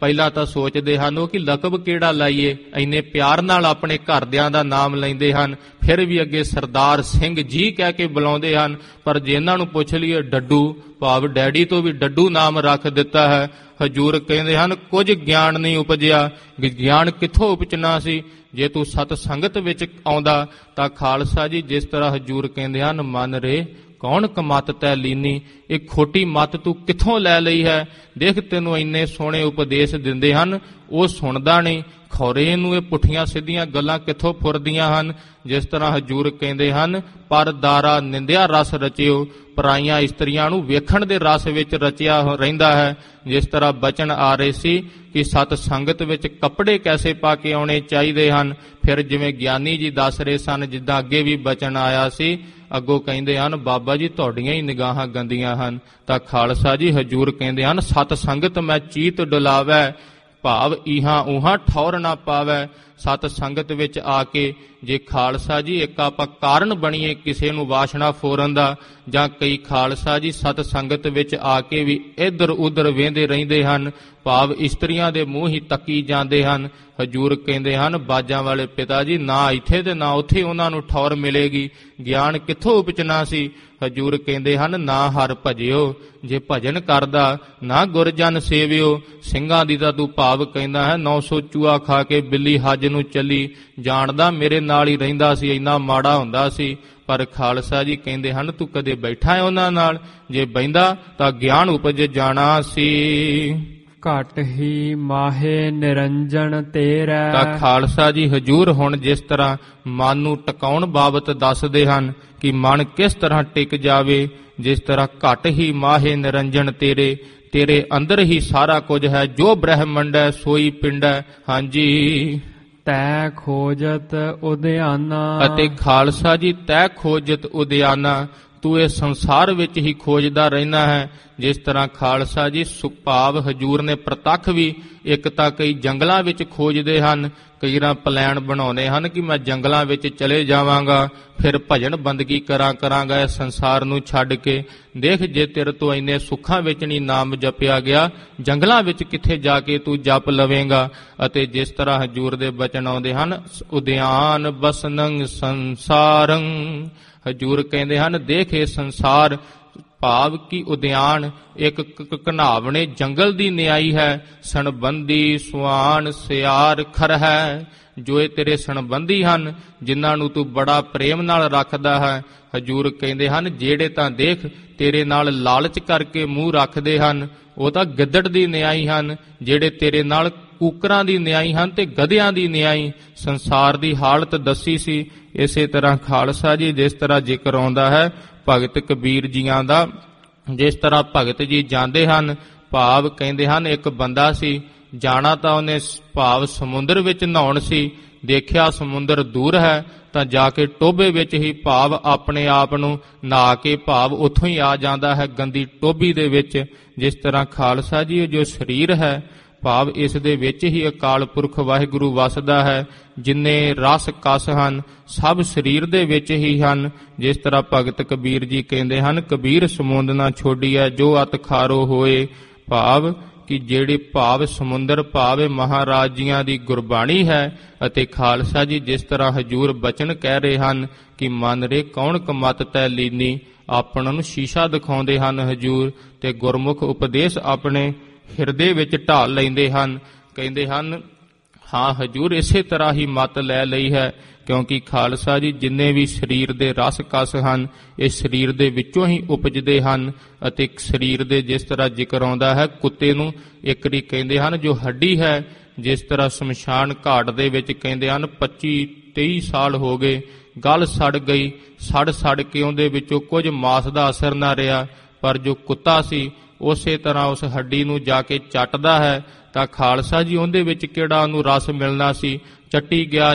ਪਹਿਲਾਂ ਤਾਂ ਸੋਚਦੇ ਹਨ ਉਹ ਕਿ ਲਕਬ ਕਿਹੜਾ ਲਾਈਏ, ਇੰਨੇ ਪਿਆਰ ਨਾਲ ਆਪਣੇ ਘਰਦਿਆਂ ਦਾ ਨਾਮ ਲੈਂਦੇ ਹਨ, ਫਿਰ ਵੀ ਅੱਗੇ ਸਰਦਾਰ ਸਿੰਘ ਜੀ ਕਹਿ ਕੇ ਬੁਲਾਉਂਦੇ ਹਨ। ਪਰ ਜੇ ਇਹਨਾਂ ਨੂੰ ਪੁੱਛ ਲਈਏ ਡੱਡੂ, ਭਾਵ ਡੈਡੀ ਤੋਂ ਵੀ ਡੱਡੂ ਨਾਮ ਰੱਖ ਦਿੱਤਾ ਹੈ। ਹਜੂਰ ਕਹਿੰਦੇ ਹਨ ਕੁਝ ਗਿਆਨ ਨਹੀਂ ਉਪਜਿਆ। ਗਿਆਨ ਕਿੱਥੋਂ ਉਪਜਣਾ ਸੀ? ਜੇ ਤੂੰ ਸਤ ਸੰਗਤ ਵਿੱਚ ਆਉਂਦਾ ਤਾਂ ਖਾਲਸਾ ਜੀ ਜਿਸ ਤਰ੍ਹਾਂ ਹਜੂਰ ਕਹਿੰਦੇ ਹਨ, ਮਨ ਰੇ ਕੌਣ ਕਮਤ ਤੈ ਲੀਨੀ, ਇਹ ਖੋਟੀ ਮੱਤ ਤੂੰ ਕਿੱਥੋਂ ਲੈ ਲਈ ਹੈ? ਦੇਖ ਤੈਨੂੰ ਇੰਨੇ ਸੋਹਣੇ ਉਪਦੇਸ਼ ਦਿੰਦੇ ਹਨ, ਉਹ ਸੁਣਦਾ ਨਹੀਂ। ਖੌਰੇ ਨੂੰ ਇਹ ਪੁੱਠੀਆਂ ਸਿੱਧੀਆਂ ਗੱਲਾਂ ਕਿੱਥੋਂ ਫੁਰਦੀਆਂ ਹਨ? ਜਿਸ ਤਰ੍ਹਾਂ ਹਜੂਰ ਕਹਿੰਦੇ ਹਨ, ਪਰ ਦਾਰਾ ਨਿੰਦਿਆ ਰਸ ਰਚਿਓ, ਪਰਾਈਆਂ ਇਸਤਰੀਆਂ ਨੂੰ ਵੇਖਣ ਦੇ ਰਸ ਵਿੱਚ ਰਚਿਆ ਰਹਿੰਦਾ ਹੈ। ਜਿਸ ਤਰ੍ਹਾਂ ਬਚਨ ਆ ਰਹੇ ਸੀ ਕਿ ਸਤ ਸੰਗਤ ਵਿੱਚ ਕੱਪੜੇ ਕੈਸੇ ਪਾ ਕੇ ਆਉਣੇ ਚਾਹੀਦੇ ਹਨ, ਫਿਰ ਜਿਵੇਂ ਗਿਆਨੀ ਜੀ ਦੱਸ ਰਹੇ ਸਨ, ਜਿੱਦਾਂ ਅੱਗੇ ਵੀ ਬਚਨ ਆਇਆ ਸੀ, ਅੱਗੋਂ ਕਹਿੰਦੇ ਹਨ ਬਾਬਾ ਜੀ ਤੁਹਾਡੀਆਂ ਹੀ ਨਿਗਾਹਾਂ ਗੰਦੀਆਂ ਹਨ। ਤਾਂ ਖਾਲਸਾ ਜੀ ਹਜੂਰ ਕਹਿੰਦੇ ਹਨ ਸਤ ਸੰਗਤ ਮੈਂ ਚੀਤ ਡੁਲਾਵੈ, ਭਾਵ ਇਹਾਂ ਉਹਾਂ ਠੌਰ ਨਾ ਪਾਵੈ। ਸਤ ਸੰਗਤ ਵਿੱਚ ਆ ਕੇ ਜੇ ਖਾਲਸਾ ਜੀ ਇੱਕ ਆਪਾਂ ਕਾਰਨ ਬਣੀਏ ਕਿਸੇ ਨੂੰ ਵਾਸ਼ਨਾ ਫੋਰਨ ਦਾ, ਜਾਂ ਕਈ ਖਾਲਸਾ ਜੀ ਸਤ ਸੰਗਤ ਵਿੱਚ ਆ ਕੇ ਵੀ ਇੱਧਰ ਉੱਧਰ ਵੇਂਦੇ ਰਹਿੰਦੇ ਹਨ, ਭਾਵ ਇਸਤਰੀਆਂ ਦੇ ਮੂੰਹ ਹੀ ਤੱਕੀ ਜਾਂਦੇ ਹਨ। ਹਜੂਰ ਕਹਿੰਦੇ ਹਨ ਬਾਜਾਂ ਵਾਲੇ ਪਿਤਾ ਜੀ ਨਾ ਇੱਥੇ ਤੇ ਨਾ ਉੱਥੇ ਉਹਨਾਂ ਨੂੰ ਠੌਰ ਮਿਲੇਗੀ, ਗਿਆਨ ਕਿੱਥੋਂ ਉਪਜਣਾ ਸੀ? ਹਜੂਰ ਕਹਿੰਦੇ ਹਨ ਨਾ ਹਰ ਭਜਿਓ, ਜੇ ਭਜਨ ਕਰਦਾ ਨਾ ਗੁਰਜਨ ਸੇਵਿਓ। ਸਿੰਘਾਂ ਦੀ ਤਾਂ ਤੂੰ ਭਾਵ ਕਹਿੰਦਾ ਹੈ 900 ਚੂਹਾ ਖਾ ਕੇ ਬਿੱਲੀ ਹੱਜ ਨੂੰ ਚੱਲੀ, ਜਾਣਦਾ ਮੇਰੇ ਨਾਲ ਹੀ ਰਹਿੰਦਾ ਸੀ, ਇੰਨਾ ਮਾੜਾ ਹੁੰਦਾ ਸੀ। ਪਰ ਖਾਲਸਾ ਜੀ ਕਹਿੰਦੇ ਹਨ ਤੂੰ ਕਦੇ ਬੈਠਾ ਹੈ ਉਹਨਾਂ ਨਾਲ? ਜੇ ਬਹਿੰਦਾ ਤਾਂ ਗਿਆਨ ਉਪਜ ਜਾਣਾ ਸੀ। ਘਟ ਹੀ ਮਾਹੇ ਨਿਰੰਜਨ ਤੇਰਾ। ਤਾਂ ਖਾਲਸਾ ਜੀ ਹਜੂਰ ਹੁਣ ਜਿਸ ਤਰ੍ਹਾਂ ਮਨ ਨੂੰ ਟਿਕਾਉਣ ਬਾਬਤ ਦੱਸਦੇ ਹਨ ਕਿ ਮਨ ਕਿਸ ਤਰ੍ਹਾਂ ਟਿਕ ਜਾਵੇ, ਜਿਸ ਤਰ੍ਹਾਂ ਘਟ ਹੀ ਮਾਹੇ ਨਿਰੰਜਨ ਤੇਰੇ, ਤੇਰੇ ਅੰਦਰ ਹੀ ਸਾਰਾ ਕੁਝ ਹੈ, ਜੋ ਬ੍ਰਹਮੰਡ ਹੈ ਸੋਈ ਪਿੰਡ ਹੈ। ਹਾਂਜੀ ਤੈ ਖੋਜਤ ਉਦਿਆਨਾ। ਅਤੇ ਖਾਲਸਾ ਜੀ ਤੈ ਖੋਜਤ ਉਦਿਆਨਾ, ਤੂੰ ਇਹ ਸੰਸਾਰ ਵਿੱਚ ਹੀ ਖੋਜਦਾ ਰਹਿਣਾ ਹੈ। ਜਿਸ ਤਰ੍ਹਾਂ ਖਾਲਸਾ ਜੀ ਸੁਭਾਵ ਹਜੂਰ ਨੇ ਪ੍ਰਤੱਖ ਵੀ, ਇੱਕ ਤਾਂ ਕਈ ਜੰਗਲਾਂ ਵਿੱਚ ਖੋਜਦੇ ਹਨ, ਕਈ ਰਾਂ ਪਲਾਨ ਬਣਾਉਂਦੇ ਹਨ ਕਿ ਮੈਂ ਜੰਗਲਾਂ ਵਿੱਚ ਚਲੇ ਜਾਵਾਂਗਾ, ਫਿਰ ਭਜਨ ਬੰਦਗੀ ਕਰਾਂਗਾ ਇਸ ਸੰਸਾਰ ਨੂੰ ਛੱਡ ਕੇ। ਦੇਖ ਜੇ ਤੇਰੇ ਤੋਂ ਇੰਨੇ ਸੁੱਖਾਂ ਵਿੱਚ ਨਹੀਂ ਨਾਮ ਜਪਿਆ ਗਿਆ, ਜੰਗਲਾਂ ਵਿੱਚ ਕਿੱਥੇ ਜਾ ਕੇ ਤੂੰ ਜਪ ਲਵੇਂਗਾ। ਅਤੇ ਜਿਸ ਤਰ੍ਹਾਂ ਹਜੂਰ ਦੇ ਬਚਨ ਆਉਂਦੇ ਹਨ, ਉਦਿਆਨ ਬਸਨੰ ਸੰਸਾਰੰ, ਹਜੂਰ ਕਹਿੰਦੇ ਹਨ ਦੇਖ ਇਹ ਸੰਸਾਰ, ਭਾਵ ਕਿ ਉਦਿਆਨ ਇੱਕ ਘਨਾਵਣੇ ਜੰਗਲ ਦੀ ਨਿਆਈ ਹੈ। ਸਣਬੰਦੀ ਸੁਆਨ ਸਿਆਰ ਖਰ ਹੈ, ਜੋ ਇਹ ਤੇਰੇ ਸਣਬੰਦੀ ਹਨ, ਜਿਨ੍ਹਾਂ ਨੂੰ ਤੂੰ ਬੜਾ ਪ੍ਰੇਮ ਨਾਲ ਰੱਖਦਾ ਹੈ। ਹਜੂਰ ਕਹਿੰਦੇ ਹਨ ਜਿਹੜੇ ਤਾਂ ਦੇਖ ਤੇਰੇ ਨਾਲ ਲਾਲਚ ਕਰਕੇ ਮੂੰਹ ਰੱਖਦੇ ਹਨ, ਉਹ ਤਾਂ ਗਿੱਦੜ ਦੀ ਨਿਆਈ ਹਨ। ਜਿਹੜੇ ਤੇਰੇ ਨਾਲ ਕੂਕਰਾਂ ਦੀ ਨਿਆਈ ਹਨ ਤੇ ਗਧਿਆਂ ਦੀ ਨਿਆਈ। ਸੰਸਾਰ ਦੀ ਹਾਲਤ ਦੱਸੀ ਸੀ। ਇਸੇ ਤਰ੍ਹਾਂ ਖਾਲਸਾ ਜੀ ਜਿਸ ਤਰ੍ਹਾਂ ਜ਼ਿਕਰ ਆਉਂਦਾ ਹੈ ਭਗਤ ਕਬੀਰ ਜੀਆਂ ਦਾ, ਜਿਸ ਤਰ੍ਹਾਂ ਭਗਤ ਜੀ ਜਾਂਦੇ ਹਨ, ਭਾਵ ਕਹਿੰਦੇ ਹਨ ਇੱਕ ਬੰਦਾ ਸੀ, ਜਾਣਾ ਤਾਂ ਉਹਨੇ ਭਾਵ ਸਮੁੰਦਰ ਵਿੱਚ ਨਹਾਉਣ ਸੀ, ਦੇਖਿਆ ਸਮੁੰਦਰ ਦੂਰ ਹੈ ਤਾਂ ਜਾ ਕੇ ਟੋਭੇ ਵਿੱਚ ਹੀ ਭਾਵ ਆਪਣੇ ਆਪ ਨੂੰ ਨਹਾ ਕੇ ਭਾਵ ਉੱਥੋਂ ਹੀ ਆ ਜਾਂਦਾ ਹੈ ਗੰਦੀ ਟੋਭੀ ਦੇ ਵਿੱਚ। ਜਿਸ ਤਰ੍ਹਾਂ ਖਾਲਸਾ ਜੀ ਜੋ ਸਰੀਰ ਹੈ, ਭਾਵ ਇਸ ਦੇ ਵਿੱਚ ਹੀ ਅਕਾਲ ਪੁਰਖ ਵਾਹਿਗੁਰੂ ਵਸਦਾ ਹੈ। ਜਿੰਨੇ ਰਸ ਕਸ ਹਨ ਸਭ ਸਰੀਰ ਦੇ ਵਿੱਚ ਹੀ ਹਨ। ਜਿਸ ਤਰ੍ਹਾਂ ਭਗਤ ਕਬੀਰ ਜੀ ਕਹਿੰਦੇ ਹਨ, ਕਬੀਰ ਸਮੁੰਦ ਨਾ ਛੋਡੀਐ ਜੋ ਅਤ ਖਾਰੋ ਹੋਏ, ਭਾਵ ਕਿ ਜਿਹੜੇ ਭਾਵ ਸਮੁੰਦਰ ਭਾਵ ਮਹਾਰਾਜ ਜੀਆਂ ਦੀ ਗੁਰਬਾਣੀ ਹੈ। ਅਤੇ ਖਾਲਸਾ ਜੀ ਜਿਸ ਤਰ੍ਹਾਂ ਹਜੂਰ ਬਚਨ ਕਹਿ ਰਹੇ ਹਨ ਕਿ ਮਨ ਰੇ ਕੌਣ ਕਮਤ ਤੈ ਲੀਨੀ, ਆਪਣਾ ਨੂੰ ਸ਼ੀਸ਼ਾ ਦਿਖਾਉਂਦੇ ਹਨ ਹਜੂਰ, ਤੇ ਗੁਰਮੁਖ ਉਪਦੇਸ਼ ਆਪਣੇ ਹਿਰਦੇ ਵਿੱਚ ਢਾਲ ਲੈਂਦੇ ਹਨ। ਕਹਿੰਦੇ ਹਨ ਹਾਂ ਹਜੂਰ ਇਸੇ ਤਰ੍ਹਾਂ ਹੀ ਮਤ ਲੈ ਲਈ ਹੈ, ਕਿਉਂਕਿ ਖਾਲਸਾ ਜੀ ਜਿੰਨੇ ਵੀ ਸਰੀਰ ਦੇ ਰਸ ਕਸ ਹਨ ਇਹ ਸਰੀਰ ਦੇ ਵਿੱਚੋਂ ਹੀ ਉਪਜਦੇ ਹਨ। ਅਤੇ ਸਰੀਰ ਦੇ ਜਿਸ ਤਰ੍ਹਾਂ ਜ਼ਿਕਰ ਆਉਂਦਾ ਹੈ, ਕੁੱਤੇ ਨੂੰ ਇੱਕ ਵਾਰੀ ਕਹਿੰਦੇ ਹਨ ਜੋ ਹੱਡੀ ਹੈ, ਜਿਸ ਤਰ੍ਹਾਂ ਸ਼ਮਸ਼ਾਨ ਘਾਟ ਦੇ ਵਿੱਚ ਕਹਿੰਦੇ ਹਨ 25-23 ਸਾਲ ਹੋ ਗਏ, ਗਲ ਸੜ ਗਈ, ਸੜ ਕੇ ਉਹਦੇ ਵਿੱਚੋਂ ਕੁਝ ਮਾਸ ਦਾ ਅਸਰ ਨਾ ਰਿਹਾ, ਪਰ ਜੋ ਕੁੱਤਾ ਸੀ ਉਸੇ ਤਰ੍ਹਾਂ ਉਸ ਹੱਡੀ ਨੂੰ ਜਾ ਕੇ ਚੱਟਦਾ ਹੈ। ਤਾਂ ਖਾਲਸਾ ਜੀ ਉਹਦੇ ਵਿੱਚ ਕਿਹੜਾ ਉਹਨੂੰ ਰਸ ਮਿਲਣਾ ਸੀ, ਚੱਟੀ ਗਿਆ,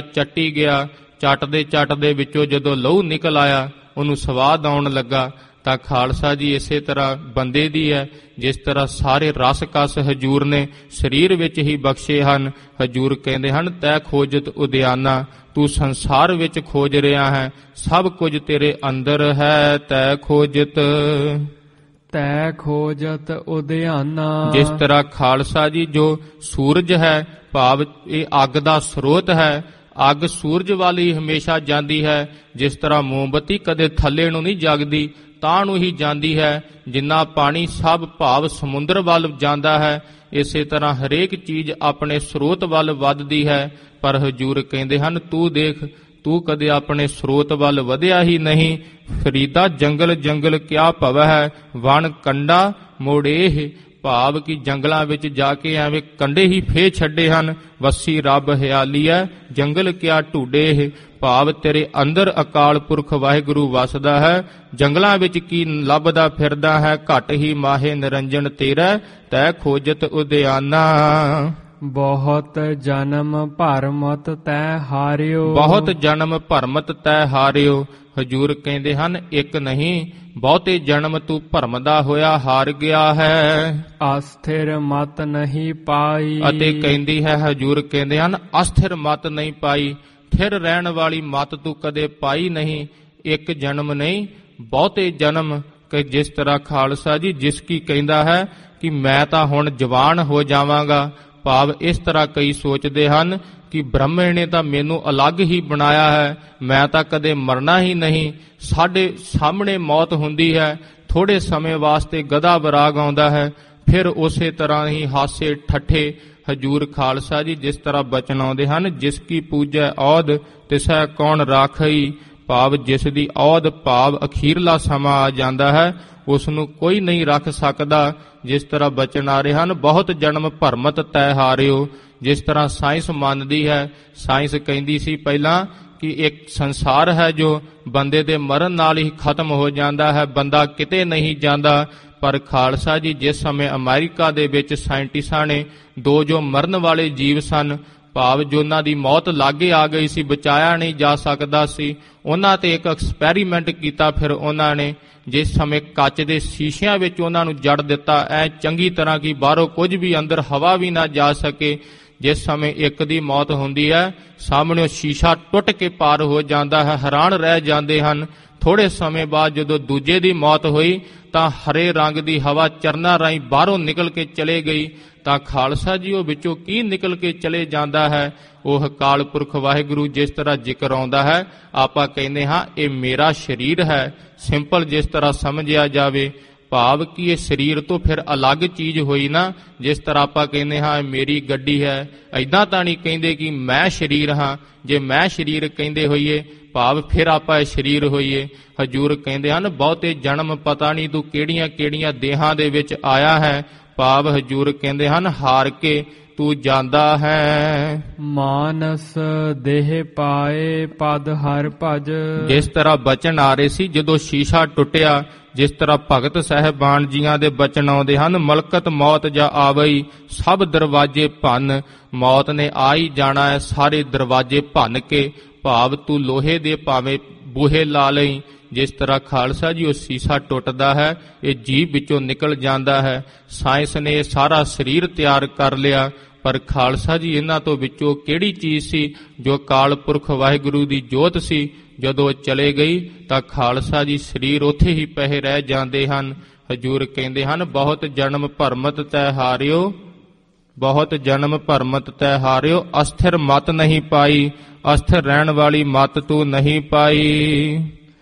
ਚੱਟਦੇ ਵਿੱਚੋਂ ਜਦੋਂ ਲਹੂ ਨਿਕਲ ਆਇਆ ਉਹਨੂੰ ਸਵਾਦ ਆਉਣ ਲੱਗਾ। ਤਾਂ ਖਾਲਸਾ ਜੀ ਇਸੇ ਤਰ੍ਹਾਂ ਬੰਦੇ ਦੀ ਹੈ, ਜਿਸ ਤਰ੍ਹਾਂ ਸਾਰੇ ਰਸ ਕਸ ਹਜੂਰ ਨੇ ਸਰੀਰ ਵਿੱਚ ਹੀ ਬਖਸ਼ੇ ਹਨ। ਹਜੂਰ ਕਹਿੰਦੇ ਹਨ ਤੈ ਖੋਜਤ ਉਦਿਆਨਾ, ਤੂੰ ਸੰਸਾਰ ਵਿੱਚ ਖੋਜ ਰਿਹਾ ਹੈ, ਸਭ ਕੁਝ ਤੇਰੇ ਅੰਦਰ ਹੈ। ਤੈ ਖੋਜਤ ਤੈ ਖੋਜਤ ਉਦਿਆਨਾ। ਜਿਸ ਤਰ੍ਹਾਂ ਖਾਲਸਾ ਜੀ ਜੋ ਸੂਰਜ ਹੈ, ਭਾਵ ਇਹ ਅੱਗ ਦਾ ਸਰੋਤ ਹੈ, ਅੱਗ ਸੂਰਜ ਵੱਲ ਹੀ ਹਮੇਸ਼ਾ ਜਾਂਦੀ ਹੈ। ਜਿਸ ਤਰ੍ਹਾਂ ਮੋਮਬੱਤੀ ਕਦੇ ਥੱਲੇ ਨੂੰ ਨਹੀਂ ਜਗਦੀ, ਤਾਂ ਨੂੰ ਹੀ ਜਾਂਦੀ ਹੈ। ਜਿੰਨਾ ਪਾਣੀ ਸਭ ਭਾਵ ਸਮੁੰਦਰ ਵੱਲ ਜਾਂਦਾ ਹੈ, ਇਸੇ ਤਰ੍ਹਾਂ ਹਰੇਕ ਚੀਜ਼ ਆਪਣੇ ਸਰੋਤ ਵੱਲ ਵੱਧਦੀ ਹੈ। ਪਰ ਹਜ਼ੂਰ ਕਹਿੰਦੇ ਹਨ, ਤੂੰ ਦੇਖ, ਤੂੰ ਕਦੇ ਆਪਣੇ ਸਰੋਤ ਵੱਲ ਵਧਿਆ ਹੀ ਨਹੀਂ। ਫਰੀਦਾ ਜੰਗਲ ਜੰਗਲ ਕਿਆ ਭਵ ਹੈ, ਵਣ ਕੰਡਾ ਮੋੜੇਹ। ਭਾਵ ਕਿ ਜੰਗਲਾਂ ਵਿੱਚ ਜਾ ਕੇ ਐਵੇਂ ਕੰਡੇ ਹੀ ਫੇ ਛੱਡੇ ਹਨ। ਵਸੀ ਰੱਬ ਹਿਆਲੀਐ ਜੰਗਲ ਕਿਆ ਢੂਡੇ। ਭਾਵ ਤੇਰੇ ਅੰਦਰ ਅਕਾਲ ਪੁਰਖ ਵਾਹਿਗੁਰੂ ਵਸਦਾ ਹੈ, ਜੰਗਲਾਂ ਵਿੱਚ ਕੀ ਲੱਭਦਾ ਫਿਰਦਾ ਹੈ। ਘਟ ਹੀ ਮਾਹੇ ਨਿਰੰਜਨ ਤੇਰਾ, ਤੈ ਖੋਜਤ ਉਦਿਆਨਾ। ਬਹੁਤ ਜਨਮ ਭਰਮਤ ਤੈ ਹਾਰਿਓ। ਬਹੁਤ ਜਨਮ ਭਰਮਤ ਤੈ ਹਾਰਿਓ। ਹਜ਼ੂਰ ਕਹਿੰਦੇ ਹਨ, ਇੱਕ ਨਹੀਂ ਬਹੁਤੇ ਜਨਮ ਤੂੰ ਭਰਮਦਾ ਹੋਇਆ ਹਾਰ ਗਿਆ ਹੈ। ਅਸਥਿਰ ਮਤ ਨਹੀਂ ਪਾਈ। ਅਤੇ ਕਹਿੰਦੀ ਹੈ, ਹਜ਼ੂਰ ਕਹਿੰਦੇ ਹਨ, ਅਸਥਿਰ ਮਤ ਨਹੀਂ ਪਾਈ। ਥਿਰ ਰਹਿਣ ਵਾਲੀ ਮਤ ਤੂੰ ਕਦੇ ਪਾਈ ਨਹੀਂ। ਇੱਕ ਜਨਮ ਨਹੀਂ ਬਹੁਤੇ ਜਨਮ। ਕਿ ਜਿਸ ਤਰ੍ਹਾਂ ਖਾਲਸਾ ਜੀ ਜਿਸ ਕੀ ਕਹਿੰਦਾ ਹੈ ਕਿ ਮੈਂ ਤਾਂ ਹੁਣ ਜਵਾਨ ਹੋ ਜਾਵਾਂਗਾ। ਭਾਵ ਇਸ ਤਰ੍ਹਾਂ ਕਈ ਸੋਚਦੇ ਹਨ ਕਿ ਬ੍ਰਹਮੇ ਨੇ ਤਾਂ ਮੈਨੂੰ ਅਲੱਗ ਹੀ ਬਣਾਇਆ ਹੈ, ਮੈਂ ਤਾਂ ਕਦੇ ਮਰਨਾ ਹੀ ਨਹੀਂ। ਸਾਡੇ ਸਾਹਮਣੇ ਮੌਤ ਹੁੰਦੀ ਹੈ, ਥੋੜੇ ਸਮੇਂ ਵਾਸਤੇ ਗਦਾ ਵਿਰਾਗ ਆਉਂਦਾ ਹੈ, ਫਿਰ ਉਸੇ ਤਰ੍ਹਾਂ ਹੀ ਹਾਸੇ ਠੱਠੇ। ਹਜ਼ੂਰ ਖਾਲਸਾ ਜੀ ਜਿਸ ਤਰ੍ਹਾਂ ਬਚਨ ਆਉਂਦੇ ਹਨ, ਜਿਸ ਕੀ ਪੂਜੈ ਔਧ ਤਿਸੈ ਕੌਣ ਰਾਖਈ। ਭਾਵ ਜਿਸ ਦੀ ਔਧ ਭਾਵ ਅਖੀਰਲਾ ਸਮਾਂ ਆ ਜਾਂਦਾ ਹੈ, ਉਸ ਨੂੰ ਕੋਈ ਨਹੀਂ ਰੱਖ ਸਕਦਾ। ਜਿਸ ਤਰ੍ਹਾਂ ਬਚਨ ਆ ਰਹੇ ਹਨ, ਬਹੁਤ ਜਨਮ ਭਰਮਤ ਤੈ ਹਾਰਿਓ। ਜਿਸ ਤਰ੍ਹਾਂ ਸਾਇੰਸ ਮੰਨਦੀ ਹੈ, ਸਾਇੰਸ ਕਹਿੰਦੀ ਸੀ ਪਹਿਲਾਂ ਕਿ ਇੱਕ ਸੰਸਾਰ ਹੈ ਜੋ ਬੰਦੇ ਦੇ ਮਰਨ ਨਾਲ ਹੀ ਖਤਮ ਹੋ ਜਾਂਦਾ ਹੈ, ਬੰਦਾ ਕਿਤੇ ਨਹੀਂ ਜਾਂਦਾ। ਪਰ ਖਾਲਸਾ ਜੀ ਜਿਸ ਸਮੇਂ ਅਮਰੀਕਾ ਦੇ ਵਿੱਚ ਸਾਇੰਟਿਸਟਾਂ ਨੇ ਦੋ ਜੋ ਮਰਨ ਵਾਲੇ ਜੀਵ ਸਨ, ਭਾਵ ਜੋ ਉਹਨਾਂ ਦੀ ਮੌਤ ਲਾਗੇ ਆ ਗਈ ਸੀ, ਬਚਾਇਆ ਨਹੀਂ ਜਾ ਸਕਦਾ ਸੀ, ਉਹਨਾਂ ਤੇ ਇੱਕ ਐਕਸਪੈਰੀਮੈਂਟ ਕੀਤਾ। ਫਿਰ ਉਹਨਾਂ ਨੇ ਜਿਸ ਸਮੇਂ ਕੱਚ ਦੇ ਸ਼ੀਸ਼ਿਆਂ ਵਿੱਚ ਉਹਨਾਂ ਨੂੰ ਜੜ ਦਿੱਤਾ, ਐ ਚੰਗੀ ਤਰ੍ਹਾਂ ਕਿ ਬਾਹਰੋਂ ਕੁਝ ਵੀ ਅੰਦਰ ਹਵਾ ਵੀ ਨਾ ਜਾ ਸਕੇ। ਜਿਸ ਸਮੇਂ ਇੱਕ ਦੀ ਮੌਤ ਹੁੰਦੀ ਹੈ, ਸਾਹਮਣੇ ਸ਼ੀਸ਼ਾ ਟੁੱਟ ਕੇ ਪਾਰ ਹੋ ਜਾਂਦਾ ਹੈ, ਹੈਰਾਨ ਰਹਿ ਜਾਂਦੇ ਹਨ। ਥੋੜੇ ਸਮੇਂ ਬਾਅਦ ਜਦੋਂ ਦੂਜੇ ਦੀ ਮੌਤ ਹੋਈ ਤਾਂ ਹਰੇ ਰੰਗ ਦੀ ਹਵਾ ਚਰਨਾਂ ਰਾਹੀਂ ਬਾਹਰੋਂ ਨਿਕਲ ਕੇ ਚਲੇ ਗਈ। ਤਾਂ ਖਾਲਸਾ ਜੀ ਉਹ ਵਿੱਚੋਂ ਕੀ ਨਿਕਲ ਕੇ ਚਲੇ ਜਾਂਦਾ ਹੈ? ਉਹ ਅਕਾਲ ਪੁਰਖ ਵਾਹਿਗੁਰੂ ਜਿਸ ਤਰ੍ਹਾਂ ਜ਼ਿਕਰ ਆਉਂਦਾ ਹੈ, ਆਪਾਂ ਕਹਿੰਦੇ ਹਾਂ ਇਹ ਮੇਰਾ ਸਰੀਰ ਹੈ। ਸਿੰਪਲ ਜਿਸ ਤਰ੍ਹਾਂ ਸਮਝਿਆ ਜਾਵੇ, ਭਾਵ ਕਿ ਇਹ ਸਰੀਰ ਤੋਂ ਫਿਰ ਅਲੱਗ ਚੀਜ਼ ਹੋਈ ਨਾ। ਜਿਸ ਤਰ੍ਹਾਂ ਆਪਾਂ ਕਹਿੰਦੇ ਹਾਂ ਮੇਰੀ ਗੱਡੀ ਹੈ, ਐਦਾਂ ਤਾਂ ਨਹੀਂ ਕਹਿੰਦੇ ਕਿ ਮੈਂ ਸਰੀਰ ਹਾਂ। ਜੇ ਮੈਂ ਸਰੀਰ ਕਹਿੰਦੇ ਹੋਈਏ, ਭਾਵ ਫਿਰ ਆਪਾਂ ਇਹ ਸਰੀਰ ਹੋਈਏ। ਹਜ਼ੂਰ ਕਹਿੰਦੇ ਹਨ, ਬਹੁਤੇ ਜਨਮ ਪਤਾ ਨਹੀਂ ਤੂੰ ਕਿਹੜੀਆਂ ਕਿਹੜੀਆਂ ਦੇਹਾਂ ਦੇ ਵਿੱਚ ਆਇਆ ਹੈ। ਭਾਵ ਹਜ਼ੂਰ ਕਹਿੰਦੇ ਹਨ, ਹਾਰ ਕੇ ਤੂੰ ਜਾਂਦਾ ਹੈ। ਮਾਨਸ ਦੇਹ ਪਾਏ ਪਦ ਹਰ ਭਜ। ਜਿਸ ਤਰ੍ਹਾਂ ਬਚਨ ਆ ਰਹੇ ਸੀ, ਜਦੋਂ ਸ਼ੀਸ਼ਾ ਟੁੱਟਿਆ, ਜਿਸ ਤਰ੍ਹਾਂ ਭਗਤ ਸਾਹਿਬਾਨ ਜੀਆਂ ਦੇ ਬਚਨ ਆਉਂਦੇ ਹਨ, ਮਲਕਤ ਮੌਤ ਜਾ ਆਵਈ ਸਭ ਦਰਵਾਜੇ ਭੰਨ। ਮੌਤ ਨੇ ਆ ਹੀ ਜਾਣਾ ਹੈ, ਸਾਰੇ ਦਰਵਾਜੇ ਭੰਨ ਕੇ। ਭਾਵ ਤੂੰ ਲੋਹੇ ਦੇ ਭਾਵੇਂ ਬੂਹੇ ਲਾ ਲਈ। ਜਿਸ ਤਰ੍ਹਾਂ ਖਾਲਸਾ ਜੀ ਉਹ ਸ਼ੀਸ਼ਾ ਟੁੱਟਦਾ ਹੈ, ਇਹ ਜੀਭ ਵਿੱਚੋਂ ਨਿਕਲ ਜਾਂਦਾ ਹੈ। ਸਾਇੰਸ ਨੇ ਇਹ ਸਾਰਾ ਸਰੀਰ ਤਿਆਰ ਕਰ ਲਿਆ, ਪਰ ਖਾਲਸਾ ਜੀ ਇਹਨਾਂ ਤੋਂ ਵਿੱਚੋਂ ਕਿਹੜੀ ਚੀਜ਼ ਸੀ ਜੋ ਅਕਾਲ ਪੁਰਖ ਵਾਹਿਗੁਰੂ ਦੀ ਜੋਤ ਸੀ? ਜਦੋਂ ਚਲੇ ਗਈ ਤਾਂ ਖਾਲਸਾ ਜੀ ਸਰੀਰ ਉੱਥੇ ਹੀ ਪਏ ਰਹਿ ਜਾਂਦੇ ਹਨ। ਹਜ਼ੂਰ ਕਹਿੰਦੇ ਹਨ, ਬਹੁਤ ਜਨਮ ਭਰਮਤ ਤੈ ਹਾਰਿਓ, ਬਹੁਤ ਜਨਮ ਭਰਮਤ ਤੈ ਹਾਰਿਓ। ਅਸਥਿਰ ਮਤ ਨਹੀਂ ਪਾਈ, ਅਸਥਿਰ ਰਹਿਣ ਵਾਲੀ ਮਤ ਤੂੰ ਨਹੀਂ ਪਾਈ।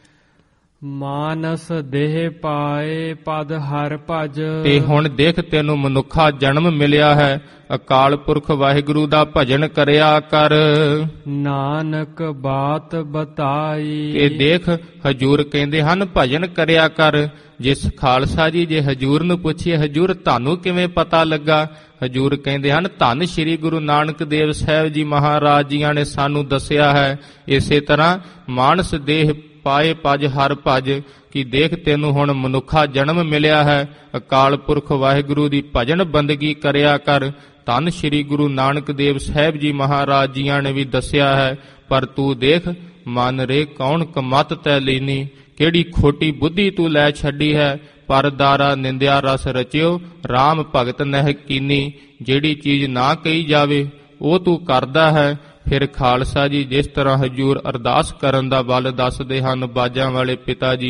ਮਾਨਸ ਦੇਹ ਪਾਏ ਪਦ ਹਰ ਭਜ। ਤੇ ਹੁਣ ਦੇਖ ਤੈਨੂੰ ਮਨੁੱਖਾ ਜਨਮ ਮਿਲਿਆ ਹੈ, ਅਕਾਲ ਪੁਰਖ ਵਾਹਿਗੁਰੂ ਦਾ ਭਜਨ ਕਰਿਆ ਕਰ। ਨਾਨਕ ਬਾਤ ਬਤਾਈ। ਤੇ ਦੇਖ ਹਜ਼ੂਰ ਕਹਿੰਦੇ ਹਨ, ਭਜਨ ਕਰਿਆ ਕਰ। ਜਿਸ ਖਾਲਸਾ ਜੀ ਜੇ ਹਜ਼ੂਰ ਨੂੰ ਪੁੱਛੀਏ, ਹਜ਼ੂਰ ਤੁਹਾਨੂੰ ਕਿਵੇਂ ਪਤਾ ਲੱਗਾ? ਹਜ਼ੂਰ ਕਹਿੰਦੇ ਹਨ, ਧੰਨ ਸ਼੍ਰੀ ਗੁਰੂ ਨਾਨਕ ਦੇਵ ਸਾਹਿਬ ਜੀ ਮਹਾਰਾਜ ਜੀਆਂ ਨੇ ਸਾਨੂੰ ਦੱਸਿਆ ਹੈ। ਇਸੇ ਤਰ੍ਹਾਂ ਮਾਨਸ ਦੇਹ ਪਾਏ ਪਜ ਹਰ ਭਜ, ਕਿ ਦੇਖ ਤੈਨੂੰ ਹੁਣ ਮਨੁੱਖਾ ਜਨਮ ਮਿਲਿਆ ਹੈ, ਅਕਾਲ ਪੁਰਖ ਵਾਹਿਗੁਰੂ ਦੀ ਭਜਨ ਬੰਦਗੀ ਕਰਿਆ ਕਰ। ਧੰਨ ਸ਼੍ਰੀ ਗੁਰੂ ਨਾਨਕ ਦੇਵ ਸਾਹਿਬ ਜੀ ਮਹਾਰਾਜ ਜੀਆਂ ਨੇ ਵੀ ਦੱਸਿਆ ਹੈ। ਪਰ ਤੂੰ ਦੇਖ ਮਨ ਰੇ ਕੌਣ ਕਮਤ ਤੈ ਲੀਨੀ, ਕਿਹੜੀ ਖੋਟੀ ਬੁੱਧੀ ਤੂੰ ਲੈ ਛੱਡੀ ਹੈ। ਪਰਦਾਰਾ ਨਿੰਦਿਆ ਰਸ ਰਚਿਓ, ਰਾਮ ਭਗਤ ਨਹਿ ਕੀਨੀ। ਜਿਹੜੀ ਚੀਜ਼ ਨਾ ਕਹੀ ਜਾਵੇ ਉਹ ਤੂੰ ਕਰਦਾ ਹੈ। ਫਿਰ ਖਾਲਸਾ ਜੀ ਜਿਸ ਤਰ੍ਹਾਂ ਹਜ਼ੂਰ ਅਰਦਾਸ ਕਰਨ ਦਾ ਬਲ ਦੱਸਦੇ ਹਨ, ਬਾਜਾਂ ਵਾਲੇ ਪਿਤਾ ਜੀ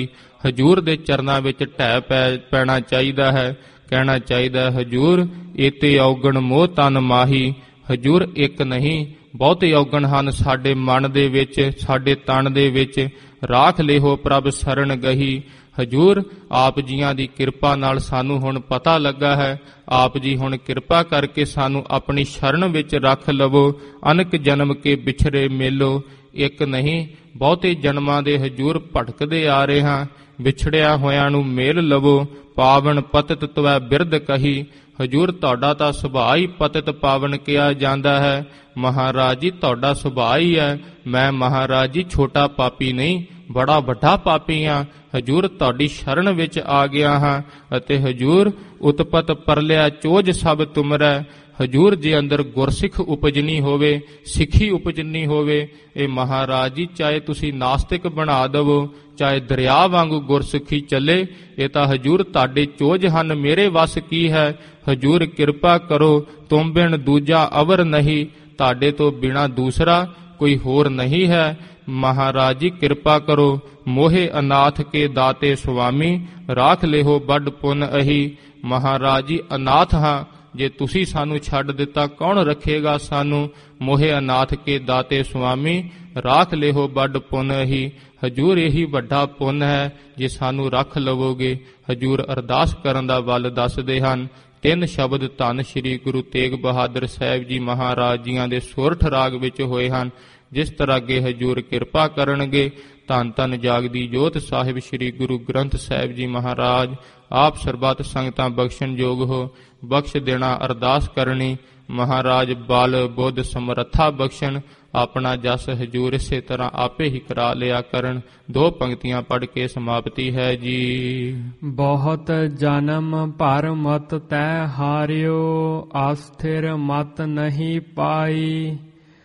ਹਜੂਰ ਦੇ ਚਰਨਾਂ ਵਿੱਚ ਢਹਿ ਪੈਣਾ ਚਾਹੀਦਾ ਹੈ। ਕਹਿਣਾ ਚਾਹੀਦਾ ਹੈ, ਹਜੂਰ ਏਤੇ ਔਗਣ ਮੋਹ ਤਨ ਮਾਹੀ। ਹਜੂਰ ਇੱਕ ਨਹੀਂ, ਬਹੁਤੇ ਔਗਣ ਹਨ ਸਾਡੇ ਮਨ ਦੇ ਵਿੱਚ, ਸਾਡੇ ਤਨ ਦੇ ਵਿੱਚ। ਰਾਖ ਲਿਹੋ ਪ੍ਰਭ ਸਰਣ ਗਹੀ। ਹਜੂਰ ਆਪ ਜੀਆਂ ਦੀ ਕਿਰਪਾ ਨਾਲ ਸਾਨੂੰ ਹੁਣ ਪਤਾ ਲੱਗਾ ਹੈ। ਆਪ ਜੀ ਹੁਣ ਕਿਰਪਾ ਕਰਕੇ ਸਾਨੂੰ ਆਪਣੀ ਸ਼ਰਨ ਵਿੱਚ ਰੱਖ ਲਵੋ। ਅਨਕ ਜਨਮ ਕੇ ਵਿਛੜੇ ਮੇਲੋ। ਇੱਕ ਨਹੀਂ, ਬਹੁਤੇ ਜਨਮਾਂ ਦੇ ਹਜੂਰ ਭਟਕਦੇ ਆ ਰਹੇ ਹਾਂ। ਵਿਛੜਿਆ ਹੋਇਆਂ ਨੂੰ ਮੇਲ ਲਵੋ। ਪਾਵਨ ਪਤਿਤ ਤਵੈ ਬਿਰਧ ਕਹੀ। ਹਜੂਰ ਤੁਹਾਡਾ ਤਾਂ ਸੁਭਾਅ ਹੀ ਪਤਿਤ ਪਾਵਨ ਕਿਹਾ ਜਾਂਦਾ ਹੈ। ਮਹਾਰਾਜ ਜੀ ਤੁਹਾਡਾ ਸੁਭਾਅ ਹੀ ਹੈ। ਮੈਂ ਮਹਾਰਾਜ ਜੀ ਛੋਟਾ ਪਾਪੀ ਨਹੀਂ, ਬੜਾ ਵੱਡਾ ਪਾਪੀ ਹਾਂ। ਹਜੂਰ ਤੁਹਾਡੀ ਸ਼ਰਨ ਵਿੱਚ ਆ ਗਿਆ ਹਾਂ ਅਤੇ ਹਜੂਰ ਉਤਪਤ ਪਰਲਿਆ ਚੋਜ ਸਭ ਤੁਮਰੈ। ਹਜੂਰ ਜੇ ਅੰਦਰ ਗੁਰਸਿੱਖ ਉਪਜਣੀ ਹੋਵੇ, ਸਿੱਖੀ ਉਪਜਣੀ ਹੋਵੇ, ਇਹ ਮਹਾਰਾਜ ਜੀ ਚਾਹੇ ਤੁਸੀਂ ਨਾਸਤਿਕ ਬਣਾ ਦੇਵੋ, ਚਾਹੇ ਦਰਿਆ ਵਾਂਗੂ ਗੁਰਸਿੱਖੀ ਚੱਲੇ, ਇਹ ਤਾਂ ਹਜੂਰ ਤੁਹਾਡੇ ਚੋਜ ਹਨ, ਮੇਰੇ ਵੱਸ ਕੀ ਹੈ। ਹਜੂਰ ਕਿਰਪਾ ਕਰੋ, ਤੁਮ ਬਿਨ ਦੂਜਾ ਅਵਰ ਨਹੀਂ। ਤੁਹਾਡੇ ਤੋਂ ਬਿਨਾ ਦੂਸਰਾ ਕੋਈ ਹੋਰ ਨਹੀਂ ਹੈ। ਮਹਾਰਾਜ ਜੀ ਕਿਰਪਾ ਕਰੋ। ਮੋਹੇ ਅਨਾਥ ਕੇ ਦਾਤੇ ਸੁਆਮੀ। ਰਾਖ ਲਿਹੋ ਵੱਡ ਪੁੰਨ ਅਹੀ। ਮਹਾਰਾਜ ਜੀ ਅਨਾਥ ਹਾਂ, ਜੇ ਤੁਸੀਂ ਸਾਨੂੰ ਛੱਡ ਦਿੱਤਾ ਕੌਣ ਰੱਖੇਗਾ ਸਾਨੂੰ। ਮੋਹੇ ਅਨਾਥ ਕੇ ਦਾਤੇ ਸੁਆਮੀ। ਰਾਖ ਲਿਹੋ ਵੱਡ ਪੁੰਨ ਅਹੀ। ਹਜੂਰ ਇਹੀ ਵੱਡਾ ਪੁੰਨ ਹੈ ਜੇ ਸਾਨੂੰ ਰੱਖ ਲਵੋਗੇ। ਹਜੂਰ ਅਰਦਾਸ ਕਰਨ ਦਾ ਵੱਲ ਦੱਸਦੇ ਹਨ। 3 ਸ਼ਬਦ ਧੰਨ ਸ਼੍ਰੀ ਗੁਰੂ ਤੇਗ ਬਹਾਦਰ ਸਾਹਿਬ ਜੀ ਮਹਾਰਾਜ ਜੀਆਂ ਦੇ ਸੋਰਠ ਰਾਗ ਵਿੱਚ ਹੋਏ ਹਨ। ਜਿਸ ਤਰ੍ਹਾਂ ਅੱਗੇ ਹਜੂਰ ਕਿਰਪਾ ਕਰਨਗੇ, ਧੰਨ ਧੰਨ ਜਾਗਦੀ ਜੋਤ ਸਾਹਿਬ ਸ਼੍ਰੀ ਗੁਰੂ ਗ੍ਰੰਥ ਸਾਹਿਬ ਜੀ ਮਹਾਰਾਜ ਆਪ ਸਰਬੱਤ ਸੰਗਤਾਂ ਬਖਸ਼ਣ ਯੋਗ ਹੋ। ਬਖਸ਼ ਦੇਣਾ ਅਰਦਾਸ ਕਰਨੀ। ਮਹਾਰਾਜ ਬਲ ਬੁੱਧ ਸਮਰੱਥਾ ਬਖਸ਼ਣ। ਆਪਣਾ ਜਸ ਹਜੂਰ ਇਸੇ ਤਰ੍ਹਾਂ ਆਪੇ ਹੀ ਕਰਾ ਲਿਆ ਕਰਨ। 2 ਪੰਕਤੀਆਂ ਪੜ੍ਹ ਕੇ ਸਮਾਪਤੀ ਹੈ ਜੀ। ਬਹੁਤ ਜਨਮ ਭਰ ਮਤ ਤੈ ਹਾਰਿਓ, ਆਸਥਿਰ ਮਤ ਨਹੀਂ ਪਾਈ।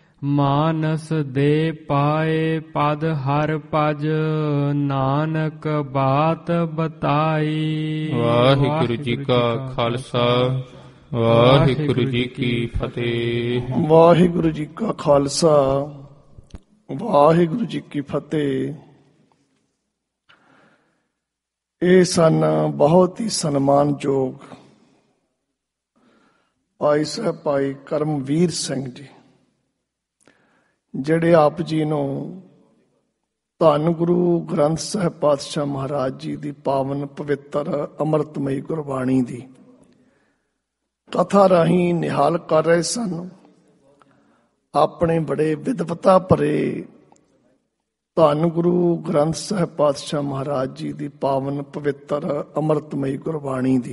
ਮਾਨਸ ਦੇ ਪਾਏ ਪਦ ਹਰ ਭਜ, ਨਾਨਕ ਬਾਤ ਬਤਾਈ। ਵਾਹਿਗੁਰੂ ਜੀ ਕਾ ਖਾਲਸਾ, ਵਾਹਿਗੁਰੂ ਜੀ ਕੀ ਫਤਿਹ। ਵਾਹਿਗੁਰੂ ਜੀ ਕਾ ਖਾਲਸਾ, ਵਾਹਿਗੁਰੂ ਜੀ ਕੀ ਫਤਿਹ। ਇਹ ਸਨ ਬਹੁਤ ਹੀ ਸਨਮਾਨਯੋਗ ਭਾਈ ਸਾਹਿਬ ਭਾਈ ਕਰਮਵੀਰ ਸਿੰਘ ਜੀ, ਜਿਹੜੇ ਆਪ ਜੀ ਨੂੰ ਧੰਨ ਗੁਰੂ ਗ੍ਰੰਥ ਸਾਹਿਬ ਪਾਤਸ਼ਾਹ ਮਹਾਰਾਜ ਜੀ ਦੀ ਪਾਵਨ ਪਵਿੱਤਰ ਅੰਮ੍ਰਿਤਮਈ ਗੁਰਬਾਣੀ ਦੀ ਕਥਾ ਰਾਹੀਂ ਨਿਹਾਲ ਕਰ ਰਹੇ ਸਨ। ਆਪਣੇ ਬੜੇ ਵਿਦਵਤਾ ਭਰੇ ਧੰਨ ਗੁਰੂ ਗ੍ਰੰਥ ਸਾਹਿਬ ਪਾਤਸ਼ਾਹ ਮਹਾਰਾਜ ਜੀ ਦੀ ਪਾਵਨ ਪਵਿੱਤਰ ਅੰਮ੍ਰਿਤਮਈ ਗੁਰਬਾਣੀ ਦੀ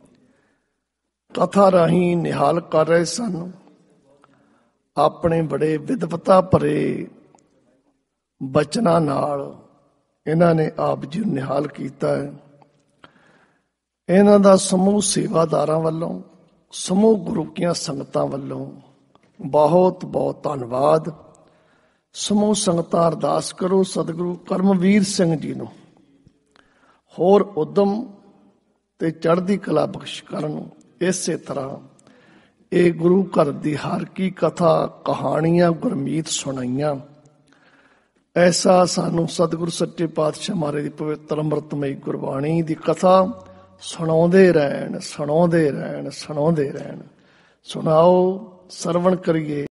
ਕਥਾ ਰਾਹੀਂ ਨਿਹਾਲ ਕਰ ਰਹੇ ਸਨ। ਆਪਣੇ ਬੜੇ ਵਿਦਵਤਾ ਭਰੇ ਬਚਨਾਂ ਨਾਲ ਇਹਨਾਂ ਨੇ ਆਪ ਜੀ ਨੂੰ ਨਿਹਾਲ ਕੀਤਾ ਹੈ। ਇਹਨਾਂ ਦਾ ਸਮੂਹ ਸੇਵਾਦਾਰਾਂ ਵੱਲੋਂ, ਸਮੂਹ ਗੁਰੂ ਕੀਆਂ ਸੰਗਤਾਂ ਵੱਲੋਂ ਬਹੁਤ ਬਹੁਤ ਧੰਨਵਾਦ। ਸਮੂਹ ਸੰਗਤਾਂ ਅਰਦਾਸ ਕਰੋ ਸਤਿਗੁਰੂ ਕਰਮਵੀਰ ਸਿੰਘ ਜੀ ਨੂੰ ਹੋਰ ਉਦਮ ਤੇ ਚੜ੍ਹਦੀ ਕਲਾ ਬਖਸ਼ ਕਰਨ। ਇਸੇ ਤਰ੍ਹਾਂ ਇਹ ਗੁਰੂ ਘਰ ਦੀ ਹਰ ਕੀ ਕਥਾ ਕਹਾਣੀਆਂ ਗੁਰਮੀਤ ਸੁਣਾਈਆਂ, ਐਸਾ ਸਾਨੂੰ ਸਤਿਗੁਰੂ ਸੱਚੇ ਪਾਤਸ਼ਾਹ ਮਹਾਰਾਜ ਦੀ ਪਵਿੱਤਰ ਅੰਮ੍ਰਿਤਮਈ ਗੁਰਬਾਣੀ ਦੀ ਕਥਾ ਸੁਣਾਉਂਦੇ ਰਹਿਣ, ਸੁਣਾਉਂਦੇ ਰਹਿਣ, ਸੁਣਾਉਂਦੇ ਰਹਿਣ। ਸੁਣਾਓ, ਸਰਵਣ ਕਰੀਏ।